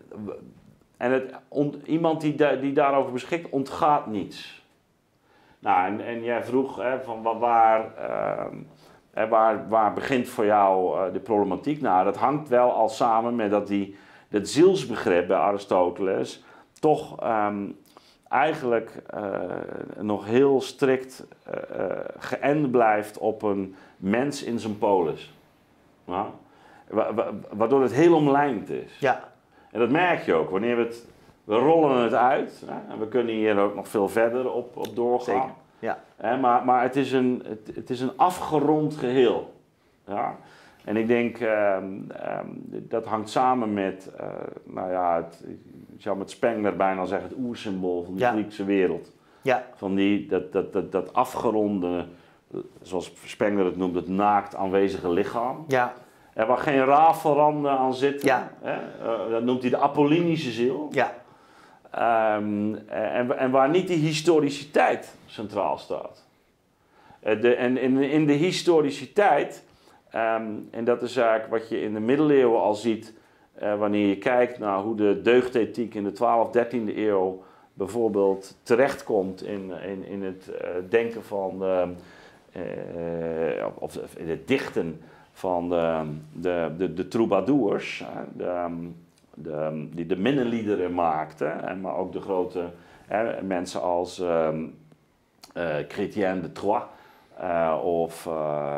en het, on, iemand die, da, die daarover beschikt, ontgaat niets. Nou, en, en jij vroeg hè, van waar, uh, waar, waar begint voor jou uh, de problematiek? Nou, dat hangt wel al samen met dat die, dat zielsbegrip bij Aristoteles toch... Um, eigenlijk uh, nog heel strikt uh, uh, geënt blijft op een mens in zijn polis. Ja? wa wa waardoor het heel omlijnd is. Ja. En dat merk je ook, wanneer we het, we rollen het uit, hè, en we kunnen hier ook nog veel verder op, op doorgaan. Zeker. Ja. Hè, maar maar het, is een, het, het is een afgerond geheel. Ja? En ik denk, um, um, dat hangt samen met, uh, nou ja, het, ik zou met Spengler bijna zeggen, het oersymbool van de Ja. Griekse wereld. Ja. Van die, dat, dat, dat, dat afgeronde, zoals Spengler het noemt, het naakt aanwezige lichaam. Ja. Er waar geen rafelranden aan zitten. Ja. Hè? Uh, dat noemt hij de apollinische ziel. Ja. Um, en, en waar niet die historiciteit centraal staat. Uh, de, en in, in de historiciteit, um, en dat is eigenlijk wat je in de middeleeuwen al ziet, uh, wanneer je kijkt naar hoe de deugdethiek in de twaalfde, dertiende eeuw bijvoorbeeld terechtkomt in, in, in het uh, denken van, uh, uh, of in het dichten van de, de, de, de troubadours, de, de, die de minneliederen maakten, maar ook de grote hè, mensen als uh, uh, Chrétien de Troyes uh, of uh,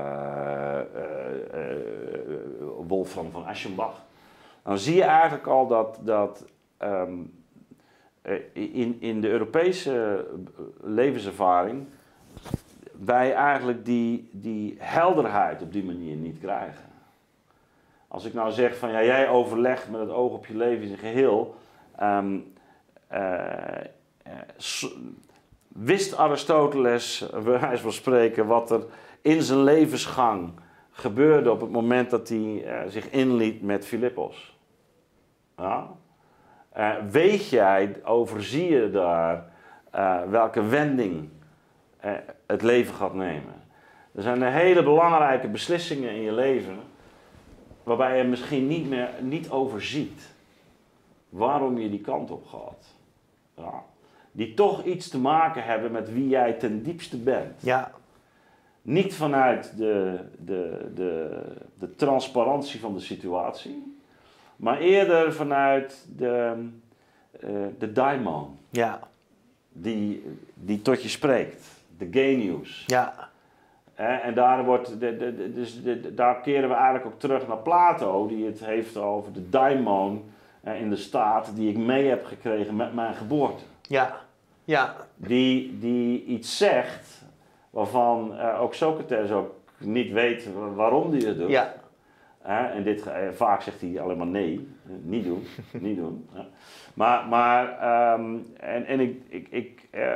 uh, uh, Wolfram van Aschenbach. Dan zie je eigenlijk al dat, dat um, in, in de Europese levenservaring wij eigenlijk die, die helderheid op die manier niet krijgen. Als ik nou zeg van ja, jij overlegt met het oog op je leven in zijn geheel, um, uh, uh, so, wist Aristoteles, bij wijze van spreken, wat er in zijn levensgang gebeurde op het moment dat hij uh, zich inliet met Filippos? Ja? Uh, weet jij, overzie je daar uh, welke wending uh, het leven gaat nemen? Er zijn hele belangrijke beslissingen in je leven waarbij je misschien niet meer niet overziet waarom je die kant op gaat. Ja. Die toch iets te maken hebben met wie jij ten diepste bent. Ja. Niet vanuit de, de, de, de transparantie van de situatie, maar eerder vanuit de, uh, de daimon. Ja. Die, die tot je spreekt. De genius. Ja. Eh, en daar, wordt de, de, de, dus de, daar keren we eigenlijk ook terug naar Plato, die het heeft over de daimon eh, in de staat die ik mee heb gekregen met mijn geboorte. Ja. Ja. Die, die iets zegt waarvan uh, ook Socrates ook niet weet waarom hij het doet. Ja. Uh, en dit, uh, vaak zegt hij alleen maar nee, uh, niet doen, niet doen. Uh. Maar, maar um, en, en ik, ik, ik uh,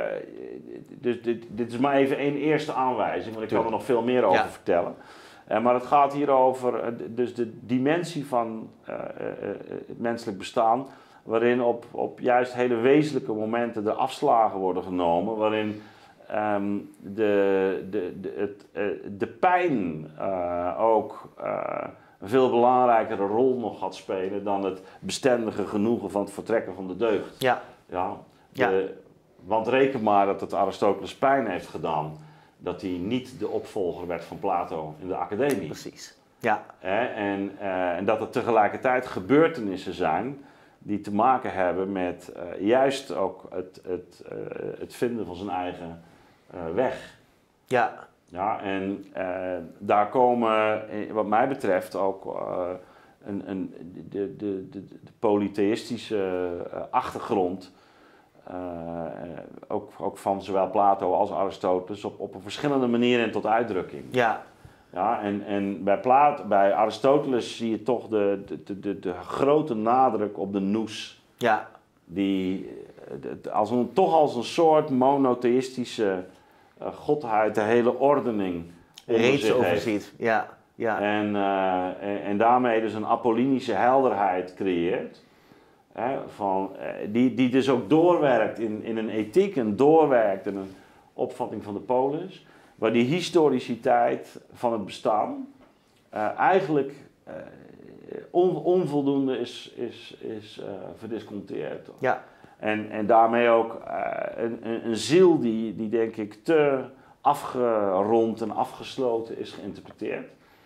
dus dit, dit is maar even één eerste aanwijzing, want ik kan er nog veel meer over ja. vertellen. Uh, maar het gaat hier over uh, dus de dimensie van uh, uh, het menselijk bestaan, waarin op, op juist hele wezenlijke momenten de afslagen worden genomen, waarin um, de, de, de, het, uh, de pijn uh, ook uh, een veel belangrijkere rol nog gaat spelen dan het bestendige genoegen van het vertrekken van de deugd. Ja. Ja, de, ja. Want reken maar dat het Aristoteles pijn heeft gedaan dat hij niet de opvolger werd van Plato in de academie. Precies. Ja. Eh, en, uh, en dat er tegelijkertijd gebeurtenissen zijn die te maken hebben met uh, juist ook het, het, uh, het vinden van zijn eigen uh, weg. Ja. Ja, en uh, daar komen, wat mij betreft, ook uh, een, een, de, de, de, de polytheïstische uh, achtergrond, uh, ook, ook van zowel Plato als Aristoteles, op, op een verschillende manieren tot uitdrukking. Ja. Ja, en, en bij, Plato, bij Aristoteles zie je toch de, de, de, de grote nadruk op de nous. Ja. Die als een, toch als een soort monotheïstische uh, godheid de hele ordening reeds overziet. Ja. Ja. En, uh, en, en daarmee dus een apollinische helderheid creëert. Hè, van, uh, die, die dus ook doorwerkt in, in een ethiek en doorwerkt in een opvatting van de polis. Waar die historiciteit van het bestaan uh, eigenlijk uh, on, onvoldoende is, is, is uh, verdisconteerd. Ja. En, en daarmee ook uh, een, een, een ziel die, die denk ik te afgerond en afgesloten is geïnterpreteerd.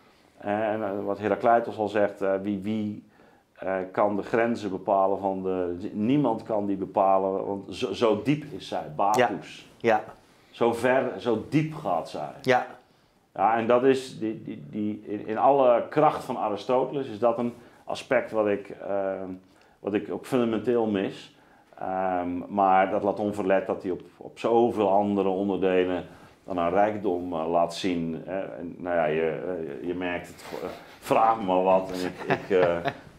En uh, wat Heracleitos al zegt, uh, wie, wie uh, kan de grenzen bepalen van de... Niemand kan die bepalen, want zo, zo diep is zij, Batus. Ja. Ja. Zo ver, zo diep gaat zij. Ja. Ja, en dat is die, die, die, in, in alle kracht van Aristoteles is dat een aspect wat ik, uh, wat ik ook fundamenteel mis. Um, maar dat laat onverlet dat hij op, op zoveel andere onderdelen dan een rijkdom uh, laat zien. Hè. En, nou ja, je, uh, je merkt het, uh, vraag me maar wat. En ik, ik, uh,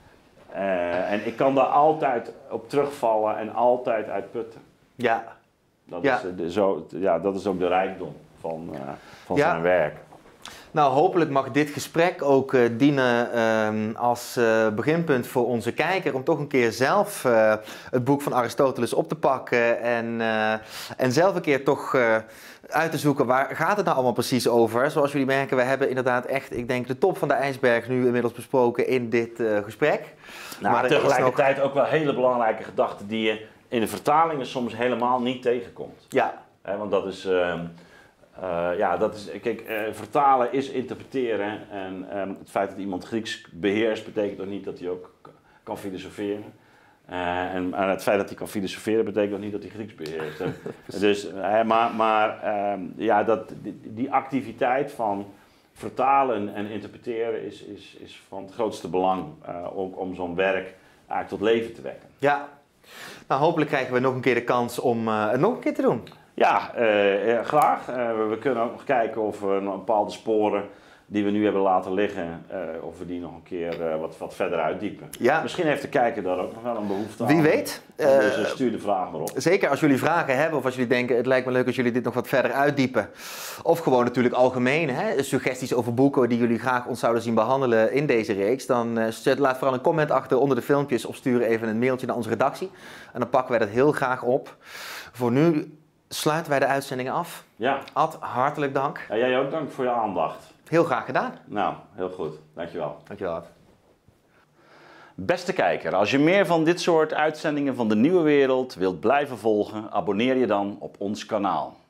uh, en ik kan daar altijd op terugvallen en altijd uit putten. Ja. Dat, ja. Is, de, zo, ja, dat is ook de rijkdom van, uh, van ja. zijn werk. Nou, hopelijk mag dit gesprek ook uh, dienen uh, als uh, beginpunt voor onze kijker om toch een keer zelf uh, het boek van Aristoteles op te pakken en, uh, en zelf een keer toch uh, uit te zoeken waar gaat het nou allemaal precies over. Zoals jullie merken, we hebben inderdaad echt, ik denk, de top van de ijsberg nu inmiddels besproken in dit uh, gesprek. Nou, maar tegelijkertijd nog... ook wel hele belangrijke gedachten die je in de vertalingen soms helemaal niet tegenkomt. Ja. He, want dat is... Uh, Uh, ja, dat is, kijk, uh, vertalen is interpreteren en um, het feit dat iemand Grieks beheerst betekent nog niet dat hij ook kan filosoferen. Uh, en, en het feit dat hij kan filosoferen betekent nog niet dat hij Grieks beheerst. dus, uh, maar maar um, ja, dat, die, die activiteit van vertalen en interpreteren is, is, is van het grootste belang, uh, ook om zo'n werk eigenlijk tot leven te wekken. Ja, nou hopelijk krijgen we nog een keer de kans om uh, het nog een keer te doen. Ja, uh, graag. Uh, we kunnen ook nog kijken of we een bepaalde sporen die we nu hebben laten liggen, uh, of we die nog een keer uh, wat, wat verder uitdiepen. Ja. Misschien heeft de kijker daar ook nog wel een behoefte aan. Wie weet. Uh, dus uh, stuur de vraag maar op. Zeker als jullie vragen hebben of als jullie denken het lijkt me leuk als jullie dit nog wat verder uitdiepen. Of gewoon natuurlijk algemeen, hè, suggesties over boeken die jullie graag ons zouden zien behandelen in deze reeks. Dan uh, zet, laat vooral een comment achter onder de filmpjes of stuur even een mailtje naar onze redactie. En dan pakken wij dat heel graag op. Voor nu sluiten wij de uitzending af. Ja. Ad, hartelijk dank. Ja, jij ook dank voor je aandacht. Heel graag gedaan. Nou, heel goed. Dankjewel. Dankjewel, Ad. Beste kijker, als je meer van dit soort uitzendingen van de Nieuwe Wereld wilt blijven volgen, abonneer je dan op ons kanaal.